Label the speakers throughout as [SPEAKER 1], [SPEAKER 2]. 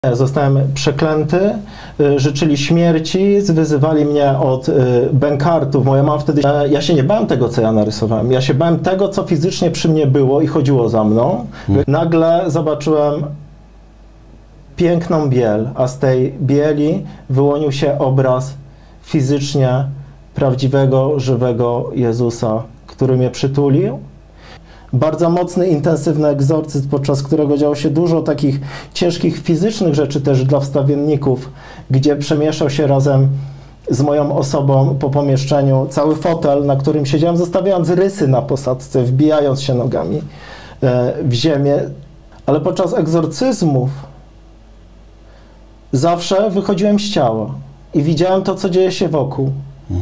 [SPEAKER 1] Zostałem przeklęty, życzyli śmierci, wyzywali mnie od bękartów. Moja mama wtedy... Ja się nie bałem tego, co ja narysowałem. Ja się bałem tego, co fizycznie przy mnie było i chodziło za mną. Nagle zobaczyłem piękną biel, a z tej bieli wyłonił się obraz fizycznie prawdziwego, żywego Jezusa, który mnie przytulił. Bardzo mocny, intensywny egzorcyzm, podczas którego działo się dużo takich ciężkich fizycznych rzeczy też dla wstawienników, gdzie przemieszał się razem z moją osobą po pomieszczeniu cały fotel, na którym siedziałem, zostawiając rysy na posadzce, wbijając się nogami w ziemię. Ale podczas egzorcyzmów zawsze wychodziłem z ciała i widziałem to, co dzieje się wokół.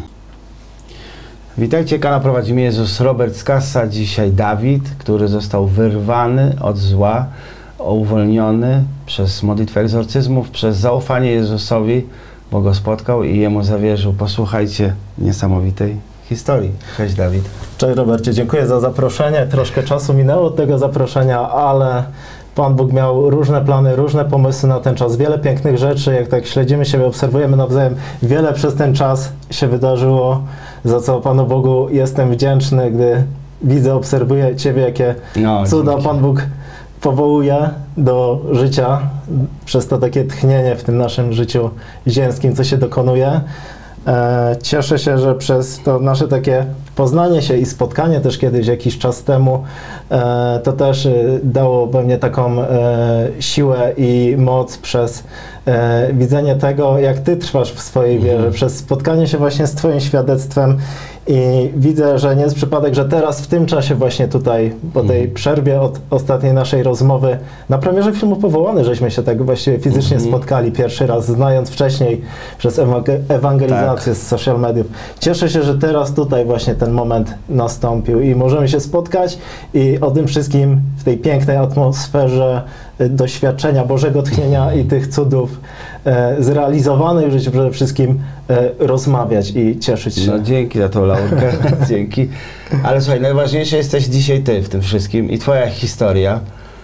[SPEAKER 2] Witajcie, kanał prowadzi mnie Jezus, Robert z Kassa. Dzisiaj Dawid, który został wyrwany od zła, uwolniony przez modlitwę egzorcyzmów, przez zaufanie Jezusowi, bo go spotkał i jemu zawierzył. Posłuchajcie niesamowitej historii. Cześć Dawid.
[SPEAKER 1] Cześć Robercie, dziękuję za zaproszenie. Troszkę czasu minęło od tego zaproszenia, ale Pan Bóg miał różne plany, różne pomysły na ten czas, wiele pięknych rzeczy. Jak tak śledzimy siebie, obserwujemy nawzajem, wiele przez ten czas się wydarzyło, za co Panu Bogu jestem wdzięczny, gdy widzę, obserwuję Ciebie, jakie cuda
[SPEAKER 2] dzięki.
[SPEAKER 1] Pan Bóg powołuje do życia przez to takie tchnienie w tym naszym życiu ziemskim, co się dokonuje. Cieszę się, że przez to nasze takie poznanie się i spotkanie też kiedyś, jakiś czas temu, to też dało we mnie taką siłę i moc przez widzenie tego, jak Ty trwasz w swojej wierze, przez spotkanie się właśnie z Twoim świadectwem i widzę, że nie jest przypadek, że teraz w tym czasie właśnie tutaj, po tej przerwie od ostatniej naszej rozmowy, na premierze filmu Powołany, żeśmy się tak właściwie fizycznie spotkali pierwszy raz, znając wcześniej przez ewangelizację z social mediów. Cieszę się, że teraz tutaj właśnie ten moment nastąpił i możemy się spotkać i o tym wszystkim w tej pięknej atmosferze doświadczenia Bożego tchnienia i tych cudów zrealizowanych w życiu przede wszystkim rozmawiać i cieszyć się.
[SPEAKER 2] No dzięki za tą laurkę, dzięki. Ale słuchaj, najważniejsze jesteś dzisiaj Ty w tym wszystkim i Twoja historia.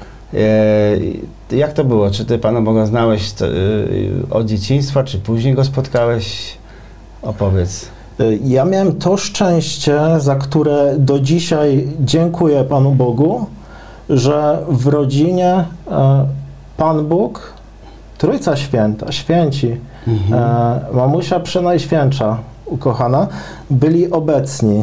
[SPEAKER 2] Jak to było? Czy Ty Pana Boga znałeś od dzieciństwa, czy później Go spotkałeś? Opowiedz.
[SPEAKER 1] Ja miałem to szczęście, za które do dzisiaj dziękuję Panu Bogu, że w rodzinie Pan Bóg, Trójca Święta, święci, mamusia Przenajświętsza, ukochana, byli obecni.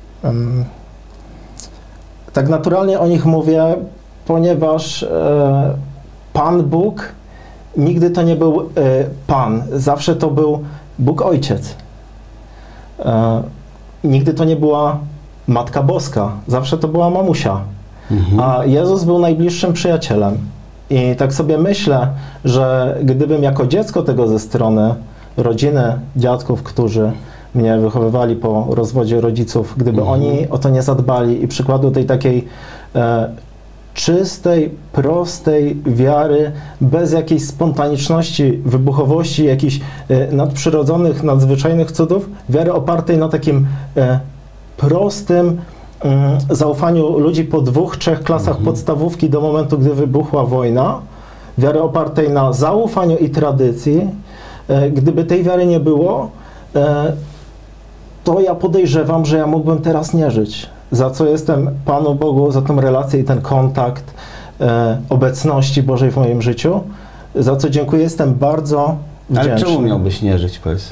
[SPEAKER 1] Tak naturalnie o nich mówię, ponieważ Pan Bóg nigdy to nie był Pan, zawsze to był Bóg Ojciec. Nigdy to nie była Matka Boska, zawsze to była mamusia. A Jezus był najbliższym przyjacielem. I tak sobie myślę, że gdybym jako dziecko tego ze strony rodziny, dziadków, którzy mnie wychowywali po rozwodzie rodziców, gdyby oni o to nie zadbali i przykładu tej takiej czystej, prostej wiary, bez jakiejś spontaniczności, wybuchowości, jakichś nadprzyrodzonych, nadzwyczajnych cudów, wiary opartej na takim prostym zaufaniu ludzi po 2-3 klasach podstawówki do momentu, gdy wybuchła wojna, wiary opartej na zaufaniu i tradycji. Gdyby tej wiary nie było, to ja podejrzewam, że ja mógłbym teraz nie żyć. Za co jestem Panu Bogu, za tą relację i ten kontakt obecności Bożej w moim życiu, za co dziękuję, jestem bardzo wdzięczny.
[SPEAKER 2] Ale czemu miałbyś nie żyć, powiedz?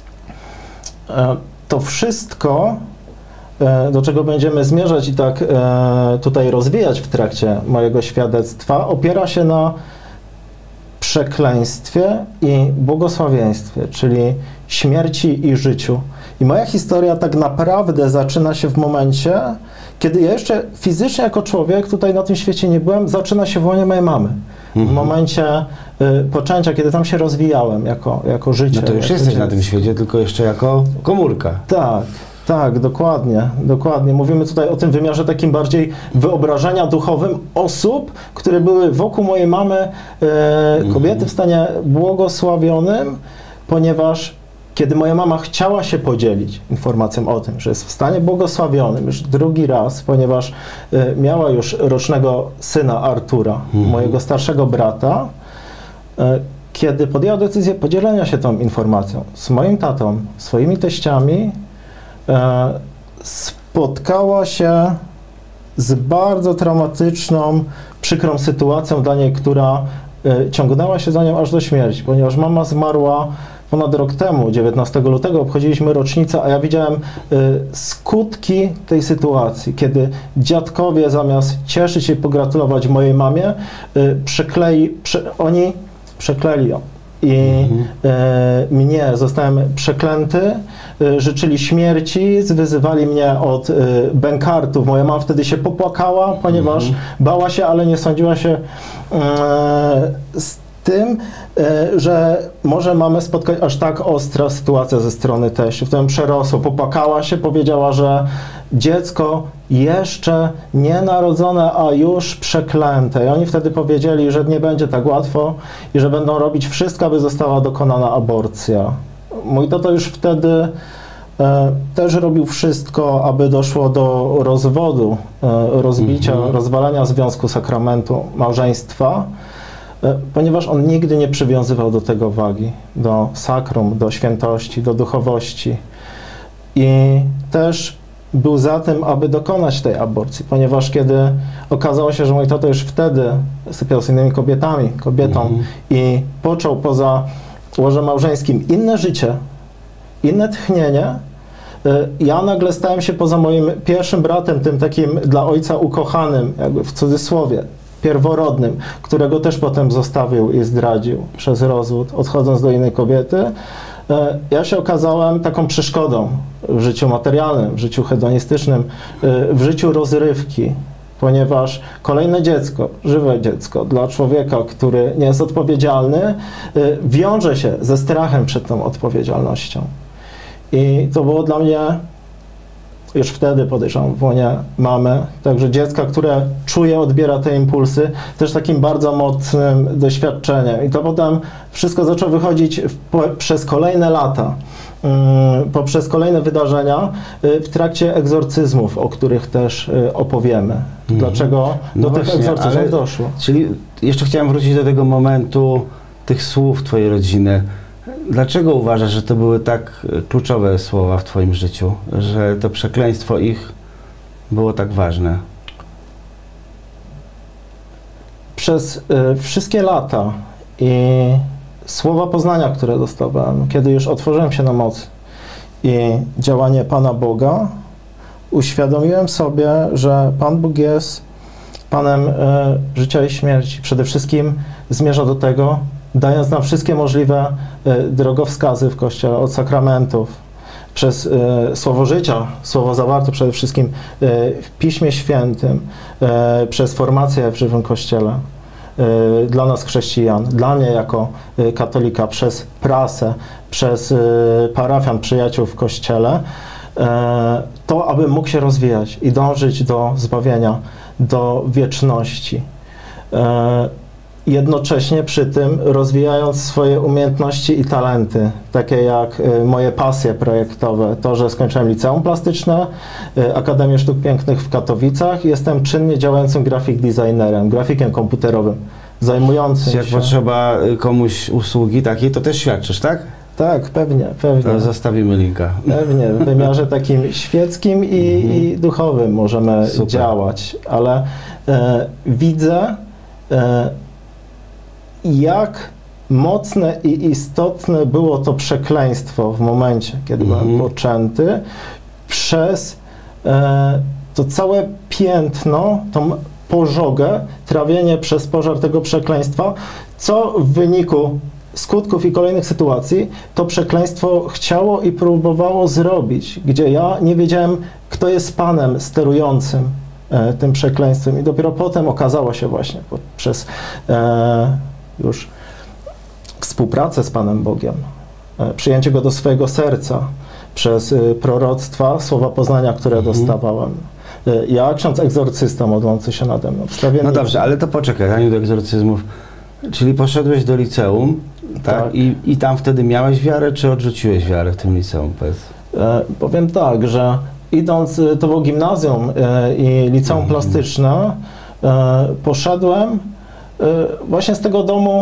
[SPEAKER 1] To wszystko, do czego będziemy zmierzać i tak tutaj rozwijać w trakcie mojego świadectwa, opiera się na przekleństwie i błogosławieństwie, czyli śmierci i życiu. I moja historia tak naprawdę zaczyna się w momencie, kiedy ja jeszcze fizycznie jako człowiek tutaj na tym świecie nie byłem, zaczyna się w łonie mojej mamy. W momencie poczęcia, kiedy tam się rozwijałem jako życie.
[SPEAKER 2] No to już jesteś na tym świecie, tylko jeszcze jako komórka.
[SPEAKER 1] Tak. Tak, dokładnie, dokładnie. Mówimy tutaj o tym wymiarze takim bardziej wyobrażenia duchowym osób, które były wokół mojej mamy, kobiety w stanie błogosławionym, ponieważ kiedy moja mama chciała się podzielić informacją o tym, że jest w stanie błogosławionym już drugi raz, ponieważ miała już rocznego syna Artura, mojego starszego brata, kiedy podjęła decyzję podzielenia się tą informacją z moim tatą, swoimi teściami, spotkała się z bardzo traumatyczną, przykrą sytuacją dla niej, która ciągnęła się za nią aż do śmierci, ponieważ mama zmarła ponad rok temu, 19 lutego, obchodziliśmy rocznicę, a ja widziałem skutki tej sytuacji, kiedy dziadkowie zamiast cieszyć się i pogratulować mojej mamie, oni przekleli ją. I mnie, zostałem przeklęty, życzyli śmierci, wyzywali mnie od bękartów. Moja mama wtedy się popłakała, ponieważ bała się, ale nie sądziła się z tym, że może mamy spotkać aż tak ostra sytuacja ze strony teściów. Wtedy przerosło, popłakała się, powiedziała, że dziecko jeszcze nienarodzone, a już przeklęte. I oni wtedy powiedzieli, że nie będzie tak łatwo i że będą robić wszystko, aby została dokonana aborcja. Mój tato już wtedy też robił wszystko, aby doszło do rozwodu, rozbicia, rozwalenia związku, sakramentu małżeństwa, ponieważ on nigdy nie przywiązywał do tego wagi, do sakrum, do świętości, do duchowości. I też był za tym, aby dokonać tej aborcji, ponieważ kiedy okazało się, że mój tato już wtedy sypiał z innymi kobietą i począł poza łożem małżeńskim inne życie, inne tchnienie, ja nagle stałem się poza moim pierwszym bratem, tym takim dla ojca ukochanym, jakby w cudzysłowie, pierworodnym, którego też potem zostawił i zdradził przez rozwód, odchodząc do innej kobiety. Ja się okazałem taką przeszkodą w życiu materialnym, w życiu hedonistycznym, w życiu rozrywki, ponieważ kolejne dziecko, żywe dziecko dla człowieka, który nie jest odpowiedzialny, wiąże się ze strachem przed tą odpowiedzialnością. I to było dla mnie, już wtedy podejrzewam, w łonie mamy, także dziecka, które czuje, odbiera te impulsy, też takim bardzo mocnym doświadczeniem. I to potem wszystko zaczęło wychodzić przez kolejne lata, poprzez kolejne wydarzenia w trakcie egzorcyzmów, o których też opowiemy. Dlaczego do tych egzorcyzmów doszło.
[SPEAKER 2] Czyli jeszcze chciałem wrócić do tego momentu tych słów twojej rodziny. Dlaczego uważasz, że to były tak kluczowe słowa w twoim życiu, że to przekleństwo ich było tak ważne?
[SPEAKER 1] Przez wszystkie lata i słowa poznania, które dostawałem, kiedy już otworzyłem się na moc i działanie Pana Boga, uświadomiłem sobie, że Pan Bóg jest Panem życia i śmierci. Przede wszystkim zmierza do tego, dając nam wszystkie możliwe drogowskazy w Kościele, od sakramentów, przez słowo życia, słowo zawarte przede wszystkim w Piśmie Świętym, przez formację w żywym Kościele, dla nas chrześcijan, dla mnie jako katolika, przez prasę, przez parafian, przyjaciół w Kościele, to aby mógł się rozwijać i dążyć do zbawienia, do wieczności. Jednocześnie przy tym rozwijając swoje umiejętności i talenty, takie jak moje pasje projektowe, to, że skończyłem liceum plastyczne, Akademię Sztuk Pięknych w Katowicach, jestem czynnie działającym grafik designerem, grafikiem komputerowym, zajmującym się...
[SPEAKER 2] Jak potrzeba komuś usługi takiej, to też świadczysz, tak?
[SPEAKER 1] Tak, pewnie.
[SPEAKER 2] To zostawimy linka.
[SPEAKER 1] Pewnie, w wymiarze takim świeckim i duchowym możemy działać, ale widzę, jak mocne i istotne było to przekleństwo w momencie, kiedy byłem poczęty, przez to całe piętno, tą pożogę, trawienie przez pożar tego przekleństwa, co w wyniku skutków i kolejnych sytuacji to przekleństwo chciało i próbowało zrobić, gdzie ja nie wiedziałem, kto jest Panem sterującym tym przekleństwem i dopiero potem okazało się właśnie przez już współpracę z Panem Bogiem, przyjęcie Go do swojego serca przez proroctwa, słowa poznania, które dostawałem. Ja, ksiądz egzorcysta modlący się nade mną.
[SPEAKER 2] No dobrze, ale to poczekaj, zanim do egzorcyzmów. Czyli poszedłeś do liceum, tak? I tam wtedy miałeś wiarę, czy odrzuciłeś wiarę w tym liceum?
[SPEAKER 1] Powiem tak, że idąc, to było gimnazjum i liceum plastyczne, poszedłem właśnie z tego domu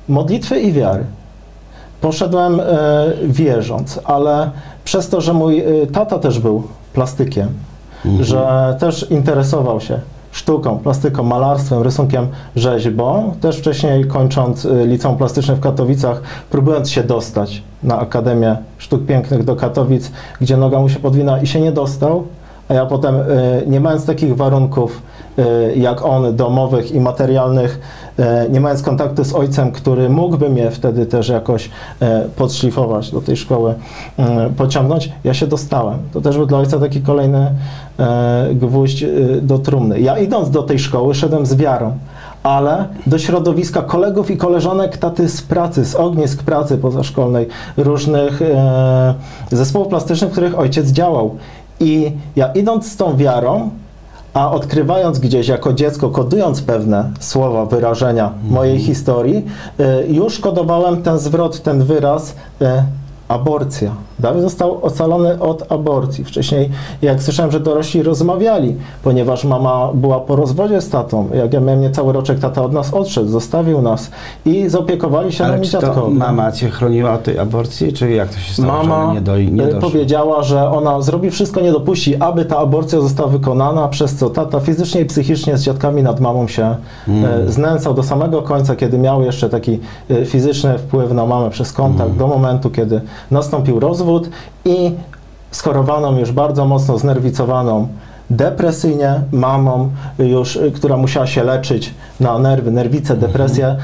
[SPEAKER 1] modlitwy i wiary. Poszedłem wierząc, ale przez to, że mój tata też był plastykiem, że też interesował się sztuką, plastyką, malarstwem, rysunkiem, rzeźbą. Też wcześniej kończąc liceum plastyczne w Katowicach, próbując się dostać na Akademię Sztuk Pięknych do Katowic, gdzie noga mu się podwinęła i się nie dostał, a ja potem, nie mając takich warunków jak on, domowych i materialnych, nie mając kontaktu z ojcem, który mógłby mnie wtedy też jakoś podszlifować, do tej szkoły pociągnąć, ja się dostałem. To też był dla ojca taki kolejny gwóźdź do trumny. Ja idąc do tej szkoły szedłem z wiarą, ale do środowiska kolegów i koleżanek taty z pracy, z ognisk pracy pozaszkolnej, różnych zespołów plastycznych, w których ojciec działał. I ja idąc z tą wiarą, a odkrywając gdzieś jako dziecko, kodując pewne słowa, wyrażenia mojej historii, już kodowałem ten zwrot, ten wyraz aborcja. Dawid został ocalony od aborcji. Wcześniej, jak słyszałem, że dorośli rozmawiali, ponieważ mama była po rozwodzie z tatą. Jak ja miałem niecały roczek, tata od nas odszedł, zostawił nas i zaopiekowali się nami dziadkowie.
[SPEAKER 2] Ale czy to mama cię chroniła od tej aborcji, czy jak to się stało,
[SPEAKER 1] mama
[SPEAKER 2] że nie doszło?
[SPEAKER 1] Powiedziała, że ona zrobi wszystko, nie dopuści, aby ta aborcja została wykonana, przez co tata fizycznie i psychicznie z dziadkami nad mamą się znęcał do samego końca, kiedy miał jeszcze taki fizyczny wpływ na mamę przez kontakt, do momentu, kiedy nastąpił rozwód i schorowaną już bardzo mocno, znerwicowaną depresyjnie mamą, już, która musiała się leczyć na nerwy, nerwice, depresję,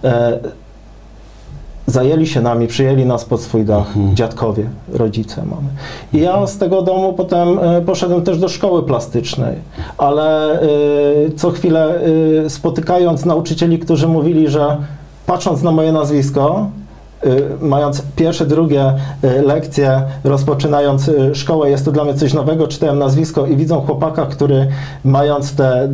[SPEAKER 1] zajęli się nami, przyjęli nas pod swój dach dziadkowie, rodzice mamy. I ja z tego domu potem poszedłem też do szkoły plastycznej, ale co chwilę spotykając nauczycieli, którzy mówili, że patrząc na moje nazwisko, mając pierwsze, drugie lekcje, rozpoczynając szkołę, jest to dla mnie coś nowego, czytałem nazwisko i widzą chłopaka, który mając te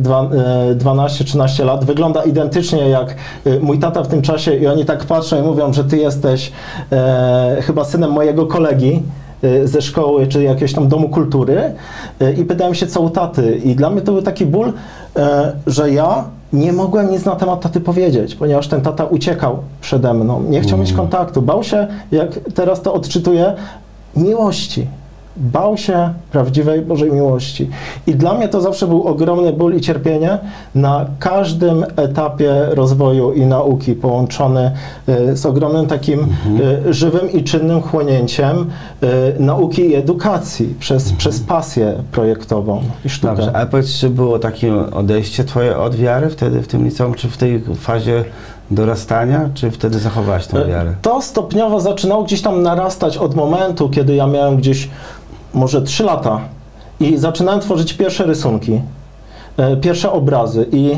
[SPEAKER 1] 12-13 lat wygląda identycznie jak mój tata w tym czasie i oni tak patrzą i mówią, że ty jesteś chyba synem mojego kolegi ze szkoły, czy jakiegoś tam domu kultury i pytałem się, co u taty. I dla mnie to był taki ból, że ja nie mogłem nic na temat taty powiedzieć, ponieważ ten tata uciekał przede mną, nie chciał mieć kontaktu, bał się, jak teraz to odczytuję, miłości. Bał się prawdziwej Bożej miłości. I dla mnie to zawsze był ogromny ból i cierpienie na każdym etapie rozwoju i nauki, połączony z ogromnym takim żywym i czynnym chłonięciem nauki i edukacji przez pasję projektową i sztukę.
[SPEAKER 2] Dobrze, ale powiedz, czy było takie odejście twoje od wiary wtedy w tym liceum, czy w tej fazie dorastania, czy wtedy zachowałaś tę wiarę?
[SPEAKER 1] To stopniowo zaczynało gdzieś tam narastać od momentu, kiedy ja miałem gdzieś może 3 lata i zaczynałem tworzyć pierwsze rysunki, pierwsze obrazy i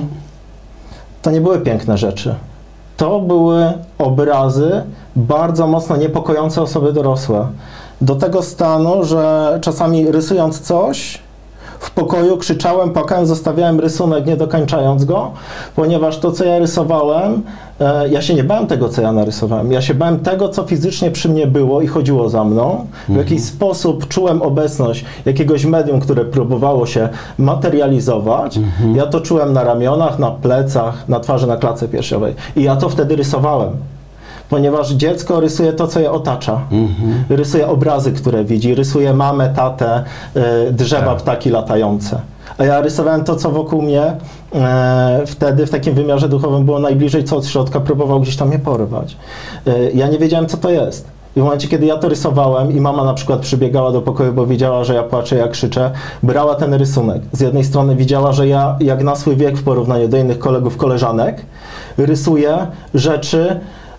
[SPEAKER 1] to nie były piękne rzeczy. To były obrazy bardzo mocno niepokojące osoby dorosłe. Do tego stanu, że czasami rysując coś, w pokoju krzyczałem, płakałem, zostawiałem rysunek, nie dokończając go, ponieważ to, co ja rysowałem, ja się nie bałem tego, co ja narysowałem. Ja się bałem tego, co fizycznie przy mnie było i chodziło za mną. W jakiś sposób czułem obecność jakiegoś medium, które próbowało się materializować. Ja to czułem na ramionach, na plecach, na twarzy, na klatce piersiowej. I ja to wtedy rysowałem. Ponieważ dziecko rysuje to, co je otacza. Rysuje obrazy, które widzi, rysuje mamę, tatę, drzewa, ptaki latające. A ja rysowałem to, co wokół mnie wtedy w takim wymiarze duchowym było najbliżej, co od środka próbował gdzieś tam mnie porwać. Ja nie wiedziałem, co to jest. I w momencie, kiedy ja to rysowałem i mama na przykład przybiegała do pokoju, bo widziała, że ja płaczę, ja krzyczę, brała ten rysunek. Z jednej strony widziała, że ja, jak na swój wiek w porównaniu do innych kolegów, koleżanek, rysuję rzeczy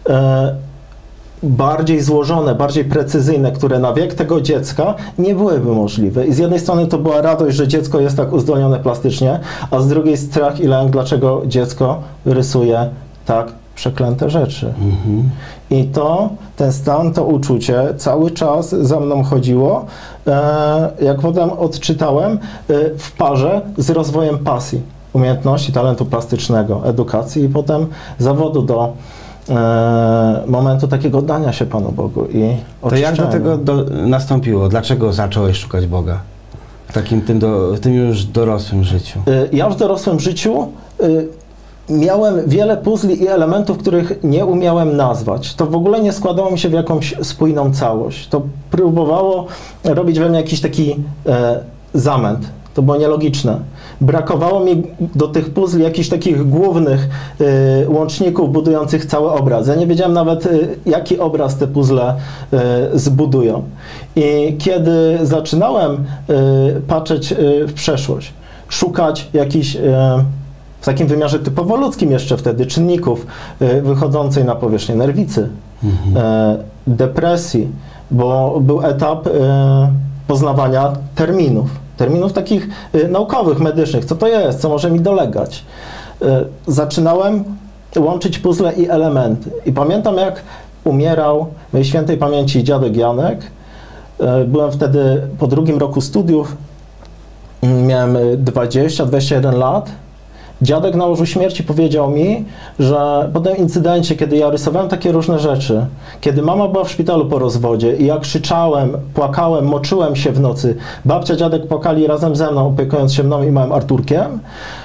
[SPEAKER 1] bardziej złożone, bardziej precyzyjne, które na wiek tego dziecka nie byłyby możliwe. I z jednej strony to była radość, że dziecko jest tak uzdolnione plastycznie, a z drugiej strach i lęk, dlaczego dziecko rysuje tak przeklęte rzeczy. I to, ten stan, to uczucie cały czas za mną chodziło, jak potem odczytałem, w parze z rozwojem pasji, umiejętności, talentu plastycznego, edukacji i potem zawodu do momentu takiego oddania się Panu Bogu i oczyszczenia.
[SPEAKER 2] To jak do tego nastąpiło? Dlaczego zacząłeś szukać Boga w tym już dorosłym życiu?
[SPEAKER 1] Ja w dorosłym życiu miałem wiele puzli i elementów, których nie umiałem nazwać. To w ogóle nie składało mi się w jakąś spójną całość. To próbowało robić we mnie jakiś taki zamęt. To było nielogiczne. Brakowało mi do tych puzli jakichś takich głównych łączników budujących cały obraz. Ja nie wiedziałem nawet, jaki obraz te puzzle zbudują. I kiedy zaczynałem patrzeć w przeszłość, szukać jakichś w takim wymiarze typowo ludzkim jeszcze wtedy czynników wychodzącej na powierzchnię nerwicy, depresji, bo był etap poznawania terminów takich naukowych, medycznych, co to jest, co może mi dolegać. Zaczynałem łączyć puzzle i elementy. I pamiętam, jak umierał mojej świętej pamięci dziadek Janek. Byłem wtedy po 2. roku studiów, miałem 20-21 lat. Dziadek na łożu śmierci powiedział mi, że po tym incydencie, kiedy ja rysowałem takie różne rzeczy, kiedy mama była w szpitalu po rozwodzie i ja krzyczałem, płakałem, moczyłem się w nocy, babcia, dziadek płakali razem ze mną, opiekując się mną i małym Arturkiem,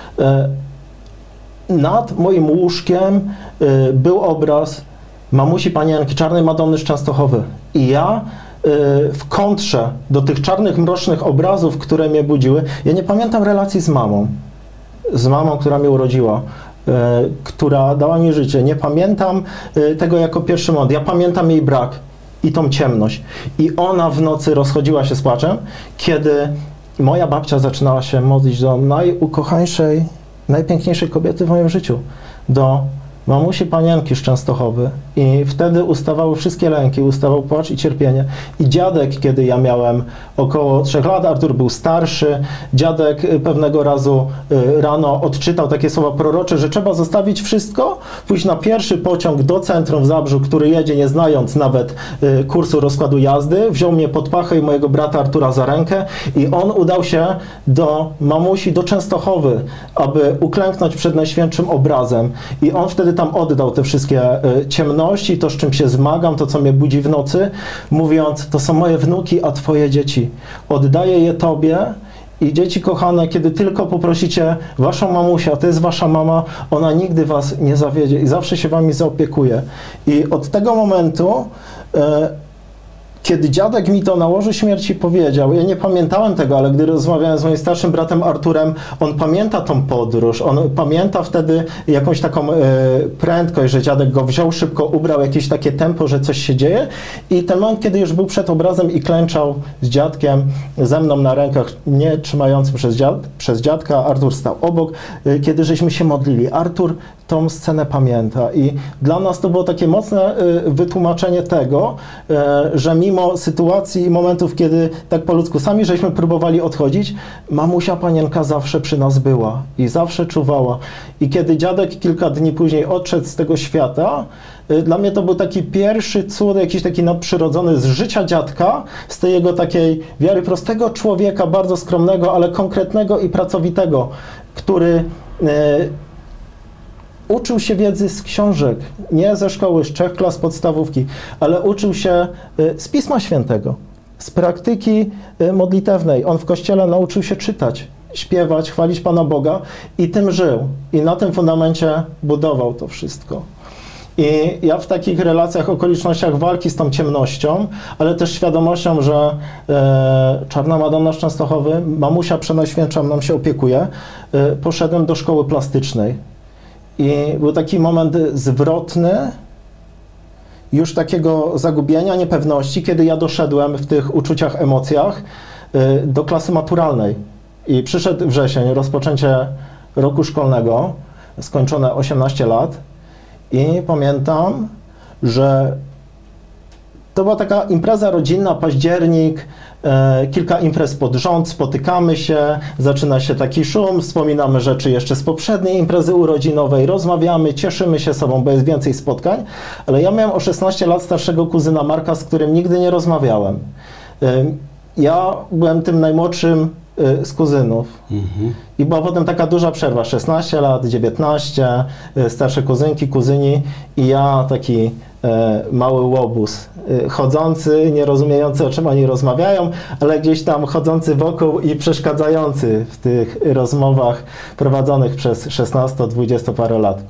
[SPEAKER 1] nad moim łóżkiem był obraz mamusi Panienki, czarnej Madonny z Częstochowy. I ja w kontrze do tych czarnych, mrocznych obrazów, które mnie budziły, ja nie pamiętam relacji z mamą, która mnie urodziła, która dała mi życie. Nie pamiętam tego jako pierwszy moment. Ja pamiętam jej brak i tą ciemność. I ona w nocy rozchodziła się z płaczem, kiedy moja babcia zaczynała się modlić do najukochańszej, najpiękniejszej kobiety w moim życiu, do mamusi Panienki z Częstochowy. I wtedy ustawały wszystkie lęki, ustawał płacz i cierpienie. I dziadek, kiedy ja miałem około 3 lat, Artur był starszy, dziadek pewnego razu rano odczytał takie słowa prorocze, że trzeba zostawić wszystko, pójść na pierwszy pociąg do centrum w Zabrzu, który jedzie nie znając nawet kursu rozkładu jazdy, wziął mnie pod pachę i mojego brata Artura za rękę i on udał się do mamusi, do Częstochowy, aby uklęknąć przed Najświętszym obrazem. I on wtedy tam oddał te wszystkie ciemności, to z czym się zmagam, to co mnie budzi w nocy, mówiąc, to są moje wnuki, a twoje dzieci. Oddaję je tobie i dzieci kochane, kiedy tylko poprosicie waszą mamusię, a to jest wasza mama, ona nigdy was nie zawiedzie i zawsze się wami zaopiekuje. I od tego momentu kiedy dziadek mi to na łożu śmierci powiedział, ja nie pamiętałem tego, ale gdy rozmawiałem z moim starszym bratem Arturem, on pamięta tą podróż, on pamięta wtedy jakąś taką prędkość, że dziadek go wziął, szybko ubrał, jakieś takie tempo, że coś się dzieje i ten moment, kiedy już był przed obrazem i klęczał z dziadkiem, ze mną na rękach, nie trzymającym przez dziadka, Artur stał obok, kiedy żeśmy się modlili. Artur tą scenę pamięta i dla nas to było takie mocne wytłumaczenie tego, że mimo sytuacji i momentów, kiedy tak po ludzku sami żeśmy próbowali odchodzić, mamusia Panienka zawsze przy nas była i zawsze czuwała. I kiedy dziadek kilka dni później odszedł z tego świata, dla mnie to był taki pierwszy cud, jakiś taki nadprzyrodzony z życia dziadka, z tej jego takiej wiary prostego człowieka, bardzo skromnego, ale konkretnego i pracowitego, który uczył się wiedzy z książek, nie ze szkoły, z 3 klas podstawówki, ale uczył się z Pisma Świętego, z praktyki modlitewnej. On w kościele nauczył się czytać, śpiewać, chwalić Pana Boga i tym żył. I na tym fundamencie budował to wszystko. I ja w takich relacjach, okolicznościach walki z tą ciemnością, ale też świadomością, że Czarna Madonna z Częstochowy, mamusia Przenajświętsza nam się opiekuje, poszedłem do szkoły plastycznej. I był taki moment zwrotny, już takiego zagubienia, niepewności, kiedy ja doszedłem w tych uczuciach, emocjach do klasy maturalnej. I przyszedł wrzesień, rozpoczęcie roku szkolnego, skończone 18 lat. I pamiętam, że to była taka impreza rodzinna, październik, kilka imprez pod rząd, spotykamy się, zaczyna się taki szum, wspominamy rzeczy jeszcze z poprzedniej imprezy urodzinowej, rozmawiamy, cieszymy się sobą, bo jest więcej spotkań, ale ja miałem o 16 lat starszego kuzyna Marka, z którym nigdy nie rozmawiałem. Ja byłem tym najmłodszym z kuzynów. I była potem taka duża przerwa, 16 lat, 19, starsze kuzynki, kuzyni i ja taki mały łobuz, chodzący, nie rozumiejący, o czym oni rozmawiają, ale gdzieś tam chodzący wokół i przeszkadzający w tych rozmowach prowadzonych przez 16-20 parę lat.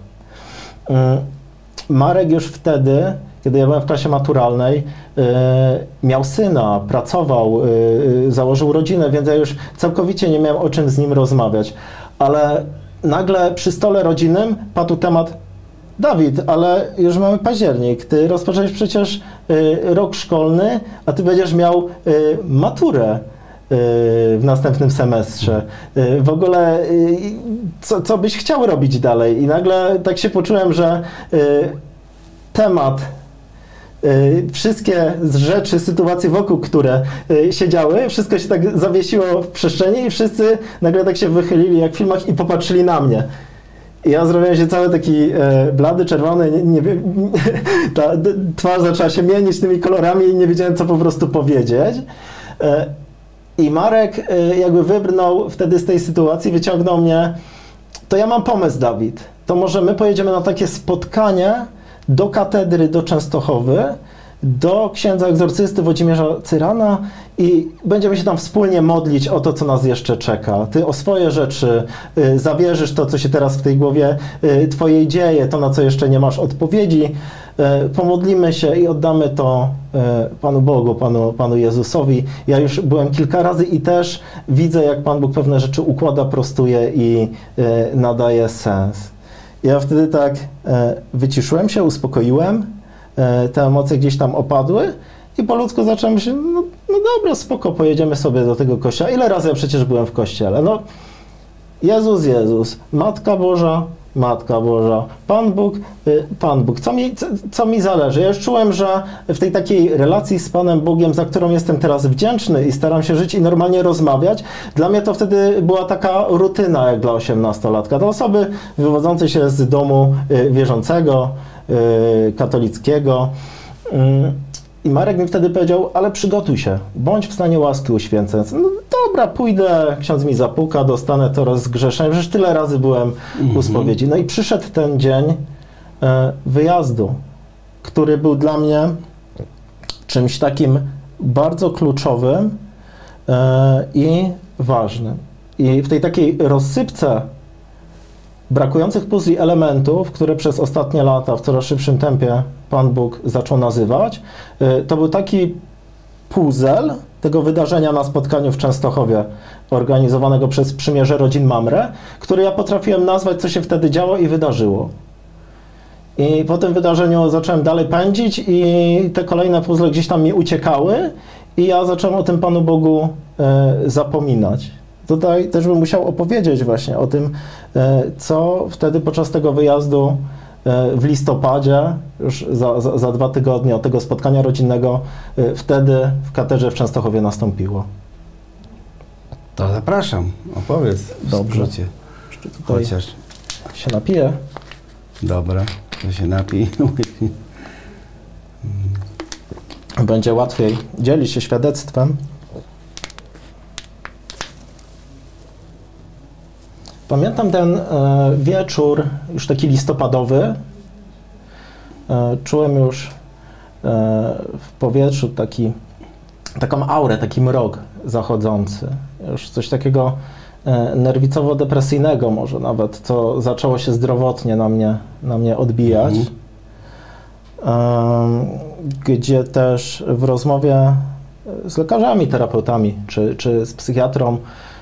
[SPEAKER 1] Marek już wtedy, kiedy ja byłem w klasie maturalnej, miał syna, pracował, założył rodzinę, więc ja już całkowicie nie miałem o czym z nim rozmawiać. Ale nagle przy stole rodzinnym padł temat: Dawid, ale już mamy październik, ty rozpocząłeś przecież rok szkolny, a ty będziesz miał maturę w następnym semestrze. W ogóle co byś chciał robić dalej? I nagle tak się poczułem, że temat, wszystkie rzeczy, sytuacje wokół, które się działy, wszystko się tak zawiesiło w przestrzeni i wszyscy nagle tak się wychylili jak w filmach i popatrzyli na mnie. I ja zrobiłem się cały taki blady, czerwony, nie wiem, ta twarz zaczęła się mienić tymi kolorami i nie wiedziałem, co po prostu powiedzieć. I Marek jakby wybrnął wtedy z tej sytuacji, wyciągnął mnie: to ja mam pomysł, Dawid, to może my pojedziemy na takie spotkanie do katedry do Częstochowy, do księdza egzorcysty Włodzimierza Cyrana i będziemy się tam wspólnie modlić o to, co nas jeszcze czeka. Ty o swoje rzeczy zawierzysz to, co się teraz w tej głowie twojej dzieje, to, na co jeszcze nie masz odpowiedzi. Pomodlimy się i oddamy to Panu Bogu, Panu Jezusowi. Ja już byłem kilka razy i też widzę, jak Pan Bóg pewne rzeczy układa, prostuje i nadaje sens. Ja wtedy tak wyciszyłem się, uspokoiłem, te emocje gdzieś tam opadły i po ludzku zacząłem się, no dobra, spoko, pojedziemy sobie do tego kościoła. Ile razy ja przecież byłem w kościele? No, Jezus, Matka Boża, Pan Bóg. Co mi zależy? Ja już czułem, że w tej takiej relacji z Panem Bogiem, za którą jestem teraz wdzięczny i staram się żyć i normalnie rozmawiać, dla mnie to wtedy była taka rutyna jak dla 18-latka. Do osoby wywodzącej się z domu wierzącego, katolickiego. I Marek mi wtedy powiedział: ale przygotuj się, bądź w stanie łaski uświęcając. No dobra, pójdę, ksiądz mi zapuka, dostanę to rozgrzeszenie. Przecież tyle razy byłem u spowiedzi. No i przyszedł ten dzień wyjazdu, który był dla mnie czymś takim bardzo kluczowym i ważnym. I w tej takiej rozsypce brakujących puzli elementów, które przez ostatnie lata w coraz szybszym tempie Pan Bóg zaczął nazywać, to był taki puzzle tego wydarzenia na spotkaniu w Częstochowie organizowanego przez Przymierze Rodzin Mamre, który ja potrafiłem nazwać, co się wtedy działo i wydarzyło. I po tym wydarzeniu zacząłem dalej pędzić i te kolejne puzzle gdzieś tam mi uciekały i ja zacząłem o tym Panu Bogu zapominać. Tutaj też bym musiał opowiedzieć właśnie o tym, co wtedy podczas tego wyjazdu w listopadzie, już za 2 tygodnie od tego spotkania rodzinnego, wtedy w katedrze w Częstochowie nastąpiło.
[SPEAKER 2] To zapraszam, opowiedz.
[SPEAKER 1] Dobrze. Tutaj
[SPEAKER 2] Chociaż
[SPEAKER 1] się napiję.
[SPEAKER 2] Dobra, to się napij.
[SPEAKER 1] Będzie łatwiej dzielić się świadectwem. Pamiętam ten wieczór, już taki listopadowy. Czułem już w powietrzu taką aurę, taki mrok zachodzący. Już coś takiego nerwicowo-depresyjnego może nawet, co zaczęło się zdrowotnie na mnie odbijać. Gdzie też w rozmowie z lekarzami, terapeutami czy z psychiatrą,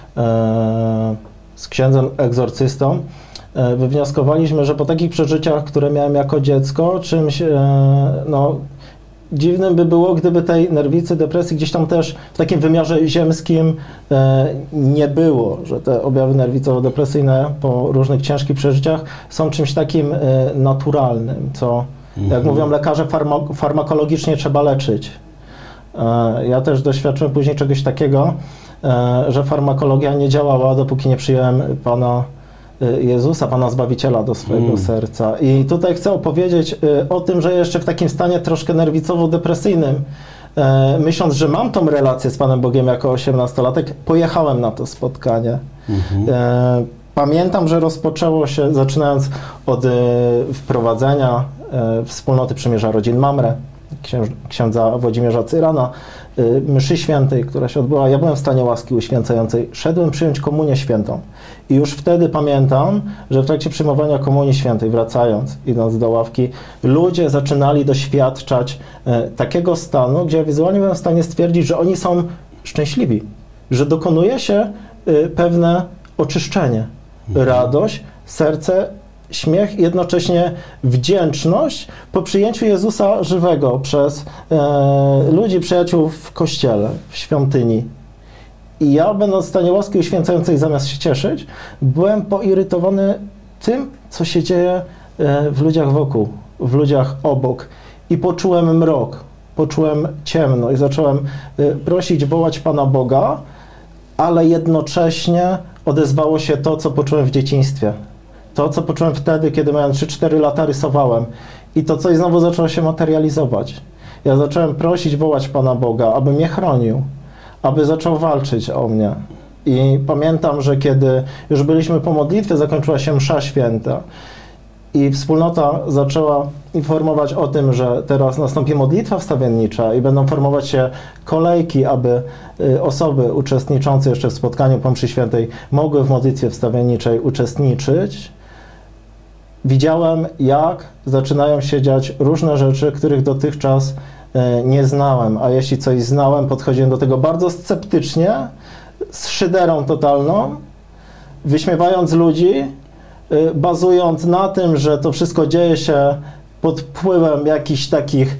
[SPEAKER 1] z księdzem egzorcystą, wywnioskowaliśmy, że po takich przeżyciach, które miałem jako dziecko, czymś dziwnym by było, gdyby tej nerwicy, depresji gdzieś tam też w takim wymiarze ziemskim nie było, że te objawy nerwicowo-depresyjne po różnych ciężkich przeżyciach są czymś takim naturalnym, co, jak mówią lekarze, farmakologicznie trzeba leczyć. Ja też doświadczyłem później czegoś takiego, że farmakologia nie działała, dopóki nie przyjąłem Pana Jezusa, Pana Zbawiciela do swojego serca. I tutaj chcę opowiedzieć o tym, że jeszcze w takim stanie troszkę nerwicowo-depresyjnym myśląc, że mam tą relację z Panem Bogiem jako 18-latek, pojechałem na to spotkanie. Pamiętam, że rozpoczęło się, zaczynając od wprowadzenia wspólnoty Przymierza Rodzin Mamre, księdza Włodzimierza Cyrana, mszy świętej, która się odbyła. Ja byłem w stanie łaski uświęcającej. Szedłem przyjąć komunię świętą. I już wtedy pamiętam, że w trakcie przyjmowania komunii świętej, wracając, idąc do ławki, ludzie zaczynali doświadczać takiego stanu, gdzie ja wizualnie byłem w stanie stwierdzić, że oni są szczęśliwi, że dokonuje się pewne oczyszczenie, radość, serce, śmiech i jednocześnie wdzięczność po przyjęciu Jezusa żywego przez ludzi, przyjaciół w kościele, w świątyni. I ja, będąc w stanie łaski uświęcającej, zamiast się cieszyć, byłem poirytowany tym, co się dzieje w ludziach wokół, w ludziach obok. I poczułem mrok, poczułem ciemno i zacząłem prosić, wołać Pana Boga, ale jednocześnie odezwało się to, co poczułem w dzieciństwie. To, co poczułem wtedy, kiedy miałem 3-4 lata, rysowałem. I to coś znowu zaczęło się materializować. Ja zacząłem prosić, wołać Pana Boga, aby mnie chronił, aby zaczął walczyć o mnie. I pamiętam, że kiedy już byliśmy po modlitwie, zakończyła się msza święta i wspólnota zaczęła informować o tym, że teraz nastąpi modlitwa wstawiennicza i będą formować się kolejki, aby osoby uczestniczące jeszcze w spotkaniu po mszy świętej mogły w modlitwie wstawienniczej uczestniczyć. Widziałem, jak zaczynają się dziać różne rzeczy, których dotychczas nie znałem, a jeśli coś znałem, podchodziłem do tego bardzo sceptycznie, z szyderą totalną, wyśmiewając ludzi, bazując na tym, że to wszystko dzieje się pod wpływem jakichś takich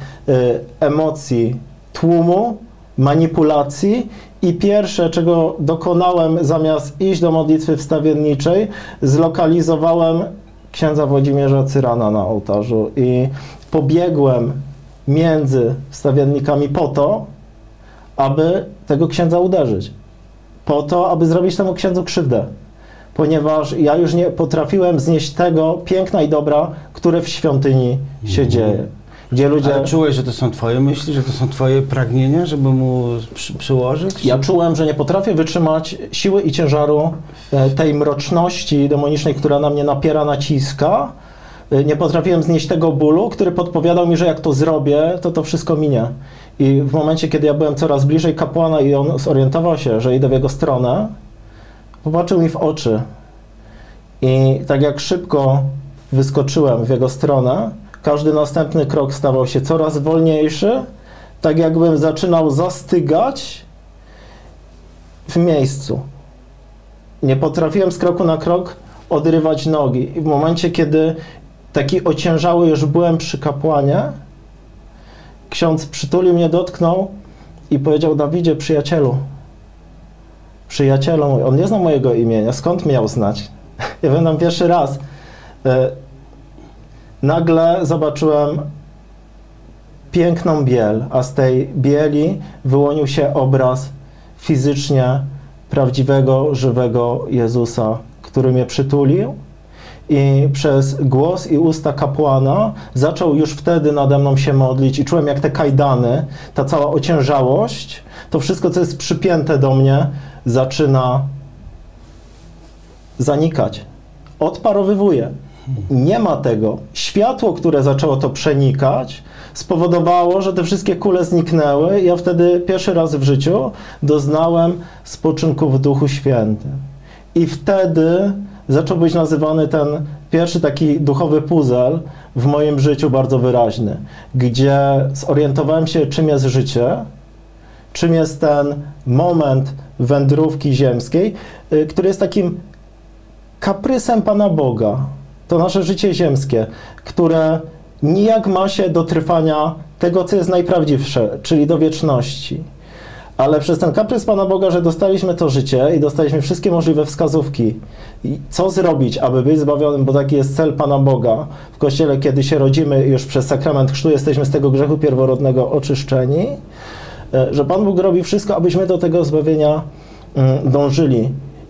[SPEAKER 1] emocji tłumu, manipulacji i pierwsze, czego dokonałem zamiast iść do modlitwy wstawienniczej, zlokalizowałem księdza Włodzimierza Cyrana na ołtarzu i pobiegłem między wstawiennikami po to, aby tego księdza uderzyć. Po to, aby zrobić temu księdzu krzywdę. Ponieważ ja już nie potrafiłem znieść tego piękna i dobra, które w świątyni się dzieje. Gdzie ludzie...
[SPEAKER 2] Ale czułeś, że to są twoje myśli, że to są twoje pragnienia, żeby mu przyłożyć?
[SPEAKER 1] Ja czułem, że nie potrafię wytrzymać siły i ciężaru tej mroczności demonicznej, która na mnie napiera, naciska. Nie potrafiłem znieść tego bólu, który podpowiadał mi, że jak to zrobię, to wszystko minie. I w momencie, kiedy ja byłem coraz bliżej kapłana i on zorientował się, że idę w jego stronę, popatrzył mi w oczy. I tak jak szybko wyskoczyłem w jego stronę, każdy następny krok stawał się coraz wolniejszy, tak jakbym zaczynał zastygać w miejscu. Nie potrafiłem z kroku na krok odrywać nogi. I w momencie, kiedy taki ociężały już byłem przy kapłanie, ksiądz przytulił mnie, dotknął i powiedział: Dawidzie, przyjacielu, przyjacielu mój. On nie znał mojego imienia, skąd miał znać? Ja byłem tam pierwszy raz. Nagle zobaczyłem piękną biel, a z tej bieli wyłonił się obraz fizycznie prawdziwego, żywego Jezusa, który mnie przytulił i przez głos i usta kapłana zaczął już wtedy nade mną się modlić i czułem, jak te kajdany, ta cała ociężałość, to wszystko, co jest przypięte do mnie, zaczyna zanikać. Odparowywuje. Nie ma tego. Światło, które zaczęło to przenikać, spowodowało, że te wszystkie kule zniknęły i ja wtedy pierwszy raz w życiu doznałem spoczynku w Duchu Świętym. I wtedy zaczął być nazywany ten pierwszy taki duchowy puzzle w moim życiu bardzo wyraźny, gdzie zorientowałem się, czym jest życie, czym jest ten moment wędrówki ziemskiej, który jest takim kaprysem Pana Boga. To nasze życie ziemskie, które nijak ma się do trwania tego, co jest najprawdziwsze, czyli do wieczności. Ale przez ten kaprys Pana Boga, że dostaliśmy to życie i dostaliśmy wszystkie możliwe wskazówki, i co zrobić, aby być zbawionym, bo taki jest cel Pana Boga. W Kościele, kiedy się rodzimy już przez sakrament chrztu, jesteśmy z tego grzechu pierworodnego oczyszczeni, że Pan Bóg robi wszystko, abyśmy do tego zbawienia dążyli.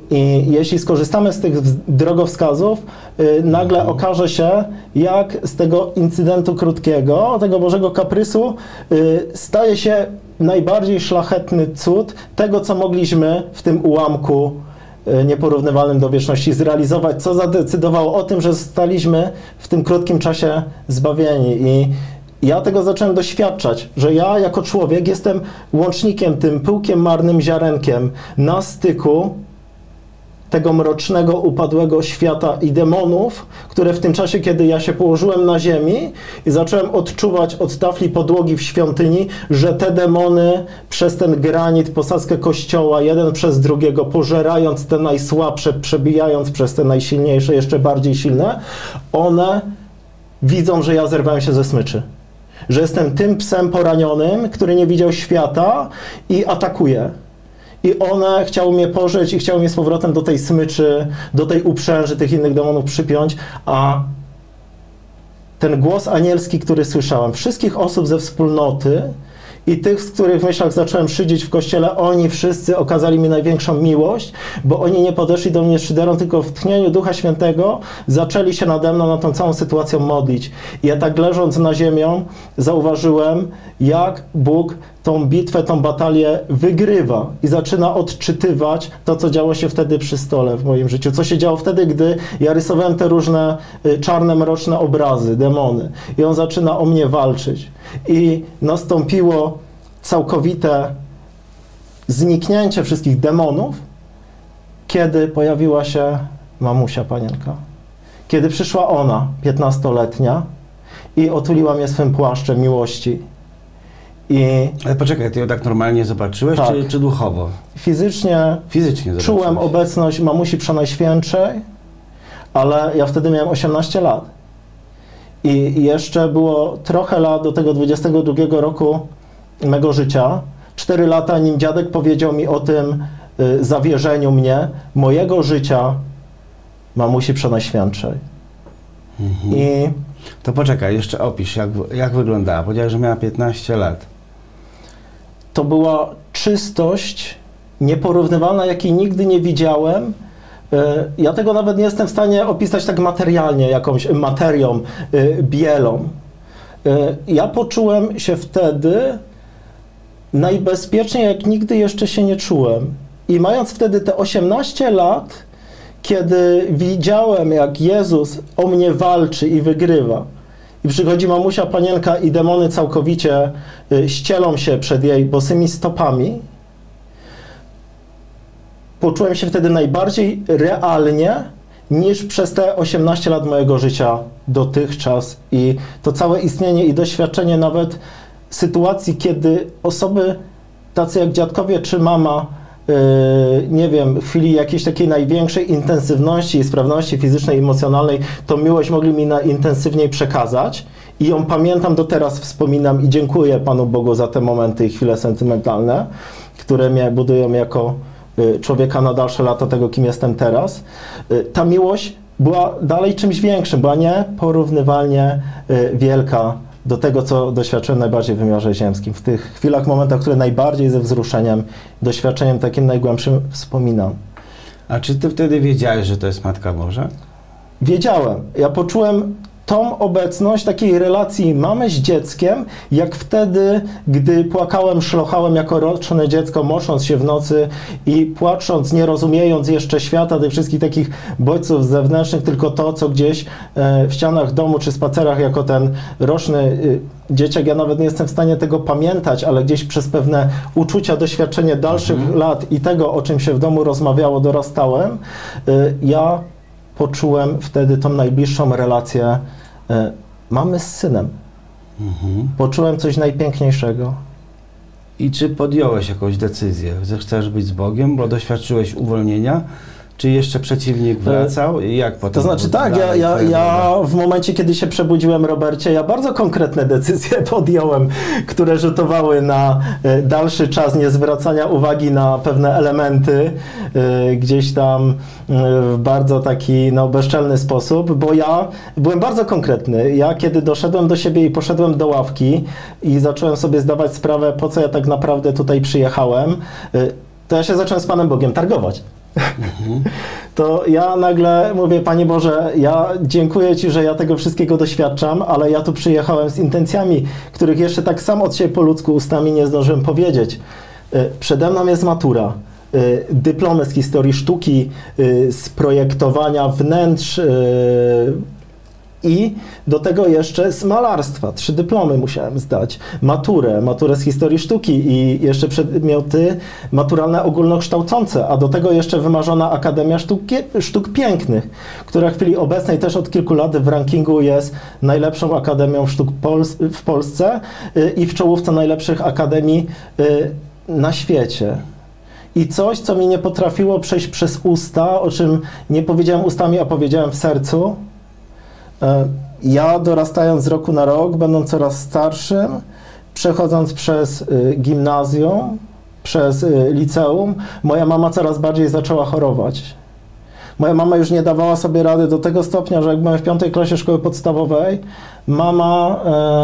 [SPEAKER 1] I jeśli skorzystamy z tych drogowskazów, nagle okaże się, jak z tego incydentu krótkiego, tego Bożego kaprysu, staje się najbardziej szlachetny cud tego, co mogliśmy w tym ułamku nieporównywalnym do wieczności zrealizować, co zadecydowało o tym, że zostaliśmy w tym krótkim czasie zbawieni. I ja tego zacząłem doświadczać, że ja jako człowiek jestem łącznikiem, tym pyłkiem marnym ziarenkiem na styku tego mrocznego, upadłego świata i demonów, które w tym czasie, kiedy ja się położyłem na ziemi i zacząłem odczuwać od tafli podłogi w świątyni, że te demony przez ten granit, posadzkę kościoła, jeden przez drugiego, pożerając te najsłabsze, przebijając przez te najsilniejsze, jeszcze bardziej silne, one widzą, że ja zerwałem się ze smyczy. Że jestem tym psem poranionym, który nie widział świata i atakuje. I one chciały mnie pożreć i chciały mnie z powrotem do tej smyczy, do tej uprzęży tych innych demonów przypiąć, a ten głos anielski, który słyszałem, wszystkich osób ze wspólnoty i tych, z których w myślach zacząłem szydzić w kościele, oni wszyscy okazali mi największą miłość, bo oni nie podeszli do mnie z szyderą, tylko w tchnieniu Ducha Świętego zaczęli się nade mną na tą całą sytuację modlić. I ja tak leżąc na ziemią zauważyłem, jak Bóg tą bitwę, tą batalię wygrywa i zaczyna odczytywać to, co działo się wtedy przy stole w moim życiu. Co się działo wtedy, gdy ja rysowałem te różne czarne, mroczne obrazy, demony. I on zaczyna o mnie walczyć. I nastąpiło całkowite zniknięcie wszystkich demonów, kiedy pojawiła się mamusia panienka. Kiedy przyszła ona, 15-letnia, i otuliła mnie swym płaszczem miłości.
[SPEAKER 2] Ale poczekaj, ty ją tak normalnie zobaczyłeś,
[SPEAKER 1] tak.
[SPEAKER 2] czy duchowo?
[SPEAKER 1] Fizycznie czułem obecność mamusi Przenajświętszej, ale ja wtedy miałem 18 lat. I jeszcze było trochę lat do tego 22 roku mego życia. 4 lata, nim dziadek powiedział mi o tym zawierzeniu mnie, mojego życia mamusi Przenajświętszej. I
[SPEAKER 2] to poczekaj, jeszcze opisz, jak wyglądała. Powiedziałeś, że miała 15 lat.
[SPEAKER 1] To była czystość nieporównywalna, jakiej nigdy nie widziałem. Ja tego nawet nie jestem w stanie opisać tak materialnie, jakąś materią, bielą. Ja poczułem się wtedy najbezpieczniej, jak nigdy jeszcze się nie czułem. I mając wtedy te 18 lat, kiedy widziałem, jak Jezus o mnie walczy i wygrywa, i przychodzi mamusia panienka i demony całkowicie ścielą się przed jej bosymi stopami, poczułem się wtedy najbardziej realnie niż przez te 18 lat mojego życia dotychczas. I to całe istnienie i doświadczenie nawet sytuacji, kiedy osoby tacy jak dziadkowie czy mama, nie wiem, w chwili jakiejś takiej największej intensywności i sprawności fizycznej i emocjonalnej, tą miłość mogli mi najintensywniej przekazać i ją pamiętam do teraz, wspominam i dziękuję Panu Bogu za te momenty i chwile sentymentalne, które mnie budują jako człowieka na dalsze lata tego, kim jestem teraz. Ta miłość była dalej czymś większym, była nieporównywalnie wielka do tego, co doświadczyłem najbardziej w wymiarze ziemskim. W tych chwilach, momentach, które najbardziej ze wzruszeniem, doświadczeniem takim najgłębszym wspominam.
[SPEAKER 2] A czy ty wtedy wiedziałeś, że to jest Matka Boża?
[SPEAKER 1] Wiedziałem. Ja poczułem tą obecność takiej relacji mamy z dzieckiem, jak wtedy, gdy płakałem, szlochałem jako roczne dziecko, mosząc się w nocy i płacząc, nie rozumiejąc jeszcze świata, tych wszystkich takich bodźców zewnętrznych, tylko to, co gdzieś w ścianach domu czy spacerach jako ten roczny dzieciak, ja nawet nie jestem w stanie tego pamiętać, ale gdzieś przez pewne uczucia, doświadczenie dalszych lat i tego, o czym się w domu rozmawiało, dorastałem, ja poczułem wtedy tą najbliższą relację mamy z synem. Poczułem coś najpiękniejszego.
[SPEAKER 2] I czy podjąłeś jakąś decyzję, że chcesz być z Bogiem, bo doświadczyłeś uwolnienia, czy jeszcze przeciwnik wracał? I jak potem?
[SPEAKER 1] To znaczy tak, ja w momencie, kiedy się przebudziłem, Robercie, ja bardzo konkretne decyzje podjąłem, które rzutowały na dalszy czas niezwracania uwagi na pewne elementy gdzieś tam w bardzo taki bezczelny sposób, bo ja byłem bardzo konkretny. Ja kiedy doszedłem do siebie i poszedłem do ławki i zacząłem sobie zdawać sprawę, po co ja tak naprawdę tutaj przyjechałem, to ja się zacząłem z Panem Bogiem targować. To ja nagle mówię, Panie Boże, ja dziękuję Ci, że ja tego wszystkiego doświadczam, ale ja tu przyjechałem z intencjami, których jeszcze tak sam od siebie po ludzku ustami nie zdążyłem powiedzieć. Przede mną jest matura, dyplomy z historii sztuki, z projektowania wnętrz i do tego jeszcze z malarstwa. 3 dyplomy musiałem zdać. Maturę z historii sztuki i jeszcze przedmioty maturalne ogólnokształcące, a do tego jeszcze wymarzona Akademia Sztuk Pięknych, która w chwili obecnej też od kilku lat w rankingu jest najlepszą akademią sztuk w Polsce i w czołówce najlepszych akademii na świecie. I coś, co mi nie potrafiło przejść przez usta, o czym nie powiedziałem ustami, a powiedziałem w sercu. Ja dorastając z roku na rok, będąc coraz starszym, przechodząc przez gimnazjum, przez liceum, moja mama coraz bardziej zaczęła chorować. Moja mama już nie dawała sobie rady do tego stopnia, że jak byłem w 5. klasie szkoły podstawowej, mama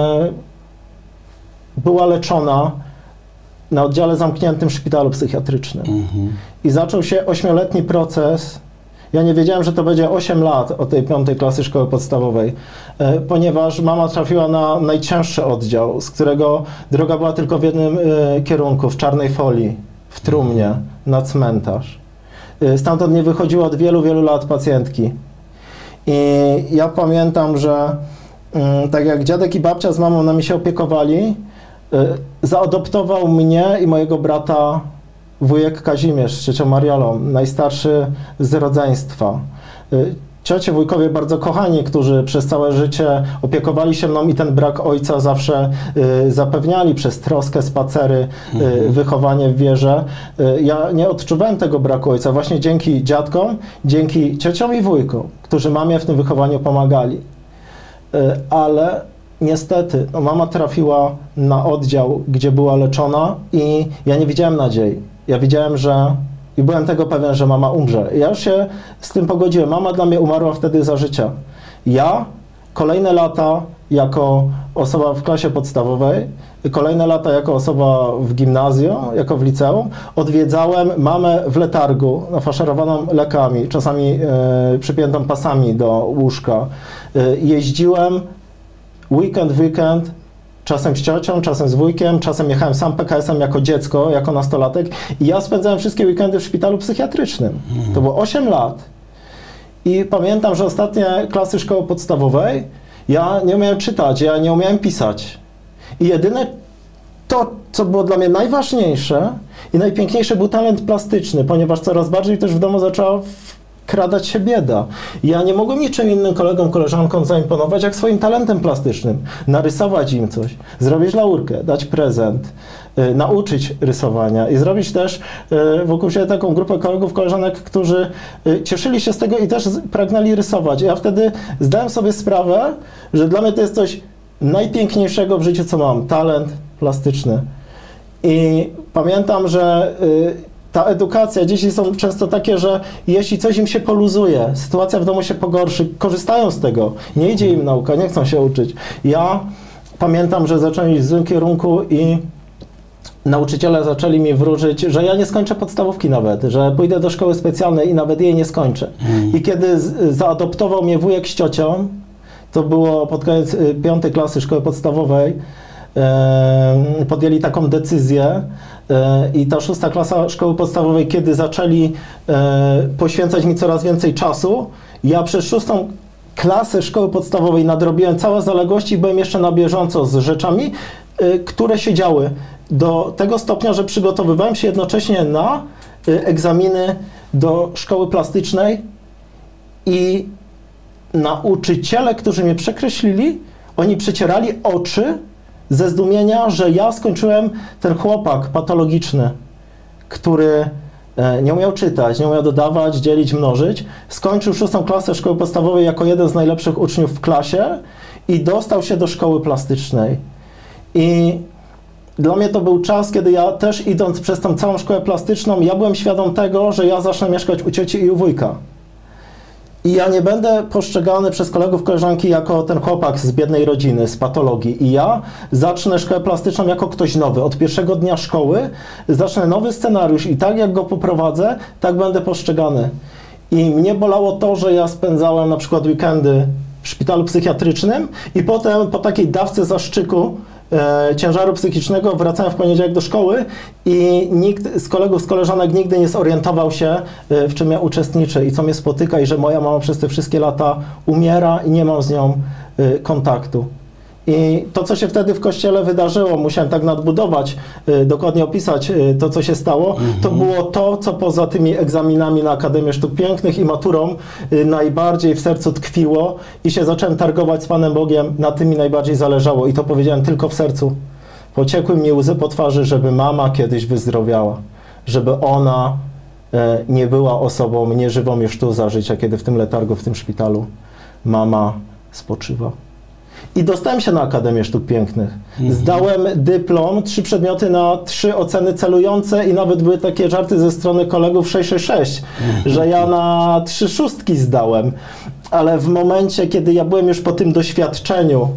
[SPEAKER 1] była leczona na oddziale zamkniętym w szpitalu psychiatrycznym. I zaczął się 8-letni proces. Ja nie wiedziałem, że to będzie 8 lat od tej 5. klasy szkoły podstawowej, ponieważ mama trafiła na najcięższy oddział, z którego droga była tylko w jednym kierunku, w czarnej folii, w trumnie, na cmentarz. Stamtąd nie wychodziło od wielu, wielu lat pacjentki. I ja pamiętam, że tak jak dziadek i babcia z mamą nami się opiekowali, zaadoptował mnie i mojego brata wujek Kazimierz z ciocią Mariolą, najstarszy z rodzeństwa. Ciocie, wujkowie bardzo kochani, którzy przez całe życie opiekowali się mną i ten brak ojca zawsze zapewniali przez troskę, spacery, wychowanie w wierze. Ja nie odczuwałem tego braku ojca właśnie dzięki dziadkom, dzięki ciociom i wujkom, którzy mamie w tym wychowaniu pomagali. Ale niestety, no mama trafiła na oddział, gdzie była leczona i ja nie widziałem nadziei. Ja widziałem, że i byłem tego pewien, że mama umrze. Ja już się z tym pogodziłem. Mama dla mnie umarła wtedy za życia. Ja kolejne lata jako osoba w klasie podstawowej, kolejne lata jako osoba w gimnazjum, jako w liceum, odwiedzałem mamę w letargu, nafaszerowaną lekami, czasami przypiętą pasami do łóżka. Jeździłem weekend w weekend, czasem z ciocią, czasem z wujkiem, czasem jechałem sam PKS-em jako dziecko, jako nastolatek i ja spędzałem wszystkie weekendy w szpitalu psychiatrycznym. To było 8 lat. I pamiętam, że ostatnie klasy szkoły podstawowej ja nie umiałem czytać, ja nie umiałem pisać. I jedyne to, co było dla mnie najważniejsze i najpiękniejsze, był talent plastyczny, ponieważ coraz bardziej też w domu zaczęła kradać się bieda. Ja nie mogłem niczym innym kolegom, koleżankom zaimponować, jak swoim talentem plastycznym. Narysować im coś, zrobić laurkę, dać prezent, nauczyć rysowania i zrobić też wokół siebie taką grupę kolegów, koleżanek, którzy cieszyli się z tego i też pragnęli rysować. Ja wtedy zdałem sobie sprawę, że dla mnie to jest coś najpiękniejszego w życiu, co mam. Talent plastyczny. I pamiętam, że ta edukacja, dzieci są często takie, że jeśli coś im się poluzuje, sytuacja w domu się pogorszy, korzystają z tego, nie idzie im nauka, nie chcą się uczyć. Ja pamiętam, że zacząłem iść w złym kierunku i nauczyciele zaczęli mi wróżyć, że ja nie skończę podstawówki nawet, że pójdę do szkoły specjalnej i nawet jej nie skończę. I kiedy zaadoptował mnie wujek z ciocią, to było pod koniec 5. klasy szkoły podstawowej, podjęli taką decyzję i ta 6. klasa szkoły podstawowej, kiedy zaczęli poświęcać mi coraz więcej czasu, ja przez 6. klasę szkoły podstawowej nadrobiłem całe zaległości i byłem jeszcze na bieżąco z rzeczami, które się działy do tego stopnia, że przygotowywałem się jednocześnie na egzaminy do szkoły plastycznej i nauczyciele, którzy mnie przekreślili, oni przecierali oczy ze zdumienia, że ja skończyłem ten chłopak patologiczny, który nie umiał czytać, nie umiał dodawać, dzielić, mnożyć. Skończył 6. klasę szkoły podstawowej jako jeden z najlepszych uczniów w klasie i dostał się do szkoły plastycznej. I dla mnie to był czas, kiedy ja też idąc przez tą całą szkołę plastyczną, ja byłem świadom tego, że ja zacznę mieszkać u cioci i u wujka. I ja nie będę postrzegany przez kolegów, koleżanki jako ten chłopak z biednej rodziny, z patologii. I ja zacznę szkołę plastyczną jako ktoś nowy. Od pierwszego dnia szkoły zacznę nowy scenariusz i tak jak go poprowadzę, tak będę postrzegany. I mnie bolało to, że ja spędzałem na przykład weekendy w szpitalu psychiatrycznym i potem po takiej dawce zaszczyku ciężaru psychicznego wracałem w poniedziałek do szkoły i nikt z kolegów, z koleżanek nigdy nie zorientował się, w czym ja uczestniczę i co mnie spotyka i że moja mama przez te wszystkie lata umiera i nie mam z nią kontaktu. I to, co się wtedy w kościele wydarzyło, musiałem tak nadbudować, dokładnie opisać to, co się stało, to było to, co poza tymi egzaminami na Akademię Sztuk Pięknych i maturą najbardziej w sercu tkwiło i się zacząłem targować z Panem Bogiem, na tym mi najbardziej zależało i to powiedziałem tylko w sercu. Pociekły mi łzy po twarzy, żeby mama kiedyś wyzdrowiała, żeby ona nie była osobą nieżywą już tu za życia, kiedy w tym letargu, w tym szpitalu mama spoczywa. I dostałem się na Akademię Sztuk Pięknych. Zdałem dyplom, 3 przedmioty na 3 oceny celujące i nawet były takie żarty ze strony kolegów 666, że ja na 3 szóstki zdałem. Ale w momencie, kiedy ja byłem już po tym doświadczeniu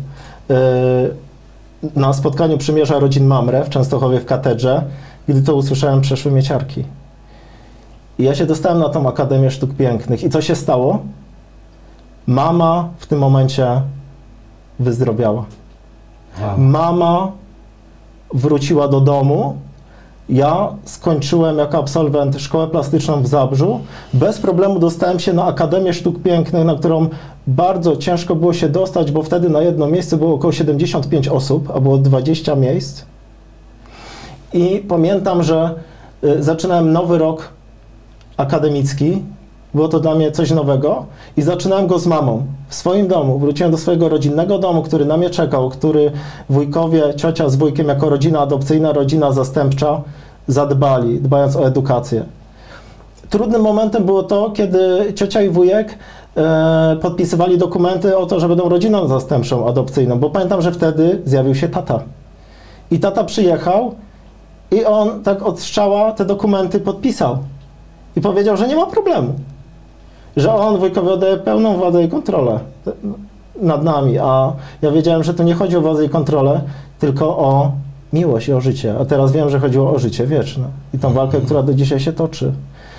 [SPEAKER 1] na spotkaniu Przymierza Rodzin Mamre w Częstochowie w katedrze, gdy to usłyszałem, przeszły mnie ciarki. I ja się dostałem na tą Akademię Sztuk Pięknych. I co się stało? Mama w tym momencie wyzdrowiała. Wow. Mama wróciła do domu. Ja skończyłem jako absolwent szkołę plastyczną w Zabrzu. Bez problemu dostałem się na Akademię Sztuk Pięknych, na którą bardzo ciężko było się dostać, bo wtedy na jedno miejsce było około 75 osób, a było 20 miejsc. I pamiętam, że zaczynałem nowy rok akademicki. Było to dla mnie coś nowego i zaczynałem go z mamą w swoim domu. Wróciłem do swojego rodzinnego domu, który na mnie czekał, który wujkowie, ciocia z wujkiem jako rodzina adopcyjna, rodzina zastępcza zadbali, dbając o edukację. Trudnym momentem było to, kiedy ciocia i wujek podpisywali dokumenty o to, że będą rodziną zastępczą adopcyjną, bo pamiętam, że wtedy zjawił się tata. I tata przyjechał i on tak od strzała te dokumenty podpisał. I powiedział, że nie ma problemu. Że on wujkowi oddaje pełną władzę i kontrolę nad nami, a ja wiedziałem, że tu nie chodzi o władzę i kontrolę, tylko o miłość i o życie. A teraz wiem, że chodziło o życie wieczne i tą walkę, która do dzisiaj się toczy.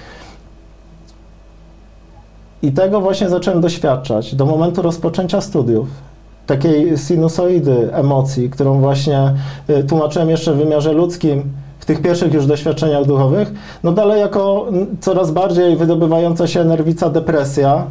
[SPEAKER 1] I tego właśnie zacząłem doświadczać do momentu rozpoczęcia studiów. Takiej sinusoidy emocji, którą właśnie tłumaczyłem jeszcze w wymiarze ludzkim, w tych pierwszych już doświadczeniach duchowych, no dalej jako coraz bardziej wydobywająca się nerwica depresja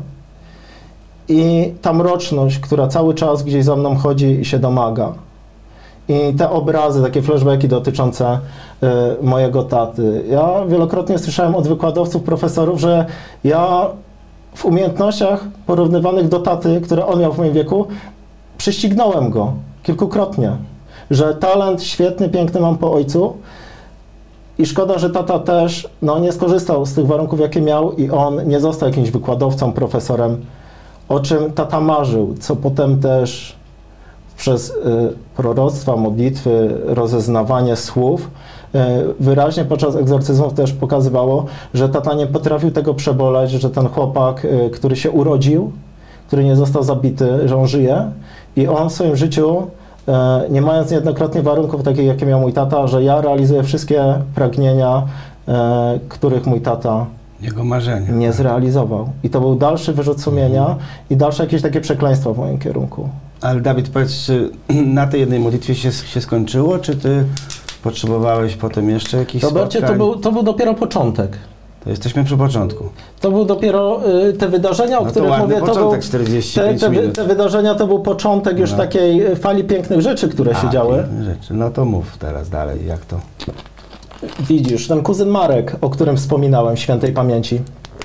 [SPEAKER 1] i ta mroczność, która cały czas gdzieś za mną chodzi i się domaga. I te obrazy, takie flashbacki dotyczące mojego taty. Ja wielokrotnie słyszałem od wykładowców, profesorów, że ja w umiejętnościach porównywanych do taty, które on miał w moim wieku, prześcignąłem go kilkukrotnie. Że talent świetny, piękny mam po ojcu, i szkoda, że tata też nie skorzystał z tych warunków, jakie miał i on nie został jakimś wykładowcą, profesorem, o czym tata marzył, co potem też przez proroctwa, modlitwy, rozeznawanie słów wyraźnie podczas egzorcyzmów też pokazywało, że tata nie potrafił tego przeboleć, że ten chłopak, który się urodził, który nie został zabity, że on żyje i on w swoim życiu, nie mając niejednokrotnie warunków takich, jakie miał mój tata, że ja realizuję wszystkie pragnienia, których mój tata
[SPEAKER 2] jego marzenia
[SPEAKER 1] nie zrealizował. I to był dalszy wyrzut sumienia i dalsze jakieś takie przekleństwo w moim kierunku.
[SPEAKER 2] Ale Dawid, powiedz, czy na tej jednej modlitwie się skończyło, czy ty potrzebowałeś potem jeszcze jakichś
[SPEAKER 1] Robercie, to był dopiero początek.
[SPEAKER 2] To jesteśmy przy początku.
[SPEAKER 1] To był dopiero te wydarzenia, o których mówię,
[SPEAKER 2] początek, 45 minut.
[SPEAKER 1] Te wydarzenia to był początek już takiej fali pięknych rzeczy, które się działy.
[SPEAKER 2] Rzeczy. No to mów teraz dalej, jak to?
[SPEAKER 1] Widzisz, ten kuzyn Marek, o którym wspominałem, świętej pamięci,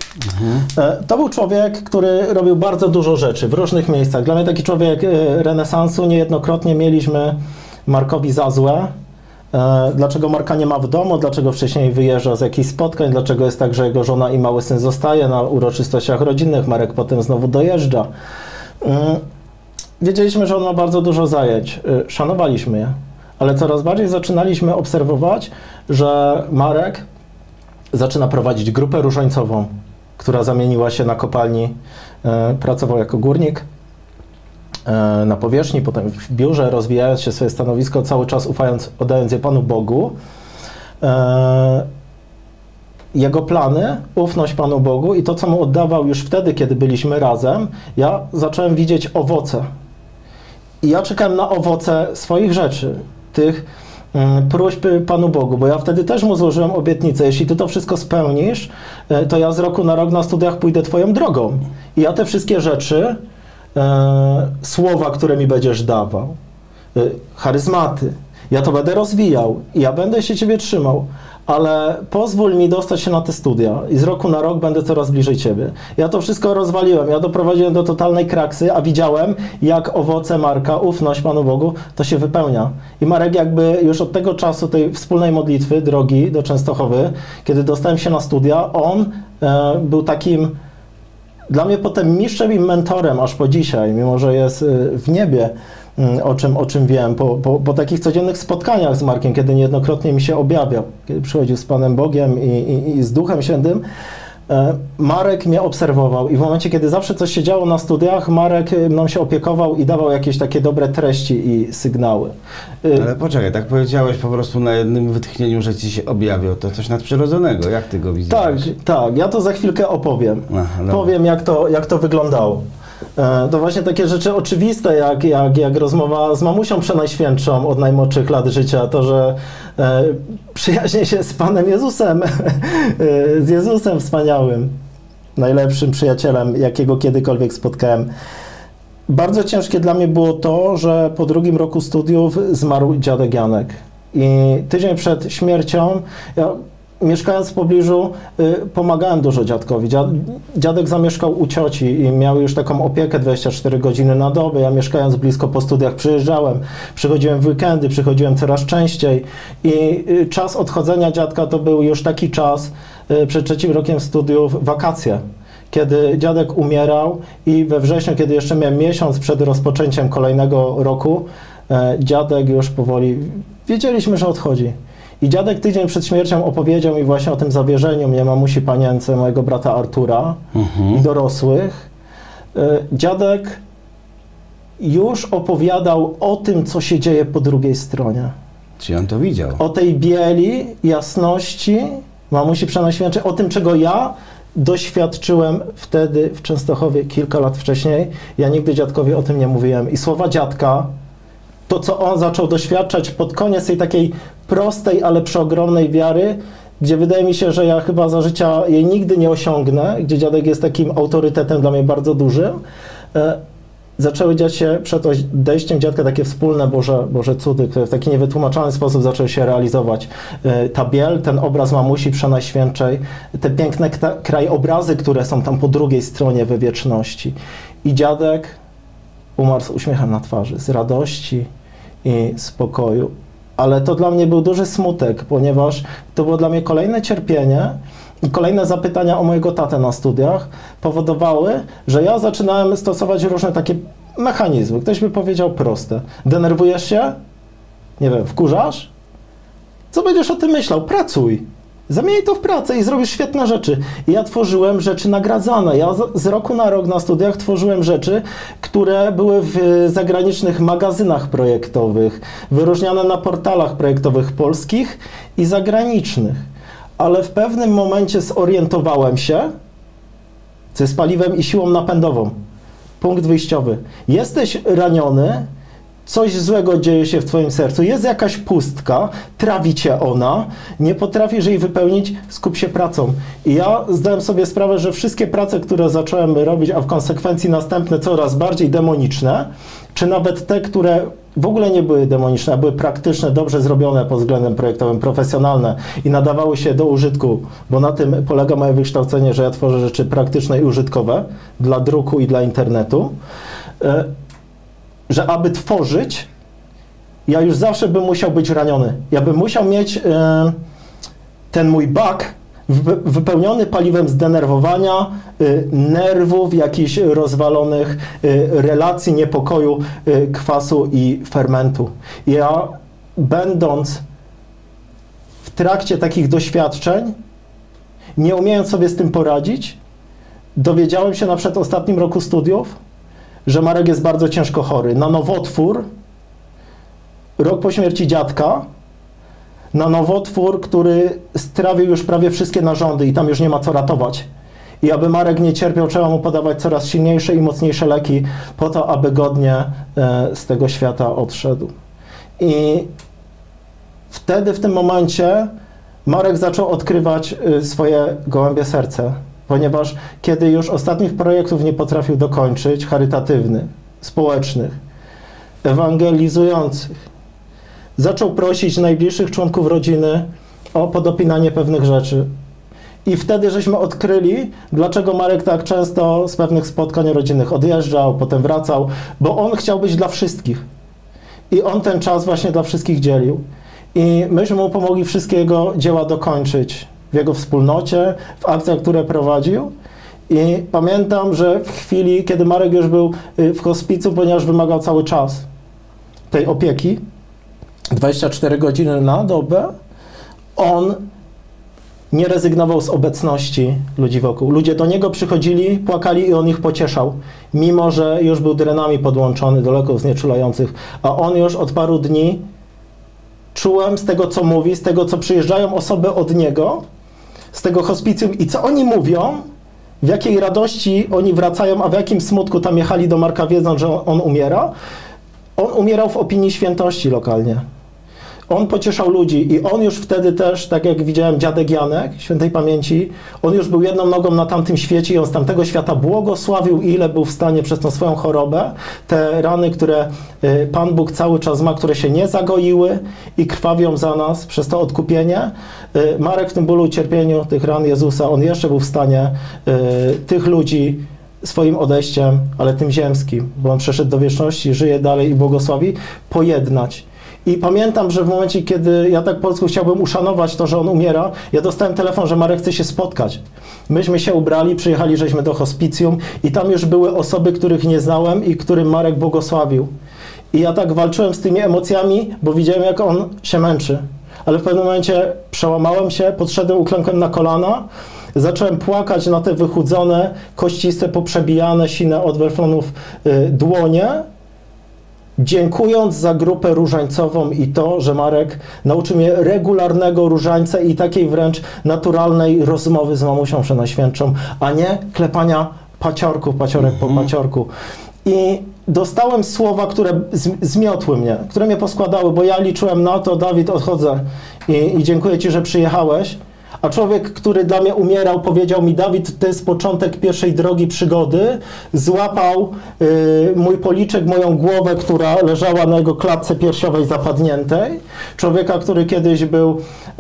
[SPEAKER 1] to był człowiek, który robił bardzo dużo rzeczy w różnych miejscach. Dla mnie taki człowiek renesansu, niejednokrotnie mieliśmy Markowi za złe. Dlaczego Marka nie ma w domu, dlaczego wcześniej wyjeżdża z jakichś spotkań, dlaczego jest tak, że jego żona i mały syn zostaje na uroczystościach rodzinnych, Marek potem znowu dojeżdża. Wiedzieliśmy, że on ma bardzo dużo zajęć, szanowaliśmy je, ale coraz bardziej zaczynaliśmy obserwować, że Marek zaczyna prowadzić grupę różańcową, która zamieniła się na kopalni pracował jako górnik na powierzchni, potem w biurze, rozwijając się swoje stanowisko, cały czas oddając je Panu Bogu. Jego plany, ufność Panu Bogu i to, co mu oddawał już wtedy, kiedy byliśmy razem, ja zacząłem widzieć owoce. I ja czekałem na owoce swoich rzeczy, tych próśb Panu Bogu, bo ja wtedy też mu złożyłem obietnicę, jeśli Ty to wszystko spełnisz, to ja z roku na rok na studiach pójdę Twoją drogą. I ja te wszystkie rzeczy, słowa, które mi będziesz dawał, charyzmaty, ja to będę rozwijał i ja będę się Ciebie trzymał, ale pozwól mi dostać się na te studia i z roku na rok będę coraz bliżej Ciebie. Ja to wszystko rozwaliłem, ja doprowadziłem do totalnej kraksy, a widziałem, jak owoce Marka, ufność Panu Bogu, to się wypełnia. I Marek jakby już od tego czasu, tej wspólnej modlitwy, drogi do Częstochowy, kiedy dostałem się na studia, on był takim dla mnie potem mistrzem i mentorem aż po dzisiaj, mimo że jest w niebie, o czym wiem, po takich codziennych spotkaniach z Markiem, kiedy niejednokrotnie mi się objawiał, kiedy przychodził z Panem Bogiem i z Duchem Świętym, Marek mnie obserwował i w momencie, kiedy zawsze coś się działo na studiach, Marek mną się opiekował i dawał jakieś takie dobre treści i sygnały.
[SPEAKER 2] Ale poczekaj, tak powiedziałeś po prostu na jednym wytchnieniu, że Ci się objawiał, to coś nadprzyrodzonego. Jak Ty go widzisz?
[SPEAKER 1] Tak, ja to za chwilkę opowiem. Powiem, jak to wyglądało. To właśnie takie rzeczy oczywiste, jak rozmowa z mamusią przenajświętszą od najmłodszych lat życia, to, że przyjaźnię się z Panem Jezusem, z Jezusem wspaniałym, najlepszym przyjacielem, jakiego kiedykolwiek spotkałem. Bardzo ciężkie dla mnie było to, że po 2. roku studiów zmarł dziadek Janek. I tydzień przed śmiercią, ja mieszkając w pobliżu, pomagałem dużo dziadkowi. Dziadek zamieszkał u cioci i miał już taką opiekę 24 godziny na dobę. Ja mieszkając blisko po studiach przyjeżdżałem, przychodziłem w weekendy, przychodziłem coraz częściej i czas odchodzenia dziadka to był już taki czas przed 3. rokiem studiów, wakacje, kiedy dziadek umierał i we wrześniu, kiedy jeszcze miałem miesiąc przed rozpoczęciem kolejnego roku, dziadek już powoli, wiedzieliśmy, że odchodzi. I dziadek tydzień przed śmiercią opowiedział mi właśnie o tym zawierzeniu mnie mamusi panience, mojego brata Artura i dorosłych. Dziadek już opowiadał o tym, co się dzieje po drugiej stronie.
[SPEAKER 2] Czy on to widział? O
[SPEAKER 1] tej bieli, jasności mamusi przenajświętszej, o tym, czego ja doświadczyłem wtedy w Częstochowie kilka lat wcześniej. Ja nigdy dziadkowi o tym nie mówiłem. I słowa dziadka, to co on zaczął doświadczać pod koniec tej takiej prostej, ale przeogromnej wiary, gdzie wydaje mi się, że ja chyba za życia jej nigdy nie osiągnę, gdzie dziadek jest takim autorytetem dla mnie bardzo dużym, zaczęły dziać się przed odejściem dziadka takie wspólne Boże cudy, które w taki niewytłumaczony sposób zaczęły się realizować. Ta biel, ten obraz mamusi przenajświętszej, te piękne krajobrazy, które są tam po drugiej stronie we wieczności. I dziadek umarł z uśmiechem na twarzy, z radości i spokoju. Ale to dla mnie był duży smutek, ponieważ to było dla mnie kolejne cierpienie i kolejne zapytania o mojego tatę na studiach powodowały, że ja zaczynałem stosować różne takie mechanizmy. Ktoś by powiedział proste. Denerwujesz się? Nie wiem, wkurzasz? Co będziesz o tym myślał? Pracuj. Zamień to w pracę i zrobisz świetne rzeczy. I ja tworzyłem rzeczy nagradzane. Ja z roku na rok na studiach tworzyłem rzeczy, które były w zagranicznych magazynach projektowych, wyróżniane na portalach projektowych polskich i zagranicznych. Ale w pewnym momencie zorientowałem się, co jest paliwem i siłą napędową. Punkt wyjściowy. Jesteś raniony, coś złego dzieje się w twoim sercu, jest jakaś pustka, trawi cię ona, nie potrafisz jej wypełnić, skup się pracą. I ja zdałem sobie sprawę, że wszystkie prace, które zacząłem robić, a w konsekwencji następne coraz bardziej demoniczne, czy nawet te, które w ogóle nie były demoniczne, a były praktyczne, dobrze zrobione pod względem projektowym, profesjonalne i nadawały się do użytku, bo na tym polega moje wykształcenie, że ja tworzę rzeczy praktyczne i użytkowe dla druku i dla internetu, że aby tworzyć, ja już zawsze bym musiał być raniony. Ja bym musiał mieć ten mój bak wypełniony paliwem zdenerwowania, nerwów, jakichś rozwalonych relacji, niepokoju, kwasu i fermentu. Ja, będąc w trakcie takich doświadczeń, nie umiejąc sobie z tym poradzić, dowiedziałem się na przedostatnim roku studiów, że Marek jest bardzo ciężko chory na nowotwór, rok po śmierci dziadka, na nowotwór, który strawił już prawie wszystkie narządy i tam już nie ma co ratować. I aby Marek nie cierpiał, trzeba mu podawać coraz silniejsze i mocniejsze leki po to, aby godnie z tego świata odszedł. I wtedy, w tym momencie, Marek zaczął odkrywać swoje gołębie serce, ponieważ kiedy już ostatnich projektów nie potrafił dokończyć, charytatywnych, społecznych, ewangelizujących, zaczął prosić najbliższych członków rodziny o podopinanie pewnych rzeczy. I wtedy żeśmy odkryli, dlaczego Marek tak często z pewnych spotkań rodzinnych odjeżdżał, potem wracał, bo on chciał być dla wszystkich. I on ten czas właśnie dla wszystkich dzielił. I myśmy mu pomogli wszystkie jego dzieła dokończyć w jego wspólnocie, w akcjach, które prowadził. I pamiętam, że w chwili, kiedy Marek już był w hospicu, ponieważ wymagał cały czas tej opieki, 24 godziny na dobę, on nie rezygnował z obecności ludzi wokół. Ludzie do niego przychodzili, płakali i on ich pocieszał, mimo że już był drenami podłączony do leków znieczulających, a on już od paru dni, czułem z tego, co mówi, z tego, co przyjeżdżają osoby od niego, z tego hospicjum i co oni mówią, w jakiej radości oni wracają, a w jakim smutku tam jechali do Marka, wiedząc, że on umiera. On umierał w opinii świętości lokalnie. On pocieszał ludzi i on już wtedy też, tak jak widziałem dziadek Janek, świętej pamięci, on już był jedną nogą na tamtym świecie i on z tamtego świata błogosławił, ile był w stanie przez tą swoją chorobę, te rany, które Pan Bóg cały czas ma, które się nie zagoiły i krwawią za nas przez to odkupienie. Marek w tym bólu, cierpieniu tych ran Jezusa, on jeszcze był w stanie tych ludzi swoim odejściem, ale tym ziemskim, bo on przeszedł do wieczności, żyje dalej i błogosławi, pojednać. I pamiętam, że w momencie, kiedy ja tak po polsku chciałbym uszanować to, że on umiera, ja dostałem telefon, że Marek chce się spotkać. Myśmy się ubrali, przyjechali żeśmy do hospicjum i tam już były osoby, których nie znałem i którym Marek błogosławił. I ja tak walczyłem z tymi emocjami, bo widziałem, jak on się męczy. Ale w pewnym momencie przełamałem się, podszedłem, uklękłem na kolana, zacząłem płakać na te wychudzone, kościste, poprzebijane, sine od welflonów dłonie, dziękując za grupę różańcową i to, że Marek nauczył mnie regularnego różańca i takiej wręcz naturalnej rozmowy z mamusią przenajświętszą, a nie klepania paciorków, paciorek po paciorku. I dostałem słowa, które zmiotły mnie, które mnie poskładały, bo ja liczyłem na to, Dawid, odchodzę i dziękuję Ci, że przyjechałeś. A człowiek, który dla mnie umierał, powiedział mi: Dawid, to jest początek pierwszej drogi przygody. Złapał mój policzek, moją głowę, która leżała na jego klatce piersiowej zapadniętej. Człowieka, który kiedyś był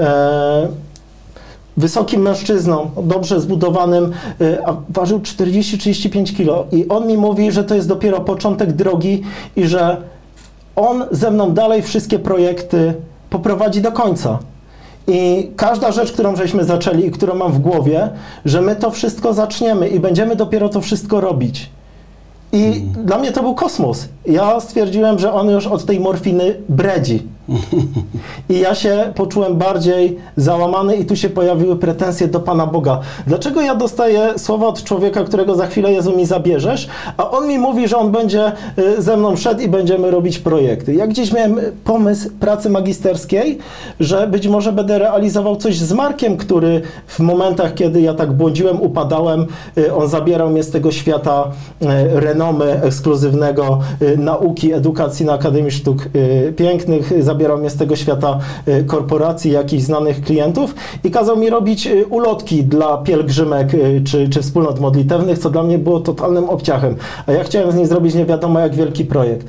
[SPEAKER 1] wysokim mężczyzną, dobrze zbudowanym, a ważył 40-35 kilo. I on mi mówi, że to jest dopiero początek drogi i że on ze mną dalej wszystkie projekty poprowadzi do końca. I każda rzecz, którą żeśmy zaczęli i którą mam w głowie, że my to wszystko zaczniemy i będziemy dopiero to wszystko robić. I dla mnie to był kosmos. Ja stwierdziłem, że on już od tej morfiny bredzi. I ja się poczułem bardziej załamany i tu się pojawiły pretensje do Pana Boga. Dlaczego ja dostaję słowa od człowieka, którego za chwilę, Jezu, mi zabierzesz, a on mi mówi, że on będzie ze mną szedł i będziemy robić projekty. Ja gdzieś miałem pomysł pracy magisterskiej, że być może będę realizował coś z Markiem, który w momentach, kiedy ja tak błądziłem, upadałem, on zabierał mnie z tego świata renomy ekskluzywnego, nauki, edukacji na Akademii Sztuk Pięknych, zabierał mnie z tego świata korporacji, jakichś znanych klientów i kazał mi robić ulotki dla pielgrzymek czy wspólnot modlitewnych, co dla mnie było totalnym obciachem. A ja chciałem z nim zrobić nie wiadomo jak wielki projekt.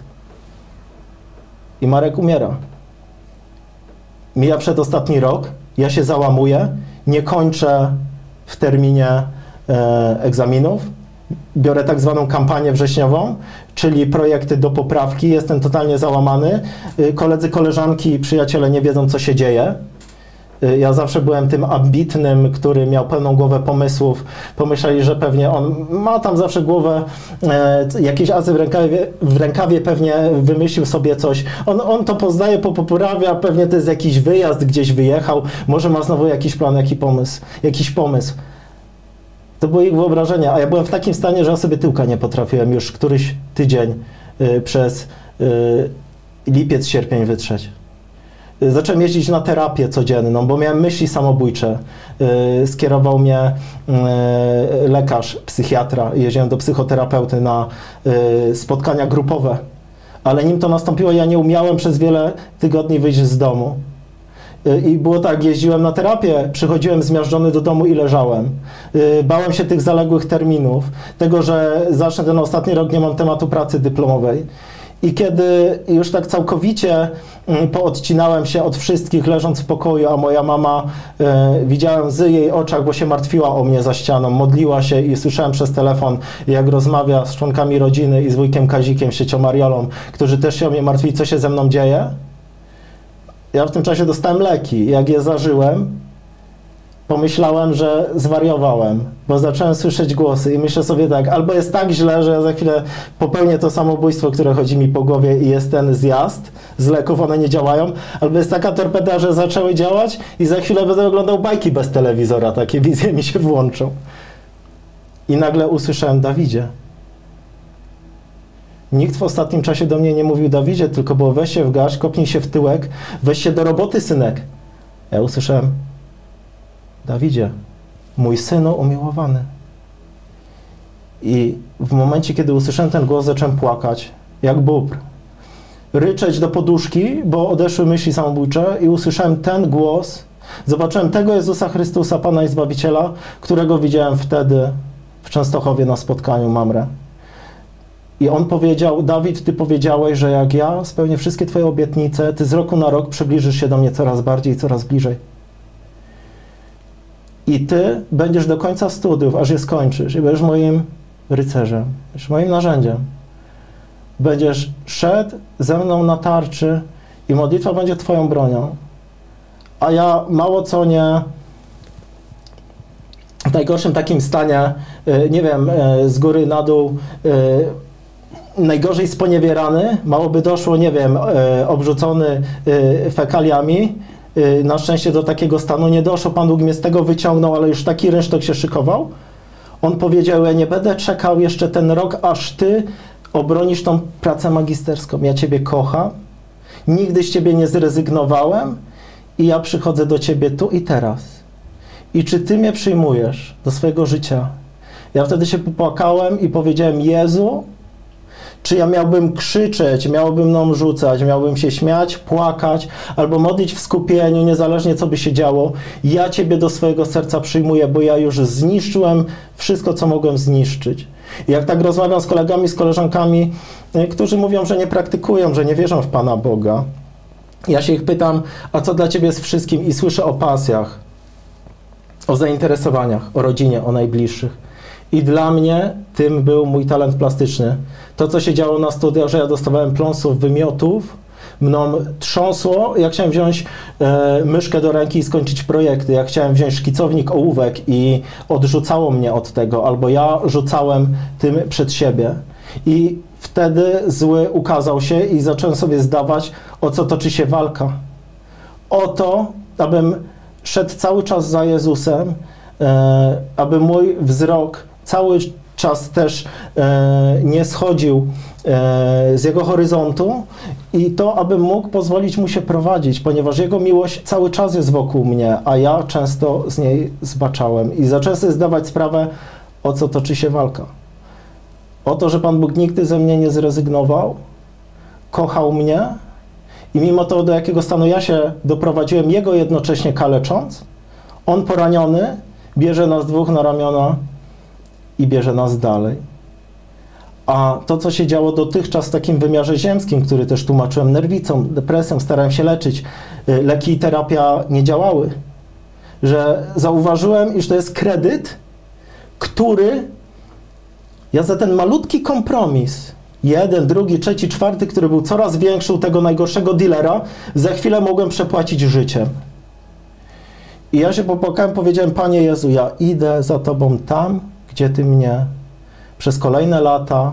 [SPEAKER 1] I Marek umiera. Mija przedostatni rok, ja się załamuję, nie kończę w terminie egzaminów, biorę tak zwaną kampanię wrześniową, czyli projekty do poprawki, jestem totalnie załamany. Koledzy, koleżanki, przyjaciele nie wiedzą, co się dzieje. Ja zawsze byłem tym ambitnym, który miał pełną głowę pomysłów. Pomyśleli, że pewnie on ma tam zawsze głowę, jakieś azy w rękawie pewnie wymyślił sobie coś. On to poznaje, poprawia, pewnie to jest jakiś wyjazd, gdzieś wyjechał, może ma znowu jakiś plan, jakiś pomysł. To były ich wyobrażenia, a ja byłem w takim stanie, że ja sobie tyłka nie potrafiłem już któryś tydzień przez lipiec, sierpień wytrzeć. Zacząłem jeździć na terapię codzienną, bo miałem myśli samobójcze. Skierował mnie lekarz, psychiatra. Jeździłem do psychoterapeuty na spotkania grupowe. Ale nim to nastąpiło, ja nie umiałem przez wiele tygodni wyjść z domu. I było tak, jeździłem na terapię, przychodziłem zmiażdżony do domu i leżałem. Bałem się tych zaległych terminów, tego, że zacznę ten ostatni rok, nie mam tematu pracy dyplomowej. I kiedy już tak całkowicie poodcinałem się od wszystkich, leżąc w pokoju, a moja mama, widziałem łzy jej oczach, bo się martwiła o mnie za ścianą, modliła się i słyszałem przez telefon, jak rozmawia z członkami rodziny i z wujkiem Kazikiem, siecią Mariolą, którzy też się o mnie martwili, co się ze mną dzieje. Ja w tym czasie dostałem leki. Jak je zażyłem, pomyślałem, że zwariowałem, bo zacząłem słyszeć głosy i myślę sobie tak, albo jest tak źle, że ja za chwilę popełnię to samobójstwo, które chodzi mi po głowie i jest ten zjazd z leków, one nie działają, albo jest taka torpeda, że zaczęły działać i za chwilę będę oglądał bajki bez telewizora, takie wizje mi się włączą. I nagle usłyszałem: Dawidzie. Nikt w ostatnim czasie do mnie nie mówił Dawidzie, tylko było: weź się w garść, kopnij się w tyłek, weź się do roboty, synek. Ja usłyszałem: Dawidzie, mój synu umiłowany. I w momencie, kiedy usłyszałem ten głos, zacząłem płakać, jak bóbr. Ryczeć do poduszki, bo odeszły myśli samobójcze i usłyszałem ten głos. Zobaczyłem tego Jezusa Chrystusa, Pana i Zbawiciela, którego widziałem wtedy w Częstochowie na spotkaniu Mamre. I on powiedział: Dawid, ty powiedziałeś, że jak ja spełnię wszystkie twoje obietnice, ty z roku na rok przybliżysz się do mnie coraz bardziej i coraz bliżej. I ty będziesz do końca studiów, aż je skończysz i będziesz moim rycerzem, będziesz moim narzędziem. Będziesz szedł ze mną na tarczy i modlitwa będzie twoją bronią. A ja mało co nie w najgorszym takim stanie, nie wiem, z góry na dół, najgorzej sponiewierany, mało by doszło, nie wiem, obrzucony fekaliami. Na szczęście do takiego stanu nie doszło, Pan Bóg mnie z tego wyciągnął, ale już taki rynsztok się szykował. On powiedział: ja nie będę czekał jeszcze ten rok, aż ty obronisz tą pracę magisterską. Ja ciebie kocham, nigdy z ciebie nie zrezygnowałem i ja przychodzę do ciebie tu i teraz. I czy ty mnie przyjmujesz do swojego życia? Ja wtedy się popłakałem i powiedziałem: Jezu, czy ja miałbym krzyczeć, miałbym mną rzucać, miałbym się śmiać, płakać, albo modlić w skupieniu, niezależnie co by się działo, ja Ciebie do swojego serca przyjmuję, bo ja już zniszczyłem wszystko, co mogłem zniszczyć. I jak tak rozmawiam z kolegami, z koleżankami, którzy mówią, że nie praktykują, że nie wierzą w Pana Boga, ja się ich pytam: a co dla Ciebie jest wszystkim? I słyszę o pasjach, o zainteresowaniach, o rodzinie, o najbliższych. I dla mnie tym był mój talent plastyczny. To, co się działo na studiach, że ja dostawałem pląsów, wymiotów, mną trząsło. Ja chciałem wziąć myszkę do ręki i skończyć projekty. Ja chciałem wziąć szkicownik, ołówek i odrzucało mnie od tego, albo ja rzucałem tym przed siebie. I wtedy zły ukazał się i zacząłem sobie zdawać, o co toczy się walka. O to, abym szedł cały czas za Jezusem, aby mój wzrok cały czas też nie schodził z Jego horyzontu i to, abym mógł pozwolić Mu się prowadzić, ponieważ Jego miłość cały czas jest wokół mnie, a ja często z niej zbaczałem i zacząłem sobie zdawać sprawę, o co toczy się walka. O to, że Pan Bóg nigdy ze mnie nie zrezygnował, kochał mnie i mimo to, do jakiego stanu ja się doprowadziłem, Jego jednocześnie kalecząc, On poraniony bierze nas dwóch na ramiona i bierze nas dalej. A to, co się działo dotychczas w takim wymiarze ziemskim, który też tłumaczyłem nerwicą, depresją, starałem się leczyć, leki i terapia nie działały. Że zauważyłem, iż to jest kredyt, który ja za ten malutki kompromis, jeden, drugi, trzeci, czwarty, który był coraz większy u tego najgorszego dealera, za chwilę mogłem przepłacić życiem. I ja się popłakałem, powiedziałem: Panie Jezu, ja idę za Tobą tam, gdzie Ty mnie przez kolejne lata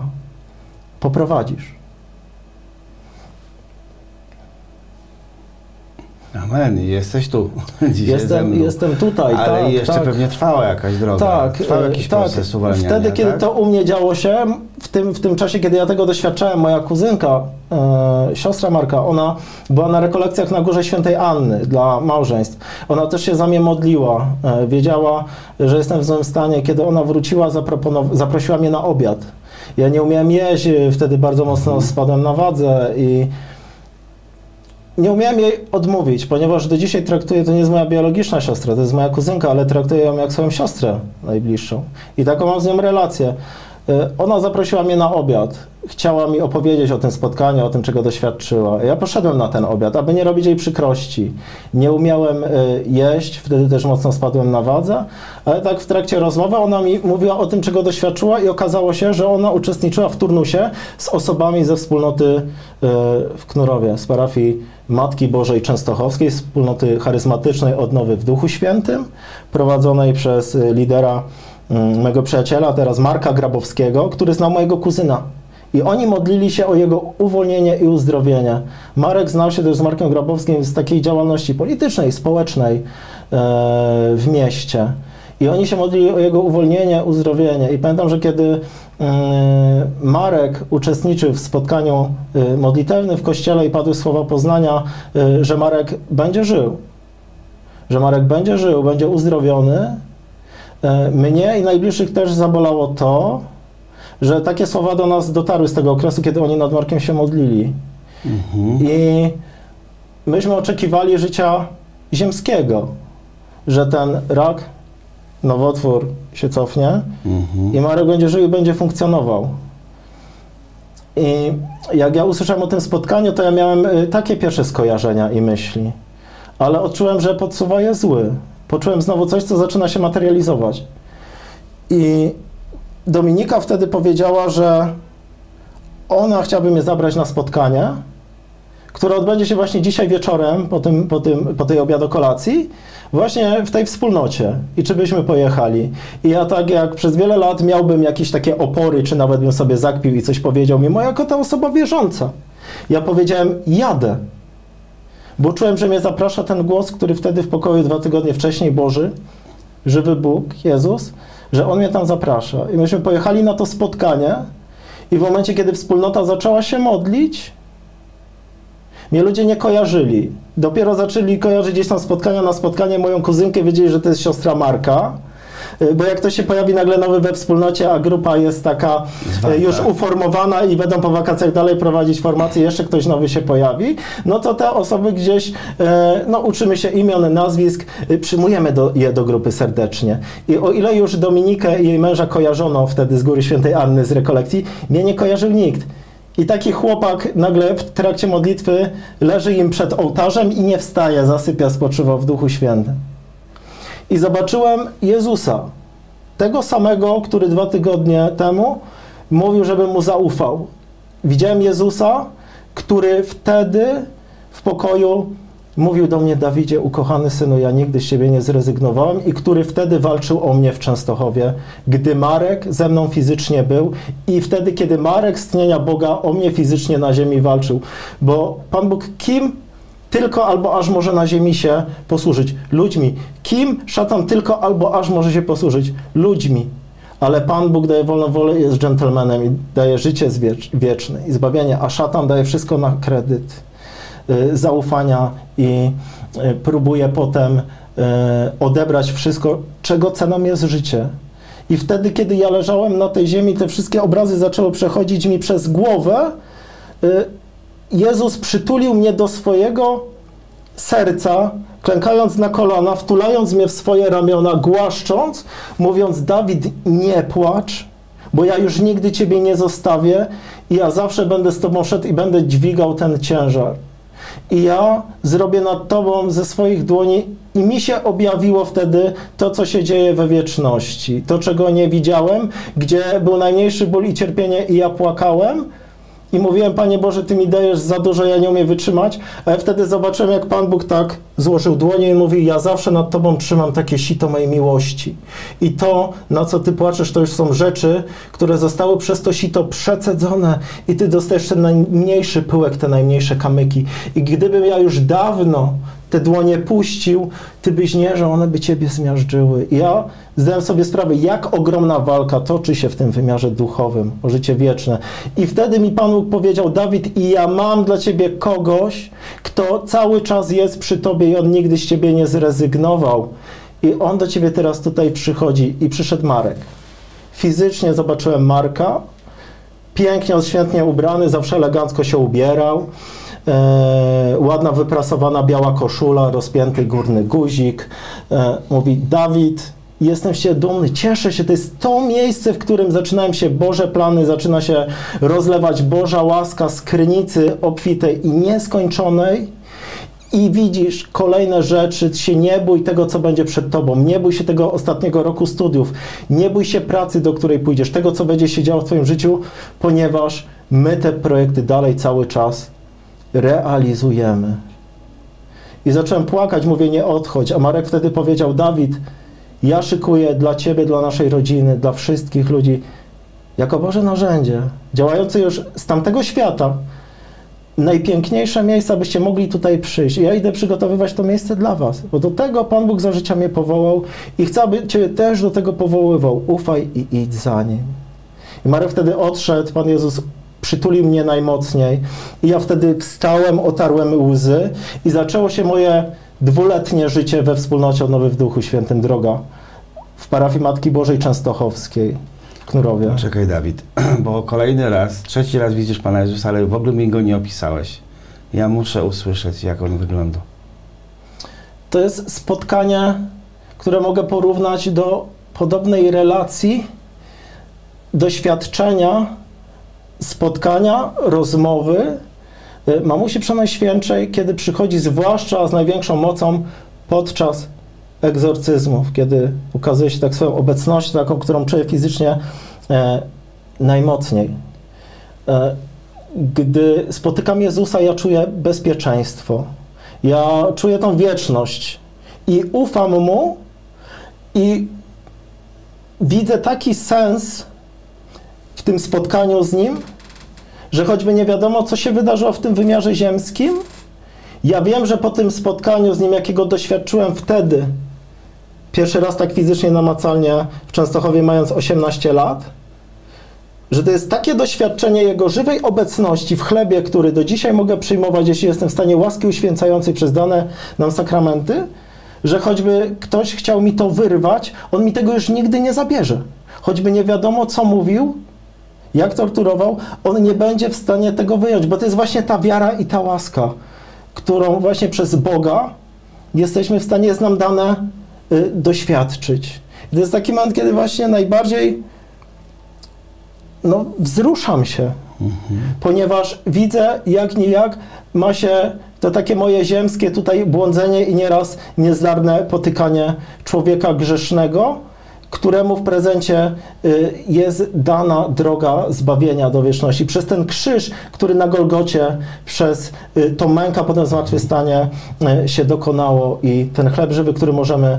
[SPEAKER 1] poprowadzisz.
[SPEAKER 2] Amen. I jesteś tu dzisiaj ze mną.
[SPEAKER 1] Jestem tutaj,
[SPEAKER 2] ale
[SPEAKER 1] tak,
[SPEAKER 2] jeszcze
[SPEAKER 1] tak.
[SPEAKER 2] pewnie trwała jakaś droga.
[SPEAKER 1] Tak,
[SPEAKER 2] trwał jakiś proces uwalniania.
[SPEAKER 1] Wtedy, kiedy
[SPEAKER 2] tak?
[SPEAKER 1] to u mnie działo się, w tym czasie, kiedy ja tego doświadczałem, moja kuzynka, siostra Marka, ona była na rekolekcjach na Górze Świętej Anny dla małżeństw. Ona też się za mnie modliła. Wiedziała, że jestem w złym stanie. Kiedy ona wróciła, zaprosiła mnie na obiad. Ja nie umiałem jeść, wtedy bardzo mocno spadłem na wadze i nie umiałem jej odmówić, ponieważ do dzisiaj traktuję, to nie jest moja biologiczna siostra, to jest moja kuzynka, ale traktuję ją jak swoją siostrę najbliższą. I taką mam z nią relację. Ona zaprosiła mnie na obiad. Chciała mi opowiedzieć o tym spotkaniu, o tym, czego doświadczyła. Ja poszedłem na ten obiad, aby nie robić jej przykrości. Nie umiałem jeść, wtedy też mocno spadłem na wadze, ale tak w trakcie rozmowy ona mi mówiła o tym, czego doświadczyła i okazało się, że ona uczestniczyła w turnusie z osobami ze wspólnoty w Knurowie, z parafii Matki Bożej Częstochowskiej, wspólnoty charyzmatycznej Odnowy w Duchu Świętym, prowadzonej przez lidera mego przyjaciela, teraz Marka Grabowskiego, który znał mojego kuzyna. I oni modlili się o jego uwolnienie i uzdrowienie. Marek znał się też z Markiem Grabowskim z takiej działalności politycznej, społecznej w mieście. I oni się modlili o jego uwolnienie, uzdrowienie. I pamiętam, że kiedy Marek uczestniczył w spotkaniu modlitewnym w kościele i padły słowa poznania, że Marek będzie żył. Że Marek będzie żył, będzie uzdrowiony. Mnie i najbliższych też zabolało to, że takie słowa do nas dotarły z tego okresu, kiedy oni nad Markiem się modlili. I myśmy oczekiwali życia ziemskiego, że ten rak, nowotwór się cofnie i Marek będzie żył i będzie funkcjonował. I jak ja usłyszałem o tym spotkaniu, to ja miałem takie pierwsze skojarzenia i myśli, ale odczułem, że podsuwa je zły. Poczułem znowu coś, co zaczyna się materializować. I Dominika wtedy powiedziała, że ona chciałaby mnie zabrać na spotkanie, które odbędzie się właśnie dzisiaj wieczorem, po tej obiadokolacji, właśnie w tej wspólnocie. I czy byśmy pojechali. I ja tak jak przez wiele lat miałbym jakieś takie opory, czy nawet bym sobie zakpił i coś powiedział mimo jako ta osoba wierząca. Ja powiedziałem, jadę. Bo czułem, że mnie zaprasza ten głos, który wtedy w pokoju 2 tygodnie wcześniej, Boży, żywy Bóg, Jezus, że On mnie tam zaprasza. I myśmy pojechali na to spotkanie i w momencie, kiedy wspólnota zaczęła się modlić, mnie ludzie nie kojarzyli. Dopiero zaczęli kojarzyć gdzieś tam spotkania na spotkanie moją kuzynkę, wiedzieli, że to jest siostra Marka. Bo jak ktoś się pojawi nagle nowy we wspólnocie, a grupa jest taka już uformowana i będą po wakacjach dalej prowadzić formacje, jeszcze ktoś nowy się pojawi, no to te osoby gdzieś, no uczymy się imion, nazwisk, przyjmujemy je do grupy serdecznie. I o ile już Dominikę i jej męża kojarzono wtedy z Góry Świętej Anny z rekolekcji, mnie nie kojarzył nikt. I taki chłopak nagle w trakcie modlitwy leży im przed ołtarzem i nie wstaje, zasypia, spoczywa w Duchu Świętym. I zobaczyłem Jezusa, tego samego, który 2 tygodnie temu mówił, żebym mu zaufał. Widziałem Jezusa, który wtedy w pokoju mówił do mnie, Dawidzie, ukochany synu, ja nigdy z ciebie nie zrezygnowałem, i który wtedy walczył o mnie w Częstochowie, gdy Marek ze mną fizycznie był i wtedy, kiedy Marek z tnienia Boga o mnie fizycznie na ziemi walczył. Bo Pan Bóg kim tylko albo aż może na ziemi się posłużyć? Ludźmi. Kim szatan tylko albo aż może się posłużyć? Ludźmi. Ale Pan Bóg daje wolną wolę i jest dżentelmenem i daje życie wieczne i zbawienie, a szatan daje wszystko na kredyt zaufania i próbuje potem odebrać wszystko, czego ceną jest życie. I wtedy, kiedy ja leżałem na tej ziemi, te wszystkie obrazy zaczęły przechodzić mi przez głowę. Jezus przytulił mnie do swojego serca, klękając na kolana, wtulając mnie w swoje ramiona, głaszcząc, mówiąc, Dawid, nie płacz, bo ja już nigdy ciebie nie zostawię i ja zawsze będę z tobą szedł i będę dźwigał ten ciężar. I ja zrobię nad tobą ze swoich dłoni i mi się objawiło wtedy to, co się dzieje we wieczności. To, czego nie widziałem, gdzie był najmniejszy ból i cierpienie i ja płakałem i mówiłem, Panie Boże, Ty mi dajesz za dużo, ja nie umiem wytrzymać, a ja wtedy zobaczyłem, jak Pan Bóg tak złożył dłonie i mówi, ja zawsze nad Tobą trzymam takie sito mojej miłości. I to, na co Ty płaczesz, to już są rzeczy, które zostały przez to sito przecedzone i Ty dostajesz ten najmniejszy pyłek, te najmniejsze kamyki. I gdybym ja już dawno te dłonie puścił, ty byś nie, że one by ciebie zmiażdżyły. I ja zdałem sobie sprawę, jak ogromna walka toczy się w tym wymiarze duchowym o życie wieczne. I wtedy mi Pan Bóg powiedział: Dawid, i ja mam dla ciebie kogoś, kto cały czas jest przy tobie i on nigdy z ciebie nie zrezygnował. I on do ciebie teraz tutaj przychodzi. I przyszedł Marek. Fizycznie zobaczyłem Marka, pięknie, odświętnie ubrany, zawsze elegancko się ubierał. Ładna, wyprasowana biała koszula, rozpięty górny guzik. Mówi: Dawid, jestem z ciebie dumny, cieszę się, to jest to miejsce, w którym zaczynają się Boże plany, zaczyna się rozlewać Boża łaska z krynicy obfitej i nieskończonej. I widzisz kolejne rzeczy, się nie bój tego, co będzie przed tobą, nie bój się tego ostatniego roku studiów, nie bój się pracy, do której pójdziesz, tego, co będzie się działo w twoim życiu, ponieważ my te projekty dalej cały czas realizujemy. I zacząłem płakać, mówię: nie odchodź. A Marek wtedy powiedział: Dawid, ja szykuję dla ciebie, dla naszej rodziny, dla wszystkich ludzi, jako Boże narzędzie, działające już z tamtego świata, najpiękniejsze miejsca, byście mogli tutaj przyjść. I ja idę przygotowywać to miejsce dla was, bo do tego Pan Bóg za życia mnie powołał i chcę, aby ciebie też do tego powoływał. Ufaj i idź za Nim. I Marek wtedy odszedł, Pan Jezus przytulił mnie najmocniej i ja wtedy wstałem, otarłem łzy i zaczęło się moje 2-letnie życie we wspólnocie Odnowy w Duchu Świętym Droga w parafii Matki Bożej Częstochowskiej w Knurowie.
[SPEAKER 2] Czekaj, Dawid, bo kolejny raz, trzeci raz widzisz Pana Jezusa, ale w ogóle mi Go nie opisałeś. Ja muszę usłyszeć, jak On wygląda.
[SPEAKER 1] To jest spotkanie, które mogę porównać do podobnej relacji, doświadczenia, spotkania, rozmowy mamusi Przenajświętszej, kiedy przychodzi zwłaszcza z największą mocą podczas egzorcyzmów, kiedy ukazuje się tak swoją obecnością, taką, którą czuję fizycznie najmocniej. Gdy spotykam Jezusa, ja czuję bezpieczeństwo. Ja czuję tą wieczność i ufam Mu i widzę taki sens w tym spotkaniu z Nim, że choćby nie wiadomo, co się wydarzyło w tym wymiarze ziemskim, ja wiem, że po tym spotkaniu z Nim, jakiego doświadczyłem wtedy, pierwszy raz tak fizycznie, namacalnie w Częstochowie, mając 18 lat, że to jest takie doświadczenie Jego żywej obecności w chlebie, który do dzisiaj mogę przyjmować, jeśli jestem w stanie łaski uświęcającej przez dane nam sakramenty, że choćby ktoś chciał mi to wyrwać, on mi tego już nigdy nie zabierze. Choćby nie wiadomo, co mówił, jak torturował, on nie będzie w stanie tego wyjąć, bo to jest właśnie ta wiara i ta łaska, którą właśnie przez Boga jesteśmy w stanie, jest nam dane doświadczyć. I to jest taki moment, kiedy właśnie najbardziej wzruszam się, ponieważ widzę, jak niejak ma się to takie moje ziemskie tutaj błądzenie i nieraz niezdarne potykanie człowieka grzesznego, któremu w prezencie jest dana droga zbawienia do wieczności. Przez ten krzyż, który na Golgocie, przez tą mękę, potem zmartwychwstanie się dokonało i ten chleb żywy, który możemy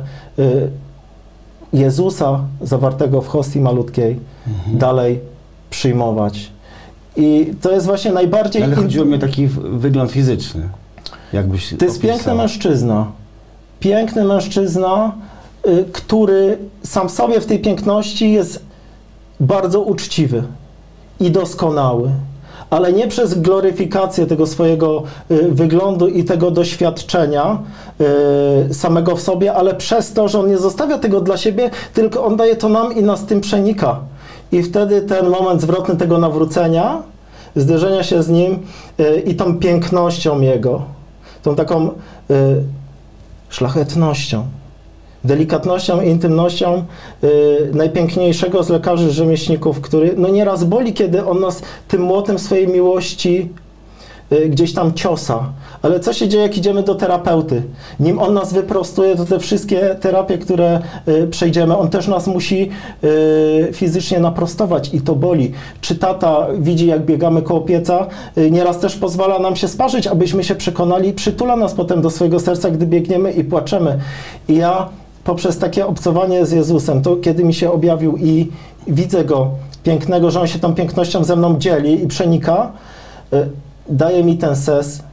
[SPEAKER 1] Jezusa zawartego w hostii malutkiej dalej przyjmować. I to jest właśnie najbardziej...
[SPEAKER 2] Ale chodziło mi o taki wygląd fizyczny. Jakbyś
[SPEAKER 1] to jest piękny mężczyzna. Piękny mężczyzna, który sam w sobie w tej piękności jest bardzo uczciwy i doskonały, ale nie przez gloryfikację tego swojego wyglądu i tego doświadczenia samego w sobie, ale przez to, że on nie zostawia tego dla siebie, tylko on daje to nam i nas tym przenika. I wtedy ten moment zwrotny tego nawrócenia, zderzenia się z Nim i tą pięknością Jego, tą taką szlachetnością, delikatnością i intymnością najpiękniejszego z lekarzy rzemieślników, który nieraz boli, kiedy on nas tym młotem swojej miłości gdzieś tam ciosa. Ale co się dzieje, jak idziemy do terapeuty? Nim on nas wyprostuje, to te wszystkie terapie, które przejdziemy, on też nas musi fizycznie naprostować i to boli. Czy tata widzi, jak biegamy koło pieca, nieraz też pozwala nam się sparzyć, abyśmy się przekonali, przytula nas potem do swojego serca, gdy biegniemy i płaczemy. I ja poprzez takie obcowanie z Jezusem, to kiedy mi się objawił i widzę Go pięknego, że On się tą pięknością ze mną dzieli i przenika, daje mi ten sens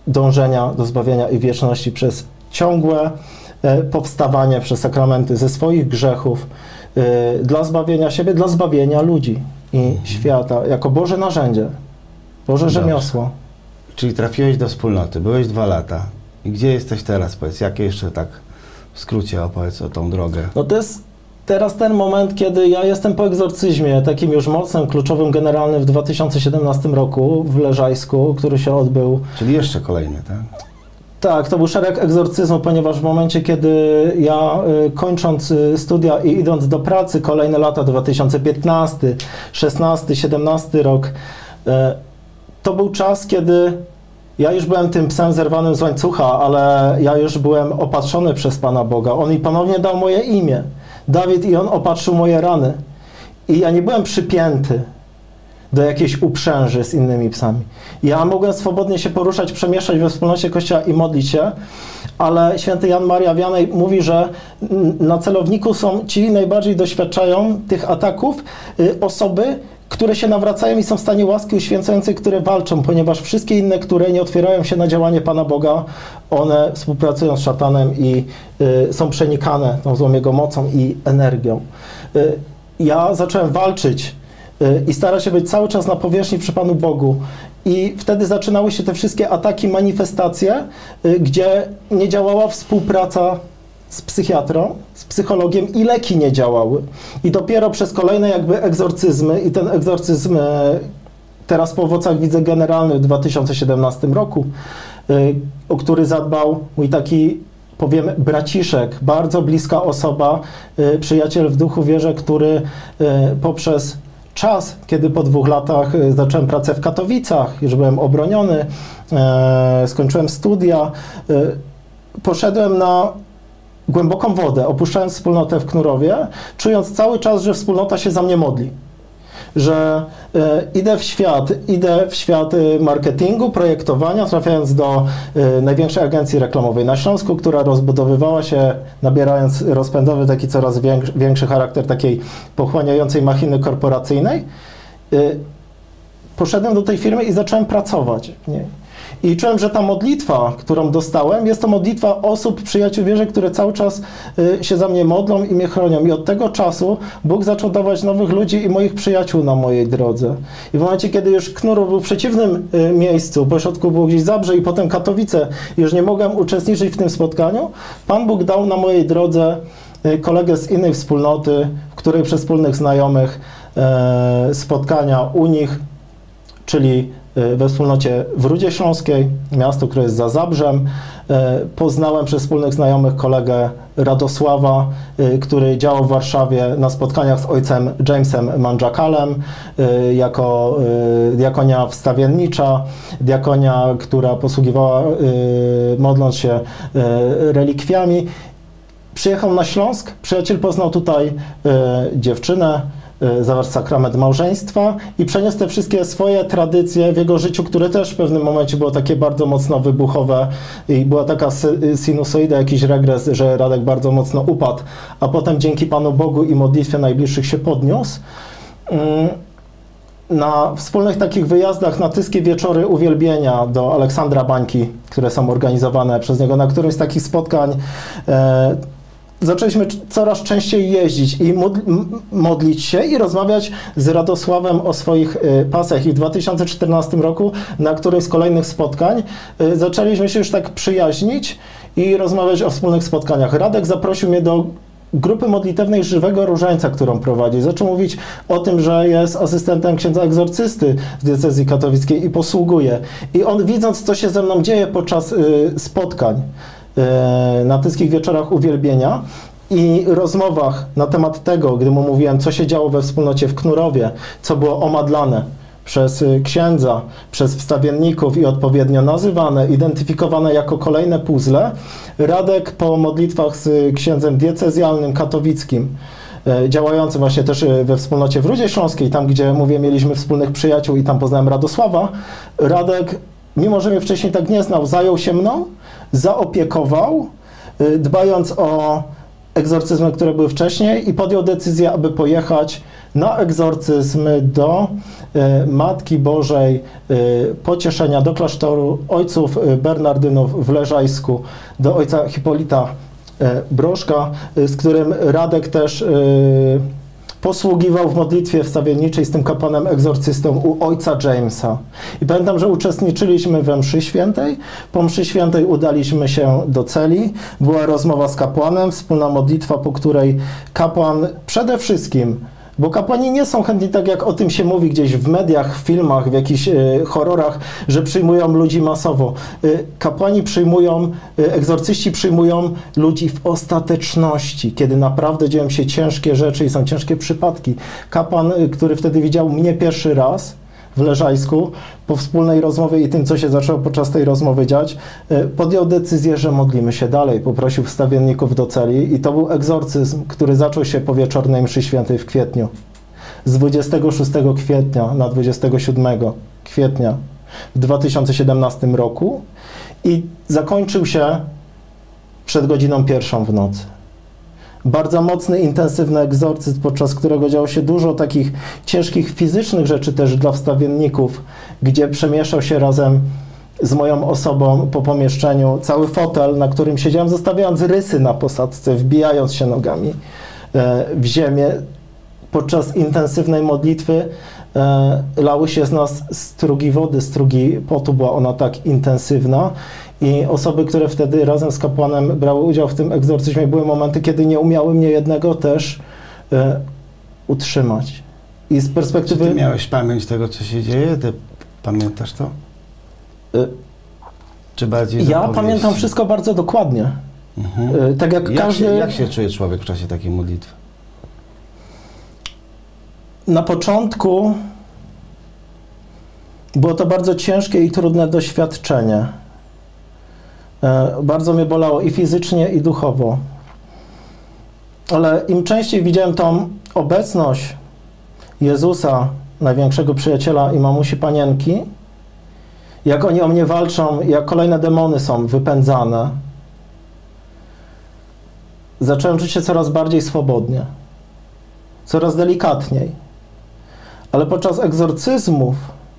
[SPEAKER 1] dążenia do zbawienia i wieczności przez ciągłe powstawanie przez sakramenty ze swoich grzechów dla zbawienia siebie, dla zbawienia ludzi i świata, jako Boże narzędzie, Boże rzemiosło.
[SPEAKER 2] Czyli trafiłeś do wspólnoty, byłeś 2 lata. I gdzie jesteś teraz? Powiedz, jakie jeszcze tak w skrócie opowiedz o tą drogę.
[SPEAKER 1] No to jest teraz ten moment, kiedy ja jestem po egzorcyzmie, takim już mocnym, kluczowym, generalnym w 2017 roku w Leżajsku, który się odbył.
[SPEAKER 2] Czyli jeszcze kolejny, tak?
[SPEAKER 1] Tak, to był szereg egzorcyzmów, ponieważ w momencie, kiedy ja kończąc studia i idąc do pracy, kolejne lata 2015, 16, 17 rok, to był czas, kiedy ja już byłem tym psem zerwanym z łańcucha, ale ja już byłem opatrzony przez Pana Boga. On mi ponownie dał moje imię, Dawid, i On opatrzył moje rany. I ja nie byłem przypięty do jakiejś uprzęży z innymi psami. Ja mogłem swobodnie się poruszać, przemieszczać we wspólnocie Kościoła i modlić się, ale święty Jan Maria Wianej mówi, że na celowniku są ci najbardziej doświadczają tych ataków osoby, które się nawracają i są w stanie łaski uświęcającej, które walczą, ponieważ wszystkie inne, które nie otwierają się na działanie Pana Boga, one współpracują z szatanem i są przenikane tą złą jego mocą i energią. Ja zacząłem walczyć i starać się być cały czas na powierzchni przy Panu Bogu. I wtedy zaczynały się te wszystkie ataki, manifestacje, gdzie nie działała współpraca z psychiatrą, z psychologiem i leki nie działały. I dopiero przez kolejne jakby egzorcyzmy, i ten egzorcyzm teraz po owocach widzę generalny w 2017 roku, o który zadbał mój taki, powiem, braciszek, bardzo bliska osoba, przyjaciel w duchu, wierzę, który poprzez czas, kiedy po 2 latach zacząłem pracę w Katowicach, już byłem obroniony, skończyłem studia, poszedłem na głęboką wodę, opuszczając wspólnotę w Knurowie, czując cały czas, że wspólnota się za mnie modli. Że idę w świat marketingu, projektowania, trafiając do największej agencji reklamowej na Śląsku, która rozbudowywała się, nabierając rozpędowy, taki coraz większy charakter takiej pochłaniającej machiny korporacyjnej. Poszedłem do tej firmy i zacząłem pracować w niej. I czułem, że ta modlitwa, którą dostałem, jest to modlitwa osób, przyjaciół wierzy, które cały czas się za mnie modlą i mnie chronią. I od tego czasu Bóg zaczął dawać nowych ludzi i moich przyjaciół na mojej drodze. I w momencie, kiedy już Knurów był w przeciwnym miejscu, po środku było gdzieś Zabrze i potem Katowice, już nie mogłem uczestniczyć w tym spotkaniu, Pan Bóg dał na mojej drodze kolegę z innej wspólnoty, w której przez wspólnych znajomych spotkania u nich, czyli we wspólnocie w Rudzie Śląskiej, miasto, które jest za Zabrzem. Poznałem przez wspólnych znajomych kolegę Radosława, który działał w Warszawie na spotkaniach z ojcem Jamesem Mandżakalem, jako diakonia wstawiennicza, diakonia, która posługiwała, modląc się, relikwiami. Przyjechał na Śląsk, przyjaciel poznał tutaj dziewczynę, zawarł sakrament małżeństwa i przeniósł te wszystkie swoje tradycje w jego życiu, które też w pewnym momencie było takie bardzo mocno wybuchowe i była taka sinusoida, jakiś regres, że Radek bardzo mocno upadł, a potem dzięki Panu Bogu i modlitwie najbliższych się podniósł. Na wspólnych takich wyjazdach na Tyskie Wieczory Uwielbienia do Aleksandra Bańki, które są organizowane przez niego, na którymś z takich spotkań zaczęliśmy coraz częściej jeździć i modlić się i rozmawiać z Radosławem o swoich pasjach. I w 2014 roku na którymś z kolejnych spotkań zaczęliśmy się już tak przyjaźnić i rozmawiać o wspólnych spotkaniach. Radek zaprosił mnie do grupy modlitewnej Żywego Różańca, którą prowadzi. Zaczął mówić o tym, że jest asystentem księdza egzorcysty z diecezji katowickiej i posługuje. I on, widząc, co się ze mną dzieje podczas spotkań na Tyskich Wieczorach Uwielbienia i rozmowach na temat tego, gdy mu mówiłem, co się działo we wspólnocie w Knurowie, co było omadlane przez księdza, przez wstawienników i odpowiednio nazywane, identyfikowane jako kolejne puzzle, Radek po modlitwach z księdzem diecezjalnym katowickim, działający właśnie też we wspólnocie w Rudzie Śląskiej, tam gdzie, mówię, mieliśmy wspólnych przyjaciół i tam poznałem Radosława, Radek, mimo że mnie wcześniej tak nie znał, zajął się mną, zaopiekował, dbając o egzorcyzmy, które były wcześniej i podjął decyzję, aby pojechać na egzorcyzm do Matki Bożej Pocieszenia, do klasztoru ojców Bernardynów w Leżajsku, do ojca Hipolita Brożka, z którym Radek też posługiwał w modlitwie wstawienniczej z tym kapłanem egzorcystą u ojca Jamesa. I pamiętam, że uczestniczyliśmy we mszy świętej. Po mszy świętej udaliśmy się do celi. Była rozmowa z kapłanem, wspólna modlitwa, po której kapłan przede wszystkim, bo kapłani nie są chętni, tak jak o tym się mówi gdzieś w mediach, w filmach, w jakichś horrorach, że przyjmują ludzi masowo. Kapłani przyjmują, egzorcyści przyjmują ludzi w ostateczności, kiedy naprawdę dzieją się ciężkie rzeczy i są ciężkie przypadki. Kapłan, który wtedy widział mnie pierwszy raz w Leżajsku, po wspólnej rozmowie i tym, co się zaczęło podczas tej rozmowy dziać, podjął decyzję, że modlimy się dalej. Poprosił wstawienników do celi i to był egzorcyzm, który zaczął się po wieczornej mszy świętej w kwietniu. Z 26 kwietnia na 27 kwietnia w 2017 roku i zakończył się przed godziną 1 w nocy. Bardzo mocny, intensywny egzorcyzm, podczas którego działo się dużo takich ciężkich fizycznych rzeczy też dla wstawienników, gdzie przemieszczał się razem z moją osobą po pomieszczeniu cały fotel, na którym siedziałem, zostawiając rysy na posadzce, wbijając się nogami w ziemię. Podczas intensywnej modlitwy lały się z nas strugi wody, strugi potu, była ona tak intensywna. I osoby, które wtedy razem z kapłanem brały udział w tym egzorcyzmie, były momenty, kiedy nie umiały mnie jednego też utrzymać. I z perspektywy...
[SPEAKER 2] Czy ty miałeś pamięć tego, co się dzieje? Ty pamiętasz to? Czy bardziej
[SPEAKER 1] Ja pamiętam wszystko bardzo dokładnie. Tak jak każdy...
[SPEAKER 2] Jak się czuje człowiek w czasie takiej modlitwy?
[SPEAKER 1] Na początku było to bardzo ciężkie i trudne doświadczenie. Bardzo mnie bolało i fizycznie, i duchowo. Ale im częściej widziałem tą obecność Jezusa, największego przyjaciela i mamusi Panienki, jak oni o mnie walczą, jak kolejne demony są wypędzane, zacząłem czuć się coraz bardziej swobodnie, coraz delikatniej. Ale podczas egzorcyzmów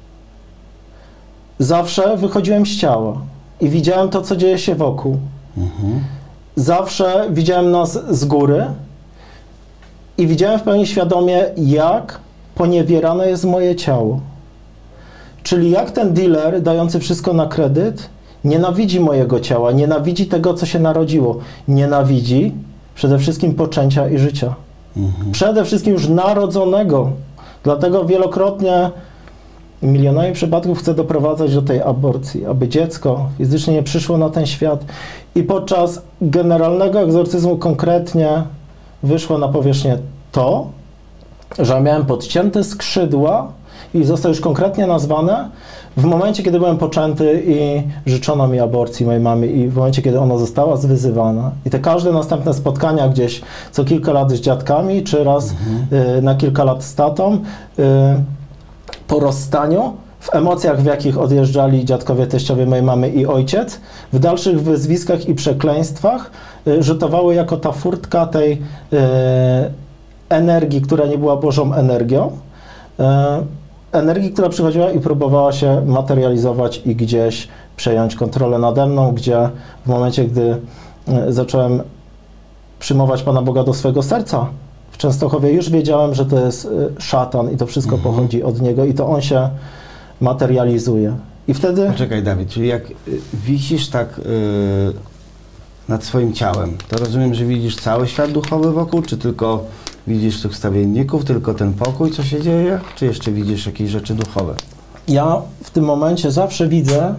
[SPEAKER 1] zawsze wychodziłem z ciała i widziałem to, co dzieje się wokół. Zawsze widziałem nas z góry i widziałem w pełni świadomie, jak poniewierane jest moje ciało. Czyli jak ten dealer, dający wszystko na kredyt, nienawidzi mojego ciała, nienawidzi tego, co się narodziło. Nienawidzi przede wszystkim poczęcia i życia. Przede wszystkim już narodzonego. Dlatego wielokrotnie milionami przypadków chce doprowadzać do tej aborcji, aby dziecko fizycznie nie przyszło na ten świat. I podczas generalnego egzorcyzmu konkretnie wyszło na powierzchnię to, że miałem podcięte skrzydła i zostało już konkretnie nazwane w momencie, kiedy byłem poczęty i życzono mi aborcji mojej mamie i w momencie, kiedy ona została zwyzywana. I te każde następne spotkania gdzieś co kilka lat z dziadkami, czy raz na kilka lat z tatą, po rozstaniu, w emocjach, w jakich odjeżdżali dziadkowie, teściowie mojej mamy i ojciec, w dalszych wyzwiskach i przekleństwach rzutowały jako ta furtka tej energii, która nie była Bożą energią, energii, która przychodziła i próbowała się materializować i gdzieś przejąć kontrolę nade mną, gdzie w momencie, gdy zacząłem przyjmować Pana Boga do swojego serca w Częstochowie, już wiedziałem, że to jest szatan i to wszystko pochodzi od niego i to on się materializuje. I wtedy...
[SPEAKER 2] Poczekaj, Dawid, czyli jak wisisz tak nad swoim ciałem, to rozumiem, że widzisz cały świat duchowy wokół, czy tylko widzisz tych wstawienników, tylko ten pokój, co się dzieje, czy jeszcze widzisz jakieś rzeczy duchowe?
[SPEAKER 1] Ja w tym momencie zawsze widzę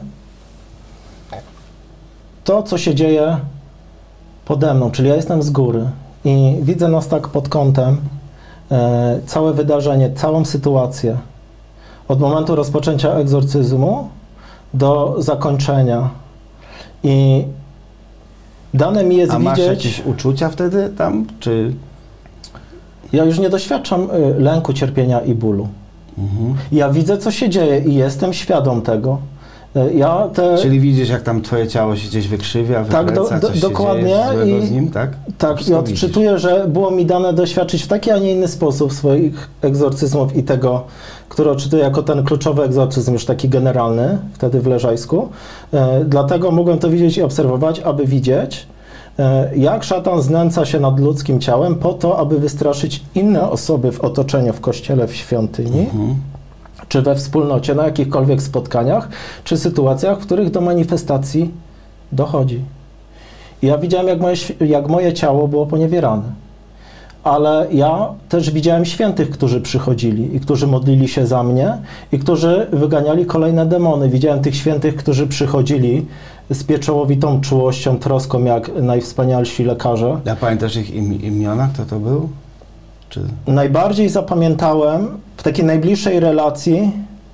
[SPEAKER 1] to, co się dzieje pode mną, czyli ja jestem z góry i widzę nas tak pod kątem, całe wydarzenie, całą sytuację. Od momentu rozpoczęcia egzorcyzmu do zakończenia. I dane mi jest widzieć...
[SPEAKER 2] A masz jakieś uczucia wtedy tam, czy...
[SPEAKER 1] Ja już nie doświadczam lęku, cierpienia i bólu. Ja widzę, co się dzieje i jestem świadom tego.
[SPEAKER 2] Czyli widzisz, jak tam twoje ciało się gdzieś wykrzywia, wykręca, coś
[SPEAKER 1] dokładnie.
[SPEAKER 2] się dzieje złego z nim, tak?
[SPEAKER 1] Tak, i odczytuję, że było mi dane doświadczyć w taki, a nie inny sposób swoich egzorcyzmów i tego, który odczytuję jako ten kluczowy egzorcyzm, już taki generalny, wtedy w Leżajsku. Dlatego mogłem to widzieć i obserwować, aby widzieć, jak szatan znęca się nad ludzkim ciałem po to, aby wystraszyć inne osoby w otoczeniu, w kościele, w świątyni, czy we wspólnocie, na jakichkolwiek spotkaniach, czy sytuacjach, w których do manifestacji dochodzi. I ja widziałem, jak moje ciało było poniewierane. Ale ja też widziałem świętych, którzy przychodzili i którzy modlili się za mnie i którzy wyganiali kolejne demony. Widziałem tych świętych, którzy przychodzili z pieczołowitą czułością, troską, jak najwspanialsi lekarze.
[SPEAKER 2] A pamiętasz ich imiona? Kto to był? Czy...
[SPEAKER 1] Najbardziej zapamiętałem w takiej najbliższej relacji,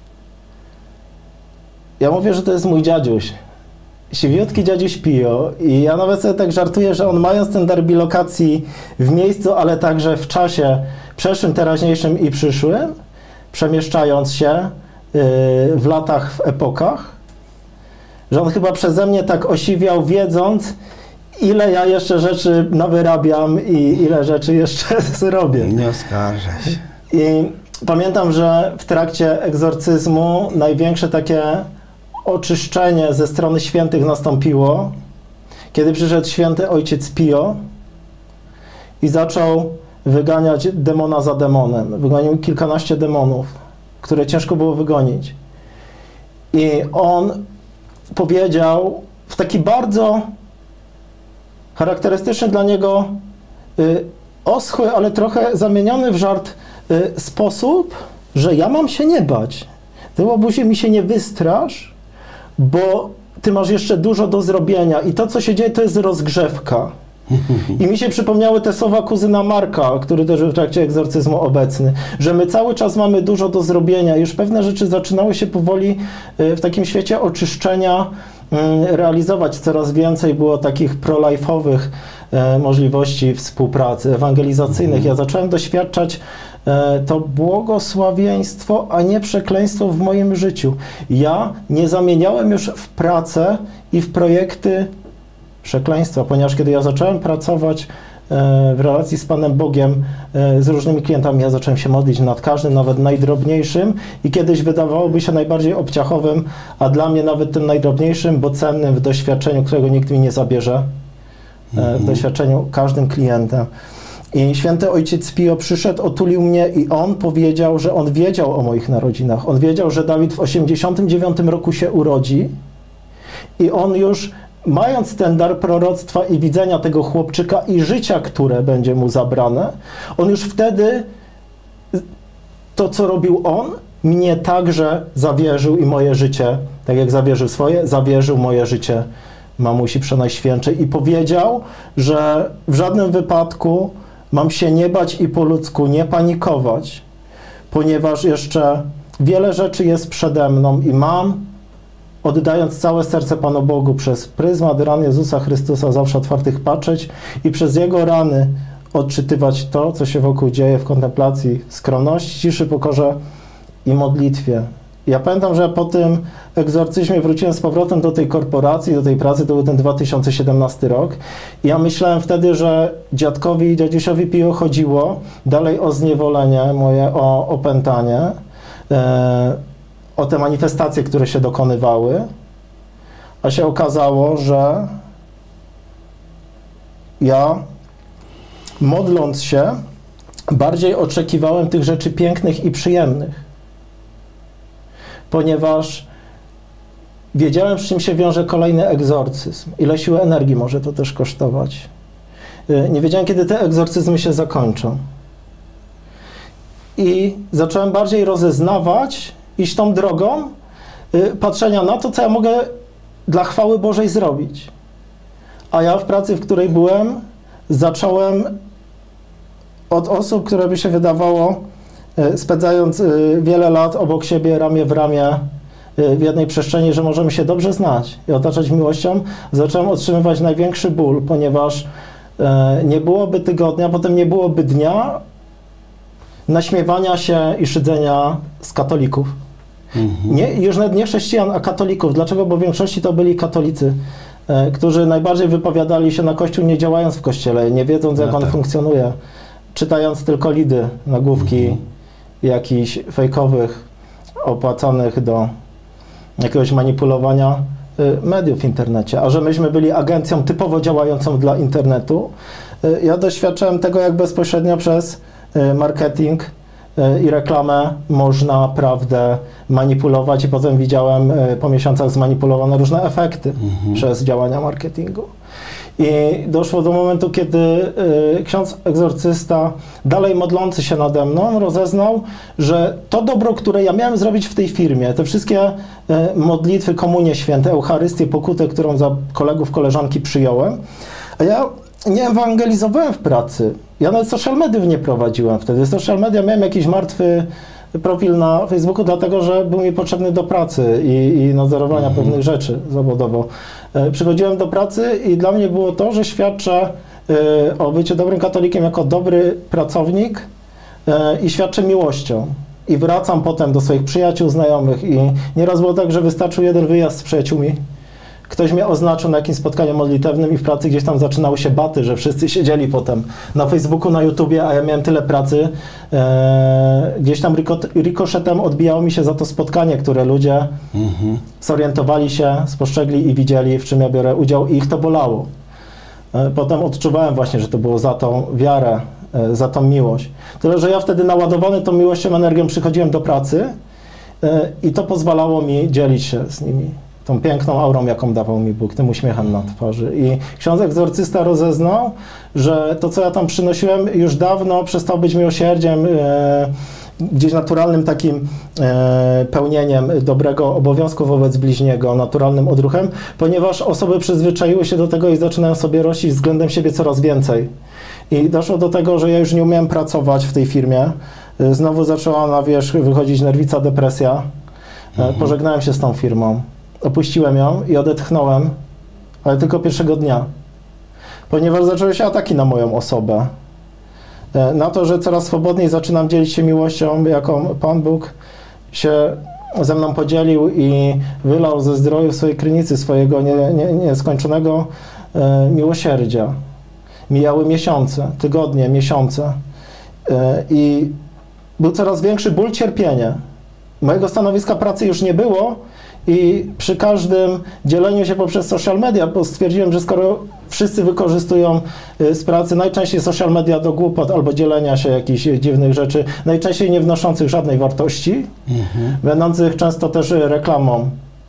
[SPEAKER 1] ja mówię, że to jest mój dziadziuś. Siwiutki dziadziuś Pio i ja nawet sobie tak żartuję, że on mając ten dar bilokacji w miejscu, ale także w czasie przeszłym, teraźniejszym i przyszłym, przemieszczając się w latach, w epokach, że on chyba przeze mnie tak osiwiał, wiedząc, ile ja jeszcze rzeczy nawyrabiam i ile rzeczy jeszcze zrobię.
[SPEAKER 2] Nie oskarżaj się.
[SPEAKER 1] I pamiętam, że w trakcie egzorcyzmu największe takie oczyszczenie ze strony świętych nastąpiło, kiedy przyszedł święty ojciec Pio i zaczął wyganiać demona za demonem. Wygonił kilkanaście demonów, które ciężko było wygonić. I on powiedział w taki bardzo charakterystyczny dla niego oschły, ale trochę zamieniony w żart sposób, że ja mam się nie bać. Ty, łobuzie, mi się nie wystrasz, bo ty masz jeszcze dużo do zrobienia i to, co się dzieje, to jest rozgrzewka. I mi się przypomniały te słowa kuzyna Marka, który też był w trakcie egzorcyzmu obecny, że my cały czas mamy dużo do zrobienia. Już pewne rzeczy zaczynały się powoli w takim świecie oczyszczenia realizować. Coraz więcej było takich pro-life'owych możliwości współpracy, ewangelizacyjnych. Ja zacząłem doświadczać to błogosławieństwo, a nie przekleństwo w moim życiu. Ja nie zamieniałem już w pracę i w projekty przekleństwa, ponieważ kiedy ja zacząłem pracować w relacji z Panem Bogiem, z różnymi klientami, ja zacząłem się modlić nad każdym, nawet najdrobniejszym i kiedyś wydawałoby się najbardziej obciachowym, a dla mnie nawet tym najdrobniejszym, bo cennym w doświadczeniu, którego nikt mi nie zabierze, w doświadczeniu każdym klientem. I święty ojciec Pio przyszedł, otulił mnie i on powiedział, że on wiedział o moich narodzinach. On wiedział, że Dawid w 89 roku się urodzi i on już, mając ten dar proroctwa i widzenia tego chłopczyka i życia, które będzie mu zabrane, on już wtedy to, co robił on, mnie także zawierzył i moje życie, tak jak zawierzył swoje, zawierzył moje życie mamusi Przenajświętszej i powiedział, że w żadnym wypadku mam się nie bać i po ludzku nie panikować, ponieważ jeszcze wiele rzeczy jest przede mną i mam, oddając całe serce Panu Bogu, przez pryzmat ran Jezusa Chrystusa zawsze otwartych patrzeć i przez Jego rany odczytywać to, co się wokół dzieje w kontemplacji, skromności, ciszy, pokorze i modlitwie. Ja pamiętam, że po tym egzorcyzmie wróciłem z powrotem do tej korporacji, do tej pracy, to był ten 2017 rok. I ja myślałem wtedy, że dziadkowi i dziadziusiowi Pio chodziło dalej o zniewolenie moje, o opętanie, o te manifestacje, które się dokonywały, a się okazało, że ja, modląc się, bardziej oczekiwałem tych rzeczy pięknych i przyjemnych, ponieważ wiedziałem, z czym się wiąże kolejny egzorcyzm, ile siły energii może to też kosztować. Nie wiedziałem, kiedy te egzorcyzmy się zakończą. I zacząłem bardziej rozeznawać, iść tą drogą patrzenia na to, co ja mogę dla chwały Bożej zrobić. A ja w pracy, w której byłem, zacząłem od osób, które by się wydawało, spędzając wiele lat obok siebie, ramię w ramię, w jednej przestrzeni, że możemy się dobrze znać i otaczać miłością, zacząłem otrzymywać największy ból, ponieważ nie byłoby tygodnia, potem nie byłoby dnia naśmiewania się i szydzenia z katolików. Już nawet nie chrześcijan, a katolików. Dlaczego? Bo w większości to byli katolicy, którzy najbardziej wypowiadali się na Kościół, nie działając w Kościele, nie wiedząc, jak on funkcjonuje, czytając tylko lidy, nagłówki jakichś fejkowych, opłacanych do jakiegoś manipulowania mediów w internecie. A że myśmy byli agencją typowo działającą dla internetu, ja doświadczałem tego, jak bezpośrednio przez marketing i reklamę można, prawdę, manipulować i potem widziałem po miesiącach zmanipulowane różne efekty przez działania marketingu. I doszło do momentu, kiedy ksiądz egzorcysta, dalej modlący się nade mną, rozeznał, że to dobro, które ja miałem zrobić w tej firmie, te wszystkie modlitwy, komunie święte, Eucharystię, pokutę, którą za kolegów, koleżanki przyjąłem, a ja nie ewangelizowałem w pracy. Ja nawet social mediów nie prowadziłem wtedy. Social media miałem jakiś martwy profil na Facebooku, dlatego że był mi potrzebny do pracy i nadzorowania pewnych rzeczy zawodowo. Przychodziłem do pracy i dla mnie było to, że świadczę o byciu dobrym katolikiem jako dobry pracownik i świadczę miłością. I wracam potem do swoich przyjaciół, znajomych i nieraz było tak, że wystarczył jeden wyjazd z przyjaciółmi. Ktoś mnie oznaczył na jakimś spotkaniu modlitewnym i w pracy gdzieś tam zaczynały się baty, że wszyscy siedzieli potem na Facebooku, na YouTubie, a ja miałem tyle pracy. Gdzieś tam rikoszetem odbijało mi się za to spotkanie, które ludzie zorientowali się, spostrzegli i widzieli, w czym ja biorę udział i ich to bolało. Potem odczuwałem właśnie, że to było za tą wiarę, za tą miłość. Tyle, że ja wtedy naładowany tą miłością, energią przychodziłem do pracy i to pozwalało mi dzielić się z nimi. Tą piękną aurą, jaką dawał mi Bóg, tym uśmiechem na twarzy. I ksiądz egzorcysta rozeznał, że to, co ja tam przynosiłem, już dawno przestało być miłosierdziem, gdzieś naturalnym takim pełnieniem dobrego obowiązku wobec bliźniego, naturalnym odruchem, ponieważ osoby przyzwyczaiły się do tego i zaczynają sobie rościć względem siebie coraz więcej. I doszło do tego, że ja już nie umiałem pracować w tej firmie. Znowu zaczęła na wierzch wychodzić nerwica, depresja. Pożegnałem się z tą firmą. Opuściłem ją i odetchnąłem, ale tylko pierwszego dnia, ponieważ zaczęły się ataki na moją osobę. Na to, że coraz swobodniej zaczynam dzielić się miłością, jaką Pan Bóg się ze mną podzielił i wylał ze zdrojów swojej krynicy, swojego nieskończonego miłosierdzia. Mijały miesiące, tygodnie, miesiące i był coraz większy ból, cierpienie. Mojego stanowiska pracy już nie było i przy każdym dzieleniu się poprzez social media, bo stwierdziłem, że skoro wszyscy wykorzystują z pracy najczęściej social media do głupot albo dzielenia się jakichś dziwnych rzeczy, najczęściej nie wnoszących żadnej wartości, będących często też reklamą,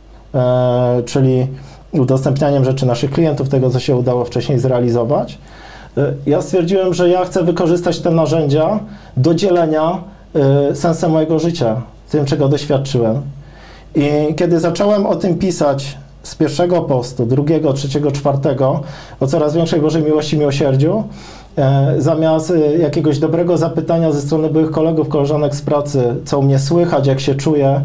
[SPEAKER 1] czyli udostępnianiem rzeczy naszych klientów, tego, co się udało wcześniej zrealizować. Ja stwierdziłem, że ja chcę wykorzystać te narzędzia do dzielenia sensem mojego życia, tym, czego doświadczyłem. I kiedy zacząłem o tym pisać z pierwszego postu, drugiego, trzeciego, czwartego, o coraz większej Bożej miłości, miłosierdziu, zamiast jakiegoś dobrego zapytania ze strony byłych kolegów, koleżanek z pracy, co u mnie słychać, jak się czuję,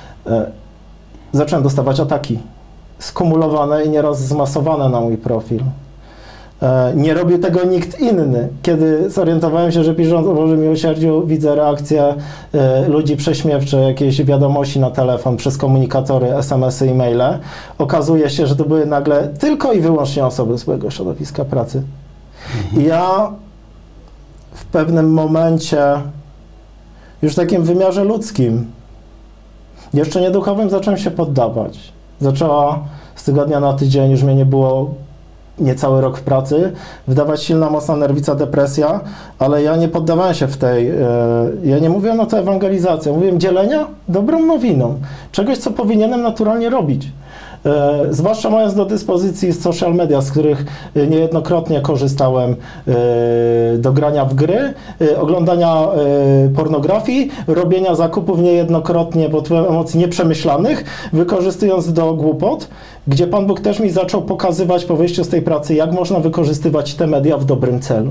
[SPEAKER 1] zacząłem dostawać ataki skumulowane i nieraz zmasowane na mój profil. Nie robił tego nikt inny. Kiedy zorientowałem się, że pisząc o Bożym Miłosierdziu, widzę reakcje ludzi prześmiewcze, jakieś wiadomości na telefon, przez komunikatory, SMS-y, e-maile, okazuje się, że to były nagle tylko i wyłącznie osoby z mojego środowiska pracy. I ja w pewnym momencie, już w takim wymiarze ludzkim, jeszcze nie duchowym, zacząłem się poddawać. Zaczęła z tygodnia na tydzień, już mnie nie było niecały rok w pracy, wydawać silna, mocna nerwica, depresja, ale ja nie poddawałem się w tej, ja nie mówiłem o to ewangelizacji, mówiłem dzielenia dobrą nowiną, czegoś, co powinienem naturalnie robić. Zwłaszcza mając do dyspozycji social media, z których niejednokrotnie korzystałem do grania w gry, oglądania pornografii, robienia zakupów niejednokrotnie pod wpływem emocji nieprzemyślanych, wykorzystując do głupot, gdzie Pan Bóg też mi zaczął pokazywać po wyjściu z tej pracy, jak można wykorzystywać te media w dobrym celu.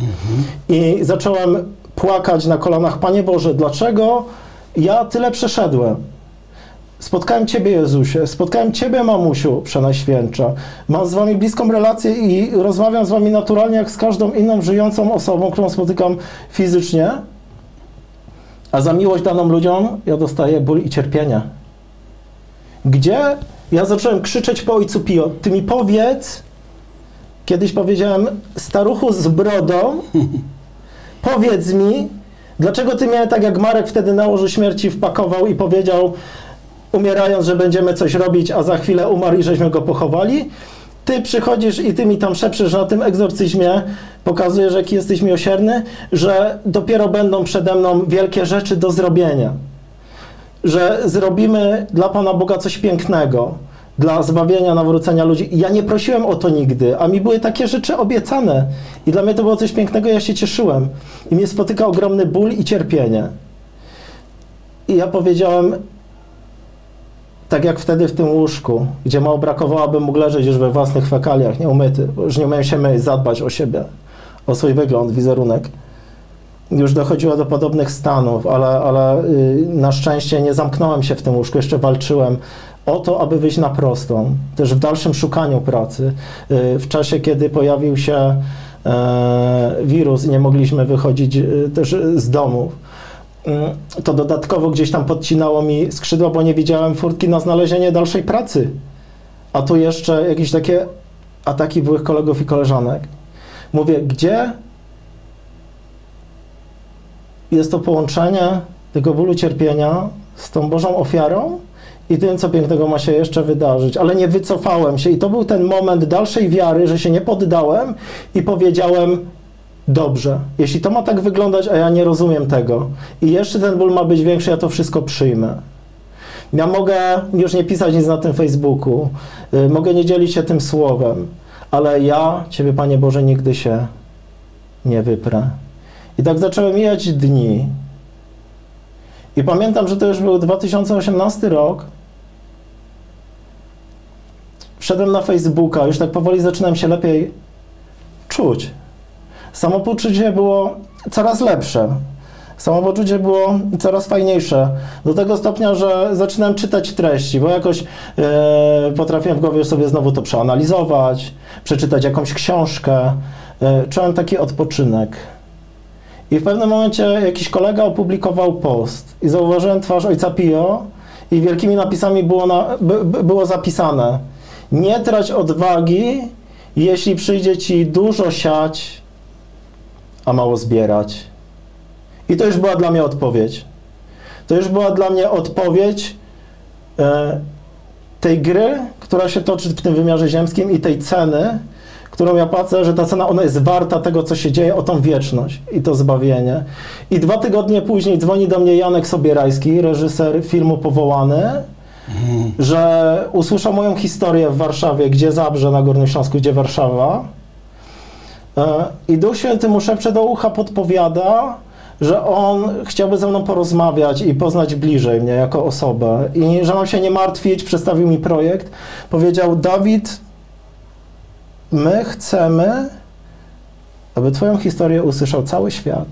[SPEAKER 1] I zacząłem płakać na kolanach: Panie Boże, dlaczego ja tyle przeszedłem? Spotkałem Ciebie, Jezusie, spotkałem Ciebie, mamusiu Przenajświętsza. Mam z Wami bliską relację i rozmawiam z Wami naturalnie, jak z każdą inną żyjącą osobą, którą spotykam fizycznie. A za miłość daną ludziom ja dostaję ból i cierpienie. Gdzie ja zacząłem krzyczeć po ojcu Pio, ty mi powiedz, kiedyś powiedziałem, staruchu z brodą, powiedz mi, dlaczego ty mnie tak jak Marek wtedy na łożu śmierci wpakował i powiedział, umierając, że będziemy coś robić, a za chwilę umarł i żeśmy go pochowali. Ty przychodzisz i ty mi tam szepczesz na tym egzorcyzmie, pokazujesz, jaki jesteś miłosierny, że dopiero będą przede mną wielkie rzeczy do zrobienia. Że zrobimy dla Pana Boga coś pięknego, dla zbawienia, nawrócenia ludzi. Ja nie prosiłem o to nigdy, a mi były takie rzeczy obiecane. I dla mnie to było coś pięknego, ja się cieszyłem. I mnie spotyka ogromny ból i cierpienie. I ja powiedziałem, tak jak wtedy w tym łóżku, gdzie mało brakowało, abym mógł leżeć już we własnych fekaliach, nieumyty, bo już nie umiałem się myć, zadbać o siebie, o swój wygląd, wizerunek. Już dochodziło do podobnych stanów, ale na szczęście nie zamknąłem się w tym łóżku, jeszcze walczyłem o to, aby wyjść na prostą. Też w dalszym szukaniu pracy. W czasie, kiedy pojawił się wirus i nie mogliśmy wychodzić też z domów, to dodatkowo gdzieś tam podcinało mi skrzydła, bo nie widziałem furtki na znalezienie dalszej pracy. A tu jeszcze jakieś takie ataki byłych kolegów i koleżanek. Mówię, gdzie jest to połączenie tego bólu, cierpienia z tą Bożą ofiarą i tym, co pięknego ma się jeszcze wydarzyć. Ale nie wycofałem się i to był ten moment dalszej wiary, że się nie poddałem i powiedziałem, dobrze, jeśli to ma tak wyglądać, a ja nie rozumiem tego i jeszcze ten ból ma być większy, ja to wszystko przyjmę. Ja mogę już nie pisać nic na tym Facebooku, mogę nie dzielić się tym słowem, ale ja Ciebie, Panie Boże, nigdy się nie wyprę. I tak zaczęły mijać dni. I pamiętam, że to już był 2018 rok. Wszedłem na Facebooka, już tak powoli zaczynałem się lepiej czuć. Samopoczucie było coraz lepsze. Samopoczucie było coraz fajniejsze. Do tego stopnia, że zaczynałem czytać treści, bo jakoś potrafiłem w głowie sobie znowu to przeanalizować, przeczytać jakąś książkę. Czułem taki odpoczynek. I w pewnym momencie jakiś kolega opublikował post i zauważyłem twarz ojca Pio i wielkimi napisami było zapisane: nie trać odwagi, jeśli przyjdzie ci dużo siać, a mało zbierać. I to już była dla mnie odpowiedź. To już była dla mnie odpowiedź tej gry, która się toczy w tym wymiarze ziemskim i tej ceny, którą ja płacę, że ta cena, ona jest warta tego, co się dzieje, o tą wieczność i to zbawienie. I 2 tygodnie później dzwoni do mnie Janek Sobierajski, reżyser filmu Powołany, że usłyszał moją historię w Warszawie, gdzie Zabrze na Górnym Śląsku, gdzie Warszawa. I Duch Święty mu szepcze do ucha, podpowiada, że on chciałby ze mną porozmawiać i poznać bliżej mnie jako osobę. I że mam się nie martwić, przedstawił mi projekt. Powiedział: Dawid, my chcemy, aby Twoją historię usłyszał cały świat.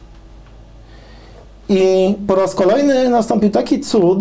[SPEAKER 1] I po raz kolejny nastąpił taki cud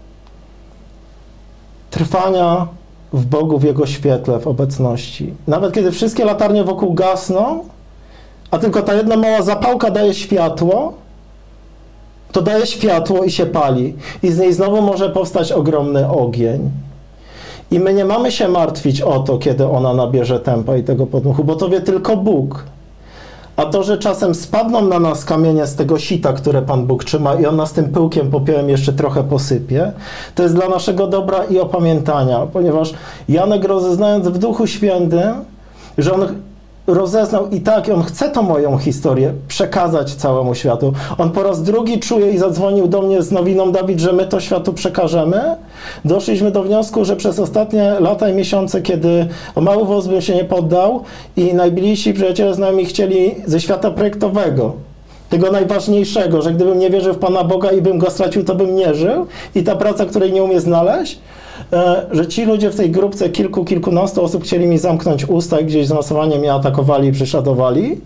[SPEAKER 1] trwania w Bogu, w Jego świetle, w obecności. Nawet kiedy wszystkie latarnie wokół gasną, a tylko ta jedna mała zapałka daje światło, to daje światło i się pali. I z niej znowu może powstać ogromny ogień. I my nie mamy się martwić o to, kiedy ona nabierze tempa i tego podmuchu, bo to wie tylko Bóg. A to, że czasem spadną na nas kamienie z tego sita, które Pan Bóg trzyma i On nas tym pyłkiem popiołem jeszcze trochę posypie, to jest dla naszego dobra i opamiętania, ponieważ Janek, rozeznając w Duchu Świętym, że on rozeznał i tak, on chce tą moją historię przekazać całemu światu. On po raz drugi czuje i zadzwonił do mnie z nowiną: Dawid, że my to światu przekażemy. Doszliśmy do wniosku, że przez ostatnie lata i miesiące, kiedy o mały włos bym się nie poddał i najbliżsi przyjaciele z nami chcieli ze świata projektowego, tego najważniejszego, że gdybym nie wierzył w Pana Boga i bym Go stracił, to bym nie żył i ta praca, której nie umie znaleźć, że ci ludzie w tej grupce kilkunastu osób chcieli mi zamknąć usta i gdzieś zmasowanie mnie atakowali i prześladowali,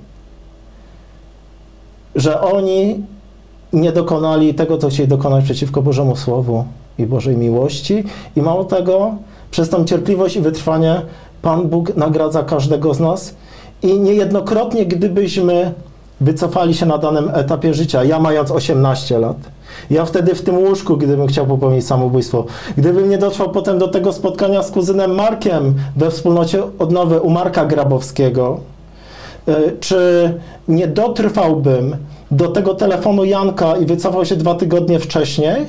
[SPEAKER 1] że oni nie dokonali tego, co chcieli dokonać przeciwko Bożemu Słowu i Bożej miłości. I mało tego, przez tą cierpliwość i wytrwanie Pan Bóg nagradza każdego z nas i niejednokrotnie, gdybyśmy wycofali się na danym etapie życia, ja mając 18 lat, Ja wtedy w tym łóżku, gdybym chciał popełnić samobójstwo, gdybym nie dotrwał potem do tego spotkania z kuzynem Markiem we wspólnocie odnowy u Marka Grabowskiego, czy nie dotrwałbym do tego telefonu Janka i wycofał się 2 tygodnie wcześniej,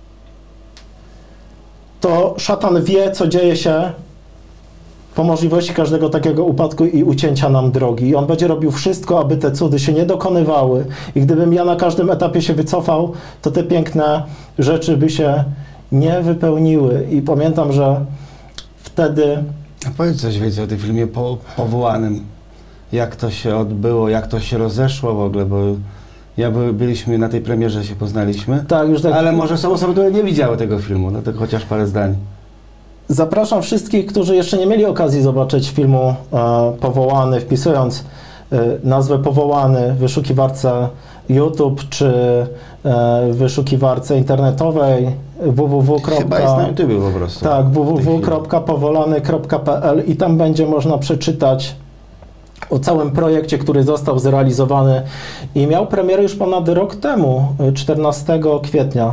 [SPEAKER 1] to szatan wie, co dzieje się po możliwości każdego takiego upadku i ucięcia nam drogi. I on będzie robił wszystko, aby te cudy się nie dokonywały. I gdybym ja na każdym etapie się wycofał, to te piękne rzeczy by się nie wypełniły. I pamiętam, że wtedy...
[SPEAKER 2] A powiedz coś więcej o tym filmie Powołanym. Jak to się odbyło, jak to się rozeszło w ogóle, bo byliśmy na tej premierze, się poznaliśmy.
[SPEAKER 1] Tak, już tak.
[SPEAKER 2] Ale może są osoby, które nie widziały tego filmu, no to chociaż parę zdań.
[SPEAKER 1] Zapraszam wszystkich, którzy jeszcze nie mieli okazji zobaczyć filmu Powołany, wpisując nazwę Powołany w wyszukiwarce YouTube czy w wyszukiwarce internetowej www.
[SPEAKER 2] Chyba jest na YouTube po prostu.
[SPEAKER 1] Tak, www.powolany.pl i tam będzie można przeczytać o całym projekcie, który został zrealizowany i miał premierę już ponad rok temu, 14 kwietnia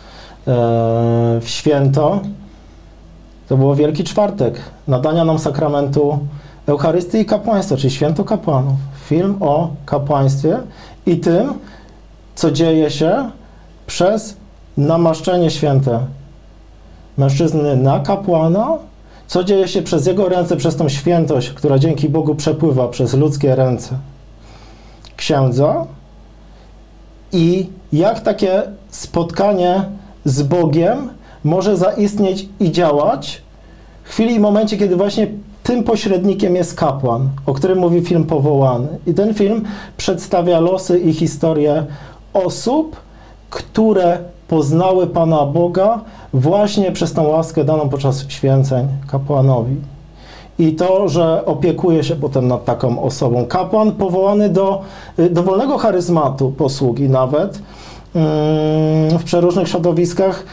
[SPEAKER 1] w święto. To było Wielki Czwartek, nadania nam sakramentu Eucharystii i kapłaństwa, czyli święto kapłanów. Film o kapłaństwie i tym, co dzieje się przez namaszczenie święte mężczyzny na kapłana, co dzieje się przez jego ręce, przez tą świętość, która dzięki Bogu przepływa przez ludzkie ręce księdza i jak takie spotkanie z Bogiem może zaistnieć i działać w chwili i momencie, kiedy właśnie tym pośrednikiem jest kapłan, o którym mówi film Powołany. I ten film przedstawia losy i historię osób, które poznały Pana Boga właśnie przez tą łaskę daną podczas święceń kapłanowi. I to, że opiekuje się potem nad taką osobą. Kapłan powołany do dowolnego charyzmatu posługi nawet, w przeróżnych środowiskach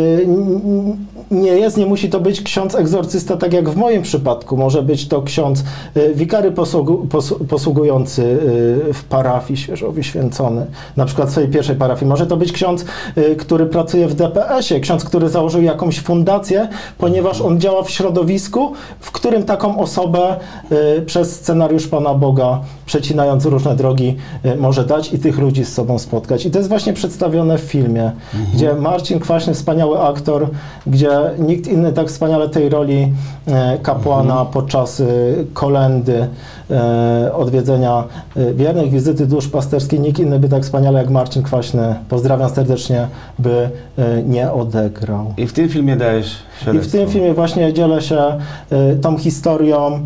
[SPEAKER 1] nie musi to być ksiądz egzorcysta, tak jak w moim przypadku. Może być to ksiądz wikary posługujący w parafii, świeżo wyświęcony, na przykład w swojej pierwszej parafii. Może to być ksiądz, który pracuje w DPS-ie, ksiądz, który założył jakąś fundację, ponieważ on działa w środowisku, w którym taką osobę przez scenariusz Pana Boga, przecinając różne drogi, może dać i tych ludzi z sobą spotkać. I to jest właśnie przedstawione w filmie, gdzie Marcin Kwaśny, wspaniały aktor, gdzie nikt inny tak wspaniale tej roli kapłana podczas kolędy, odwiedzenia wiernych, wizyty duszpasterskiej, nikt inny by tak wspaniale jak Marcin Kwaśny, pozdrawiam serdecznie, by nie odegrał.
[SPEAKER 2] I w tym filmie dajesz świadectwo.
[SPEAKER 1] I w tym filmie właśnie dzielę się tą historią.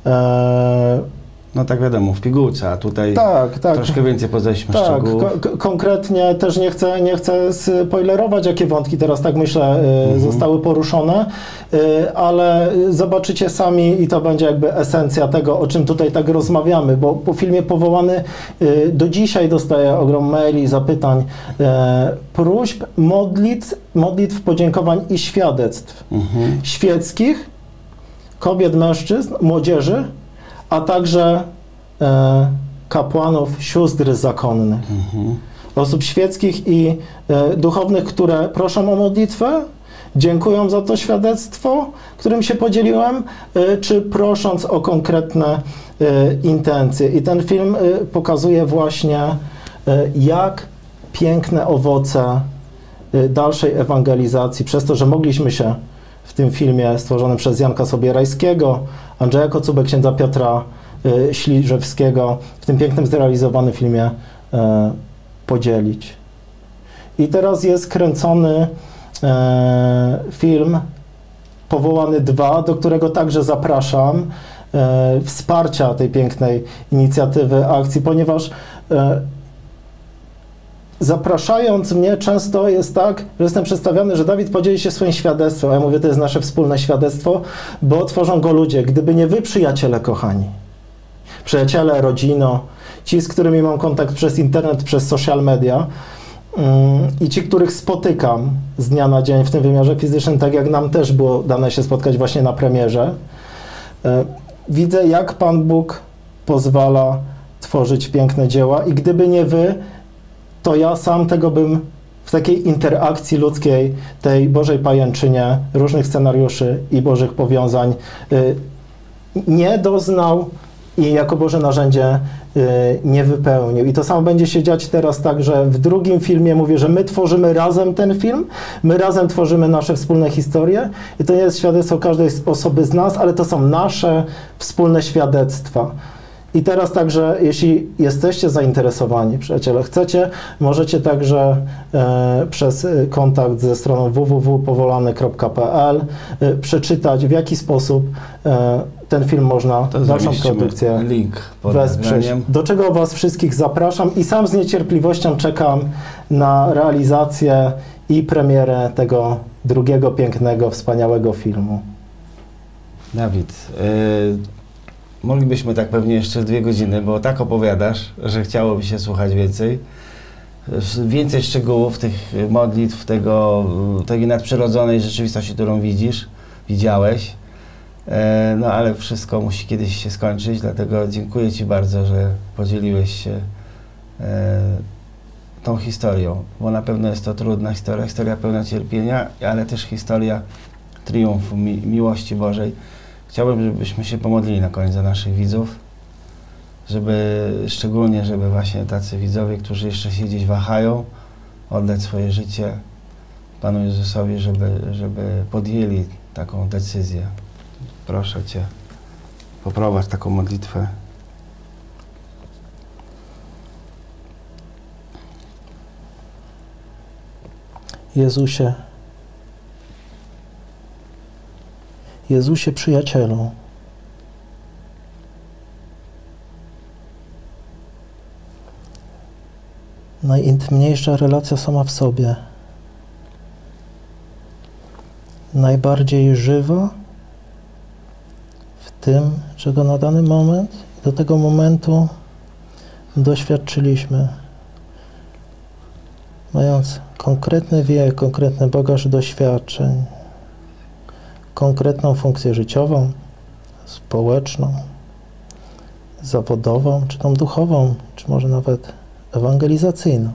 [SPEAKER 2] No tak wiadomo, w pigułce, a tutaj troszkę więcej poznaliśmy szczegółów.
[SPEAKER 1] Konkretnie też nie chcę spoilerować, jakie wątki teraz, tak myślę, zostały poruszone, ale zobaczycie sami i to będzie jakby esencja tego, o czym tutaj tak rozmawiamy, bo po filmie Powołany do dzisiaj dostaję ogrom maili, zapytań, próśb, modlitw, podziękowań i świadectw świeckich, kobiet, mężczyzn, młodzieży, a także kapłanów, sióstr zakonnych, osób świeckich i duchownych, które proszą o modlitwę, dziękują za to świadectwo, którym się podzieliłem, czy prosząc o konkretne intencje. I ten film pokazuje właśnie, jak piękne owoce dalszej ewangelizacji, przez to, że mogliśmy się w tym filmie stworzonym przez Janka Sobierajskiego, Andrzeja Kocubę, księdza Piotra Śliżewskiego, w tym pięknym, zrealizowanym filmie podzielić. I teraz jest kręcony film Powołany 2, do którego także zapraszam, wsparcia tej pięknej inicjatywy, akcji, ponieważ zapraszając mnie, często jest tak, że jestem przedstawiony, że Dawid podzieli się swoim świadectwem, a ja mówię, to jest nasze wspólne świadectwo, bo tworzą go ludzie. Gdyby nie wy, przyjaciele kochani, przyjaciele, rodzino, ci, z którymi mam kontakt przez internet, przez social media i ci, których spotykam z dnia na dzień w tym wymiarze fizycznym, tak jak nam też było dane się spotkać właśnie na premierze, widzę, jak Pan Bóg pozwala tworzyć piękne dzieła i gdyby nie wy, to ja sam tego bym w takiej interakcji ludzkiej, tej Bożej pajęczynie, różnych scenariuszy i Bożych powiązań nie doznał i jako Boże narzędzie nie wypełnił. I to samo będzie się dziać teraz tak, że w drugim filmie mówię, że my tworzymy razem ten film, my razem tworzymy nasze wspólne historie i to nie jest świadectwo każdej osoby z nas, ale to są nasze wspólne świadectwa. I teraz także, jeśli jesteście zainteresowani, przyjaciele, chcecie, możecie także przez kontakt ze stroną www.powolany.pl przeczytać, w jaki sposób ten film można, dalszą produkcję
[SPEAKER 2] link pod
[SPEAKER 1] wesprzeć.
[SPEAKER 2] nagraniem.
[SPEAKER 1] Do czego Was wszystkich zapraszam i sam z niecierpliwością czekam na realizację i premierę tego drugiego, pięknego, wspaniałego filmu.
[SPEAKER 2] Dawid, moglibyśmy tak pewnie jeszcze 2 godziny, bo tak opowiadasz, że chciałoby się słuchać więcej. Więcej szczegółów tych modlitw, tej nadprzyrodzonej rzeczywistości, którą widziałeś. No ale wszystko musi kiedyś się skończyć, dlatego dziękuję Ci bardzo, że podzieliłeś się tą historią, bo na pewno jest to trudna historia pełna cierpienia, ale też historia triumfu, miłości Bożej. Chciałbym, żebyśmy się pomodlili na koniec za naszych widzów, szczególnie, żeby właśnie tacy widzowie, którzy jeszcze się gdzieś wahają, oddać swoje życie Panu Jezusowi, żeby podjęli taką decyzję. Proszę Cię, poprowadź taką modlitwę.
[SPEAKER 1] Jezusie przyjacielu, najintymniejsza relacja sama w sobie, najbardziej żywa w tym, czego na dany moment, do tego momentu doświadczyliśmy, mając konkretny wiek, konkretny bagaż doświadczeń, konkretną funkcję życiową, społeczną, zawodową, czy tą duchową, czy może nawet ewangelizacyjną.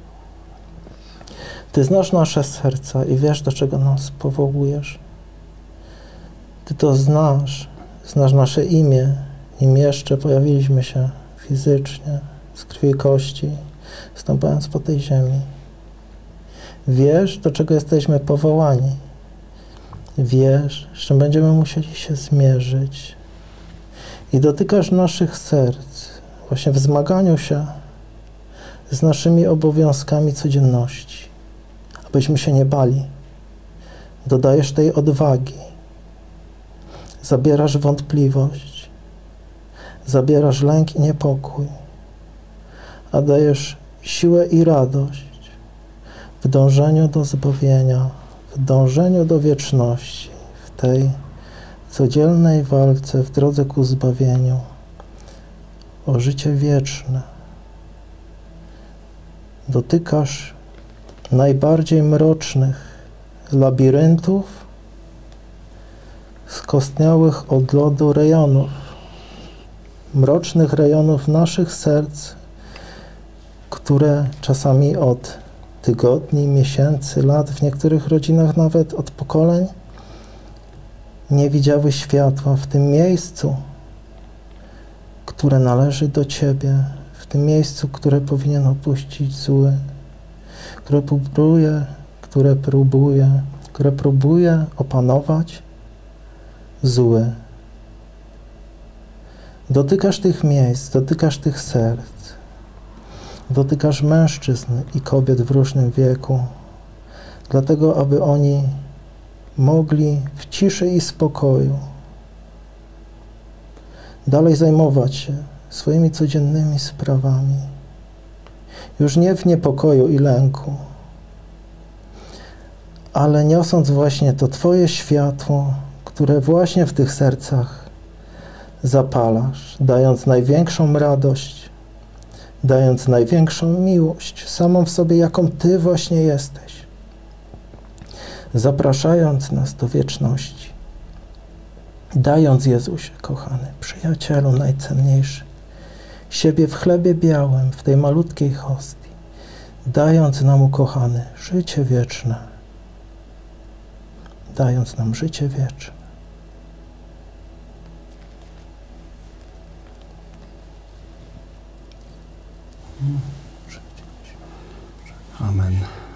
[SPEAKER 1] Ty znasz nasze serca i wiesz, do czego nas powołujesz. Ty to znasz nasze imię, nim jeszcze pojawiliśmy się fizycznie, z krwi i kości, stąpając po tej ziemi. Wiesz, do czego jesteśmy powołani. Wiesz, z czym będziemy musieli się zmierzyć. I dotykasz naszych serc właśnie w zmaganiu się z naszymi obowiązkami codzienności, abyśmy się nie bali. Dodajesz tej odwagi. Zabierasz wątpliwość. Zabierasz lęk i niepokój. A dajesz siłę i radość w dążeniu do zbawienia, w dążeniu do wieczności, w tej codziennej walce w drodze ku zbawieniu, o życie wieczne. Dotykasz najbardziej mrocznych labiryntów, skostniałych od lodu rejonów, mrocznych rejonów naszych serc, które czasami od tygodni, miesięcy, lat, w niektórych rodzinach nawet od pokoleń nie widziały światła w tym miejscu, które należy do Ciebie, w tym miejscu, które powinien opuścić zły, które próbuje opanować zły. Dotykasz tych miejsc, dotykasz tych serc, dotykasz mężczyzn i kobiet w różnym wieku, dlatego aby oni mogli w ciszy i spokoju dalej zajmować się swoimi codziennymi sprawami. Już nie w niepokoju i lęku, ale niosąc właśnie to Twoje światło, które właśnie w tych sercach zapalasz, dając największą radość, dając największą miłość, samą w sobie, jaką Ty właśnie jesteś, zapraszając nas do wieczności, dając Jezusie, kochany, przyjacielu najcenniejszy, siebie w chlebie białym, w tej malutkiej hostii, dając nam, ukochany, życie wieczne, dając nam życie wieczne.
[SPEAKER 2] Amen.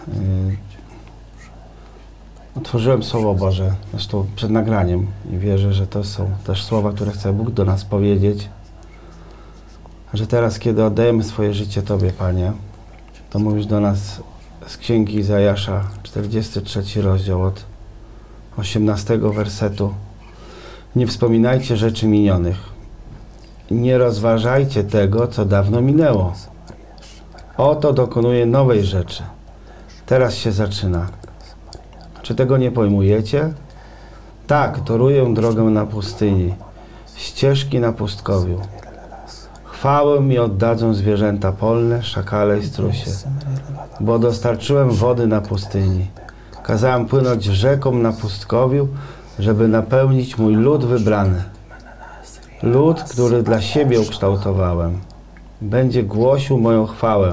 [SPEAKER 2] Otworzyłem Słowo Boże, zresztą przed nagraniem i wierzę, że to są też słowa, które chce Bóg do nas powiedzieć, że teraz, kiedy oddajemy swoje życie Tobie, Panie, to mówisz do nas z Księgi Izajasza, 43 rozdział od 18 wersetu. Nie wspominajcie rzeczy minionych. Nie rozważajcie tego, co dawno minęło. Oto dokonuje nowej rzeczy. Teraz się zaczyna. Czy tego nie pojmujecie? Tak, toruję drogę na pustyni, ścieżki na pustkowiu. Chwałę mi oddadzą zwierzęta polne, szakale i strusie, bo dostarczyłem wody na pustyni. Kazałem płynąć rzeką na pustkowiu, żeby napełnić mój lud wybrany. Lud, który dla siebie ukształtowałem, będzie głosił moją chwałę.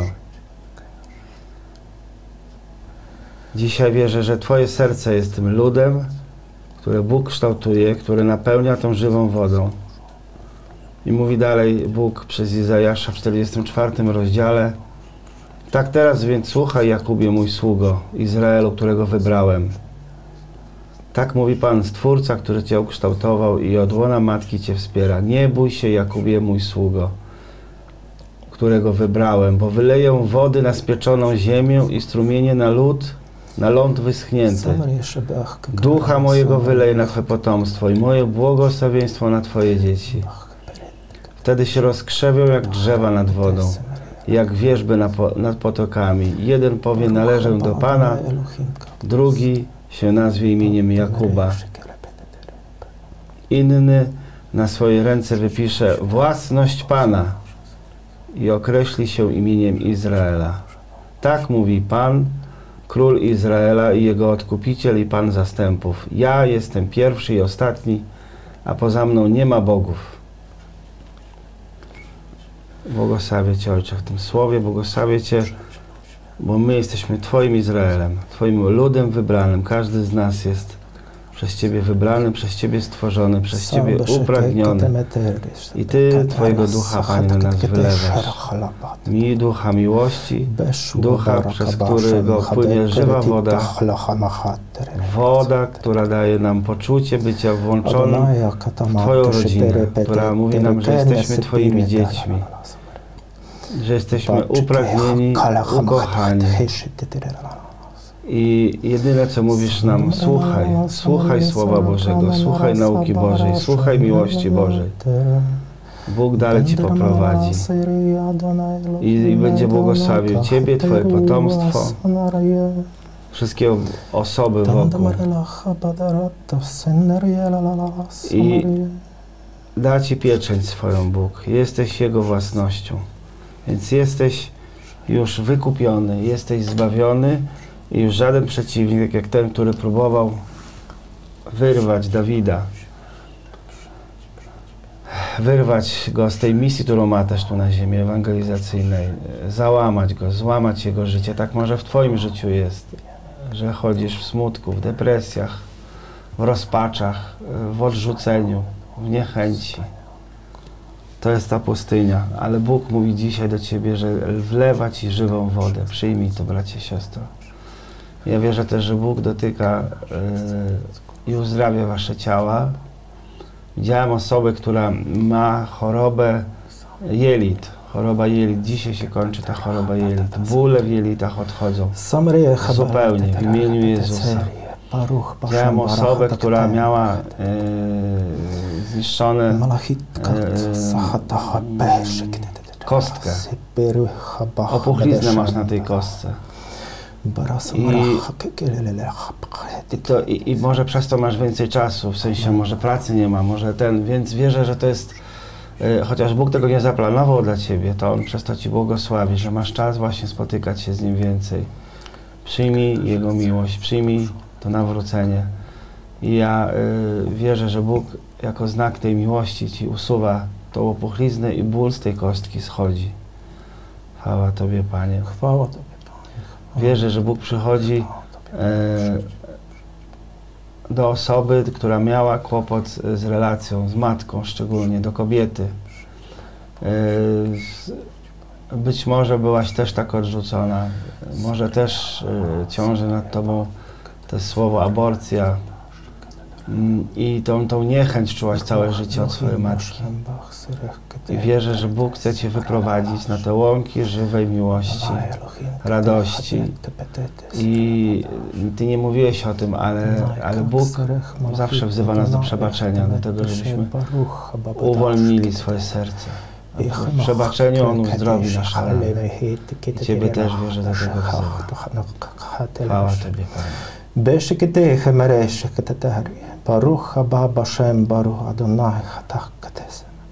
[SPEAKER 2] Dzisiaj wierzę, że Twoje serce jest tym ludem, które Bóg kształtuje, które napełnia tą żywą wodą. I mówi dalej Bóg przez Izajasza w 44 rozdziale: tak teraz więc słuchaj, Jakubie, mój sługo, Izraelu, którego wybrałem. Tak mówi Pan, Stwórca, który Cię ukształtował i od łona matki Cię wspiera. Nie bój się, Jakubie, mój sługo, którego wybrałem, bo wyleję wody na spieczoną ziemię i strumienie na ląd wyschnięty. Ducha mojego wyleję na Twoje potomstwo i moje błogosławieństwo na Twoje dzieci. Wtedy się rozkrzewią jak drzewa nad wodą, jak wierzby nad potokami. Jeden powie, należę do Pana, drugi się nazwie imieniem Jakuba. Inny na swoje ręce wypisze własność Pana i określi się imieniem Izraela. Tak mówi Pan, Król Izraela i Jego Odkupiciel i Pan zastępów. Ja jestem pierwszy i ostatni, a poza mną nie ma bogów. Błogosławię Cię, Ojcze, w tym słowie, błogosławię Cię, bo my jesteśmy Twoim Izraelem, Twoim ludem wybranym. Każdy z nas jest przez Ciebie wybrany, przez Ciebie stworzony, przez Ciebie upragniony. I Ty Twojego Ducha, Panie, na nas wylewasz. Ducha miłości, Ducha, przez którego płynie żywa woda. Woda, która daje nam poczucie bycia włączonym w Twoją rodzinę, która mówi nam, że jesteśmy Twoimi dziećmi, że jesteśmy upragnieni, ukochani. I jedyne, co mówisz nam, słuchaj Słowa Bożego, słuchaj nauki Bożej, słuchaj miłości Bożej. Bóg dalej Ci poprowadzi i będzie błogosławił Ciebie, Twoje potomstwo, wszystkie osoby wokół. I da Ci pieczęć swoją Bóg. Jesteś Jego własnością. Więc jesteś już wykupiony, jesteś zbawiony i już żaden przeciwnik, jak ten, który próbował wyrwać Dawida, wyrwać go z tej misji, którą ma też tu na ziemi ewangelizacyjnej, załamać go, złamać jego życie. Tak może w Twoim życiu jest, że chodzisz w smutku, w depresjach, w rozpaczach, w odrzuceniu, w niechęci. To jest ta pustynia, ale Bóg mówi dzisiaj do Ciebie, że wlewa Ci żywą wodę. Przyjmij to, bracie, siostro. Ja wierzę też, że Bóg dotyka i uzdrawia Wasze ciała. Widziałem osobę, która ma chorobę jelit. Choroba jelit. Dzisiaj się kończy ta choroba jelit. Bóle w jelitach odchodzą. Zupełnie, w imieniu Jezusa. Widziałem osobę, która miała zniszczone kostkę. Opuchliznę masz na tej kostce. I może przez to masz więcej czasu, w sensie może pracy nie ma, może więc wierzę, że to jest, chociaż Bóg tego nie zaplanował dla Ciebie, to On przez to Ci błogosławi, że masz czas właśnie spotykać się z Nim więcej. Przyjmij Jego miłość, przyjmij to nawrócenie. I ja wierzę, że Bóg jako znak tej miłości Ci usuwa tą opuchliznę i ból z tej kostki schodzi. Chwała Tobie, Panie.
[SPEAKER 1] Chwała Tobie, Panie.
[SPEAKER 2] Wierzę, że Bóg przychodzi do osoby, która miała kłopot z relacją, z matką szczególnie, do kobiety. Być może byłaś też tak odrzucona, może też ciąży nad tobą to słowo aborcja i tą niechęć czułaś całe życie od swojej matki. I wierzę, że Bóg chce cię wyprowadzić na te łąki żywej miłości, radości. I ty nie mówiłeś o tym, ale Bóg zawsze wzywa nas do przebaczenia, do tego, żebyśmy uwolnili swoje serce. W przebaczeniu On uzdrowi nasze rany. I Ciebie też wierzę do tego wzywa. Chwała Tobie,
[SPEAKER 1] Panie.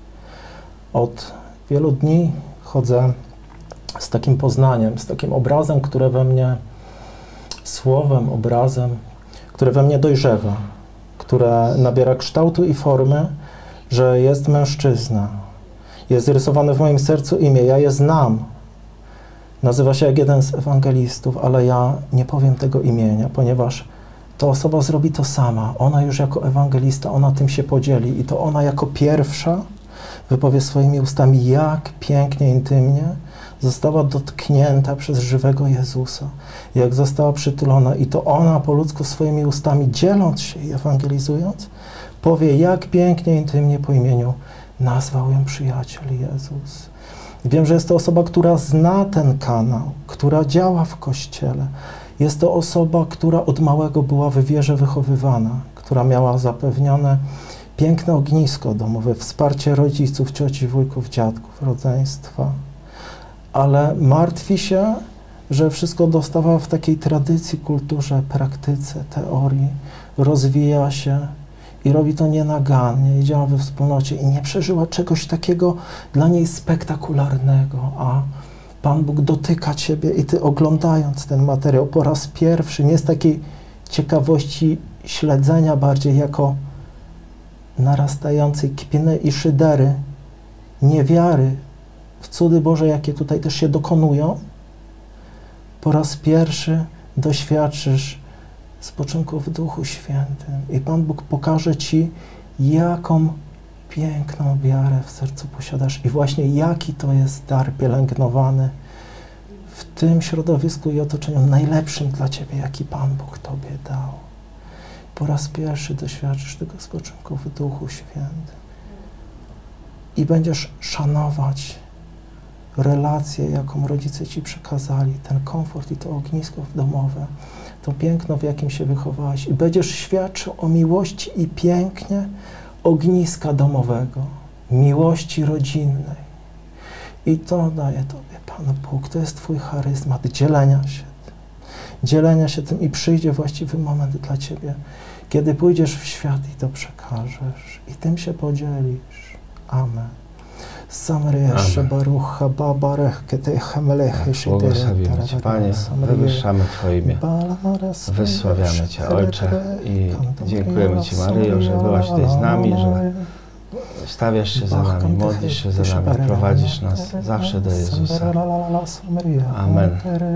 [SPEAKER 1] Od wielu dni chodzę z takim poznaniem, z takim obrazem, które we mnie, słowem, obrazem, które we mnie dojrzewa, które nabiera kształtu i formy, że jest mężczyzna. Jest rysowane w moim sercu imię, ja je znam. Nazywa się jak jeden z ewangelistów, ale ja nie powiem tego imienia, ponieważ ta osoba zrobi to sama. Ona już jako ewangelista, ona tym się podzieli i to ona jako pierwsza wypowie swoimi ustami, jak pięknie, intymnie została dotknięta przez żywego Jezusa, jak została przytulona i to ona po ludzku swoimi ustami, dzieląc się i ewangelizując, powie, jak pięknie, intymnie po imieniu nazwał ją przyjaciel Jezus. Wiem, że jest to osoba, która zna ten kanał, która działa w Kościele. Jest to osoba, która od małego była w wierze wychowywana, która miała zapewnione piękne ognisko domowe, wsparcie rodziców, cioci, wujków, dziadków, rodzeństwa. Ale martwi się, że wszystko dostawała w takiej tradycji, kulturze, praktyce, teorii, rozwija się i robi to nienagannie i działa we wspólnocie i nie przeżyła czegoś takiego dla niej spektakularnego, a Pan Bóg dotyka Ciebie i Ty oglądając ten materiał po raz pierwszy, nie z takiej ciekawości śledzenia bardziej jako narastającej kpiny i szydery, niewiary w cudy Boże, jakie tutaj też się dokonują, po raz pierwszy doświadczysz spoczynku w Duchu Świętym i Pan Bóg pokaże Ci, jaką piękną wiarę w sercu posiadasz i właśnie jaki to jest dar pielęgnowany w tym środowisku i otoczeniu najlepszym dla Ciebie, jaki Pan Bóg Tobie dał. Po raz pierwszy doświadczysz tego spoczynku w Duchu Świętym i będziesz szanować relację, jaką rodzice Ci przekazali, ten komfort i to ognisko domowe, to piękno, w jakim się wychowałaś i będziesz świadczył o miłości i pięknie ogniska domowego, miłości rodzinnej. I to daje Tobie Pan Bóg, to jest Twój charyzmat dzielenia się tym i przyjdzie właściwy moment dla Ciebie, kiedy pójdziesz w świat i to przekażesz i tym się podzielisz. Amen.
[SPEAKER 2] Błogosławimy Cię, Panie, wywyższamy Twoje imię, wysławiamy Cię, Ojcze, i dziękujemy Ci, Maryjo, że byłaś tutaj z nami, że stawiasz się za nami, modlisz się za nami, prowadzisz nas zawsze do Jezusa. Amen.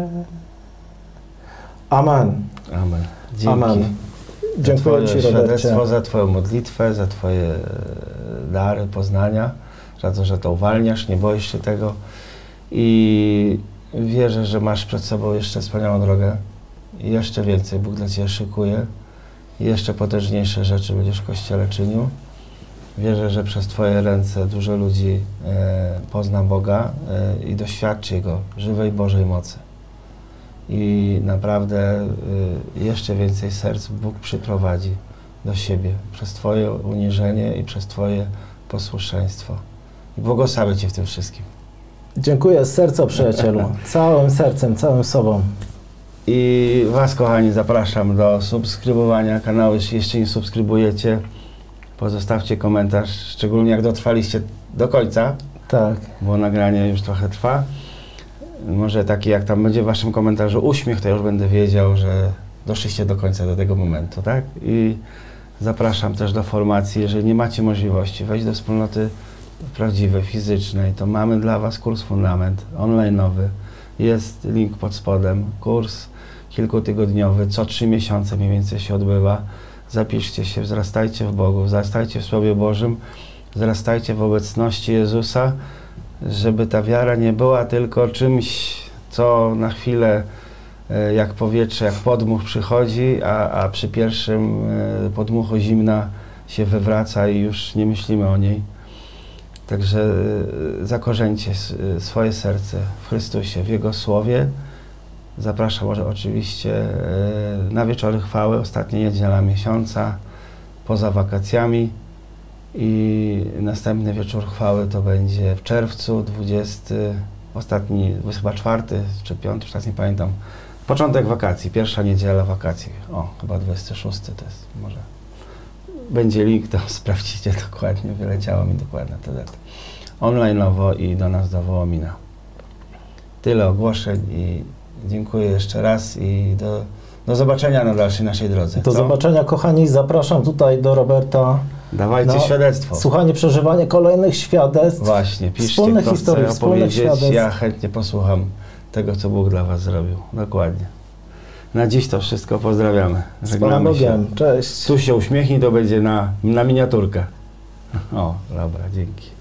[SPEAKER 1] Amen.
[SPEAKER 2] Amen. Dzięki.
[SPEAKER 1] Amen. Dziękuję Ci,
[SPEAKER 2] świadectwo, za Twoją modlitwę, za Twoje dary, poznania, za to, że to uwalniasz, nie boisz się tego i wierzę, że masz przed sobą jeszcze wspaniałą drogę i jeszcze więcej Bóg dla Ciebie szykuje i jeszcze potężniejsze rzeczy będziesz w Kościele czynił. Wierzę, że przez Twoje ręce dużo ludzi pozna Boga i doświadczy Jego żywej Bożej mocy. I naprawdę jeszcze więcej serc Bóg przyprowadzi do siebie przez Twoje uniżenie i przez Twoje posłuszeństwo. I błogosławię Cię w tym wszystkim.
[SPEAKER 1] Dziękuję z serca, przyjacielu. Całym sercem, całym sobą.
[SPEAKER 2] I Was, kochani, zapraszam do subskrybowania kanału. Jeśli jeszcze nie subskrybujecie, pozostawcie komentarz, szczególnie jak dotrwaliście do końca.
[SPEAKER 1] Tak.
[SPEAKER 2] Bo nagranie już trochę trwa. Może taki, jak tam będzie w Waszym komentarzu uśmiech, to ja już będę wiedział, że doszliście do końca, do tego momentu, tak? I zapraszam też do formacji, jeżeli nie macie możliwości wejść do wspólnoty prawdziwej, fizycznej, to mamy dla Was kurs Fundament, online'owy, Jest link pod spodem. Kurs kilkutygodniowy, co 3 miesiące mniej więcej się odbywa. Zapiszcie się, wzrastajcie w Bogu, wzrastajcie w Słowie Bożym, wzrastajcie w obecności Jezusa, żeby ta wiara nie była tylko czymś, co na chwilę jak powietrze, jak podmuch przychodzi, a przy pierwszym podmuchu zimna się wywraca i już nie myślimy o niej. Także zakorzeńcie swoje serce w Chrystusie, w Jego Słowie. Zapraszam oczywiście na wieczory chwały, ostatnia niedziela miesiąca, poza wakacjami. I następny wieczór chwały to będzie w czerwcu, 20, ostatni, chyba 4 czy 5, już teraz nie pamiętam. Początek wakacji, pierwsza niedziela wakacji. O, chyba 26 to jest, może. Będzie link, to sprawdzicie dokładnie, wyleciało mi dokładnie te daty. Online'owo i do nas do Wołomina. Tyle ogłoszeń i dziękuję jeszcze raz i do zobaczenia na dalszej naszej drodze.
[SPEAKER 1] Do zobaczenia, kochani. Zapraszam tutaj do Roberta.
[SPEAKER 2] Dawajcie świadectwo.
[SPEAKER 1] Słuchanie, przeżywanie kolejnych świadectw.
[SPEAKER 2] Właśnie, piszcie,
[SPEAKER 1] wspólnych
[SPEAKER 2] kto
[SPEAKER 1] historii,
[SPEAKER 2] chce
[SPEAKER 1] wspólnych
[SPEAKER 2] opowiedzieć.
[SPEAKER 1] świadectw.
[SPEAKER 2] Ja chętnie posłucham tego, co Bóg dla was zrobił. Dokładnie. Na dziś to wszystko. Pozdrawiamy.
[SPEAKER 1] Z Panem Bogiem. Cześć.
[SPEAKER 2] Tu się uśmiechnij, to będzie na miniaturkę. O, dobra, dzięki.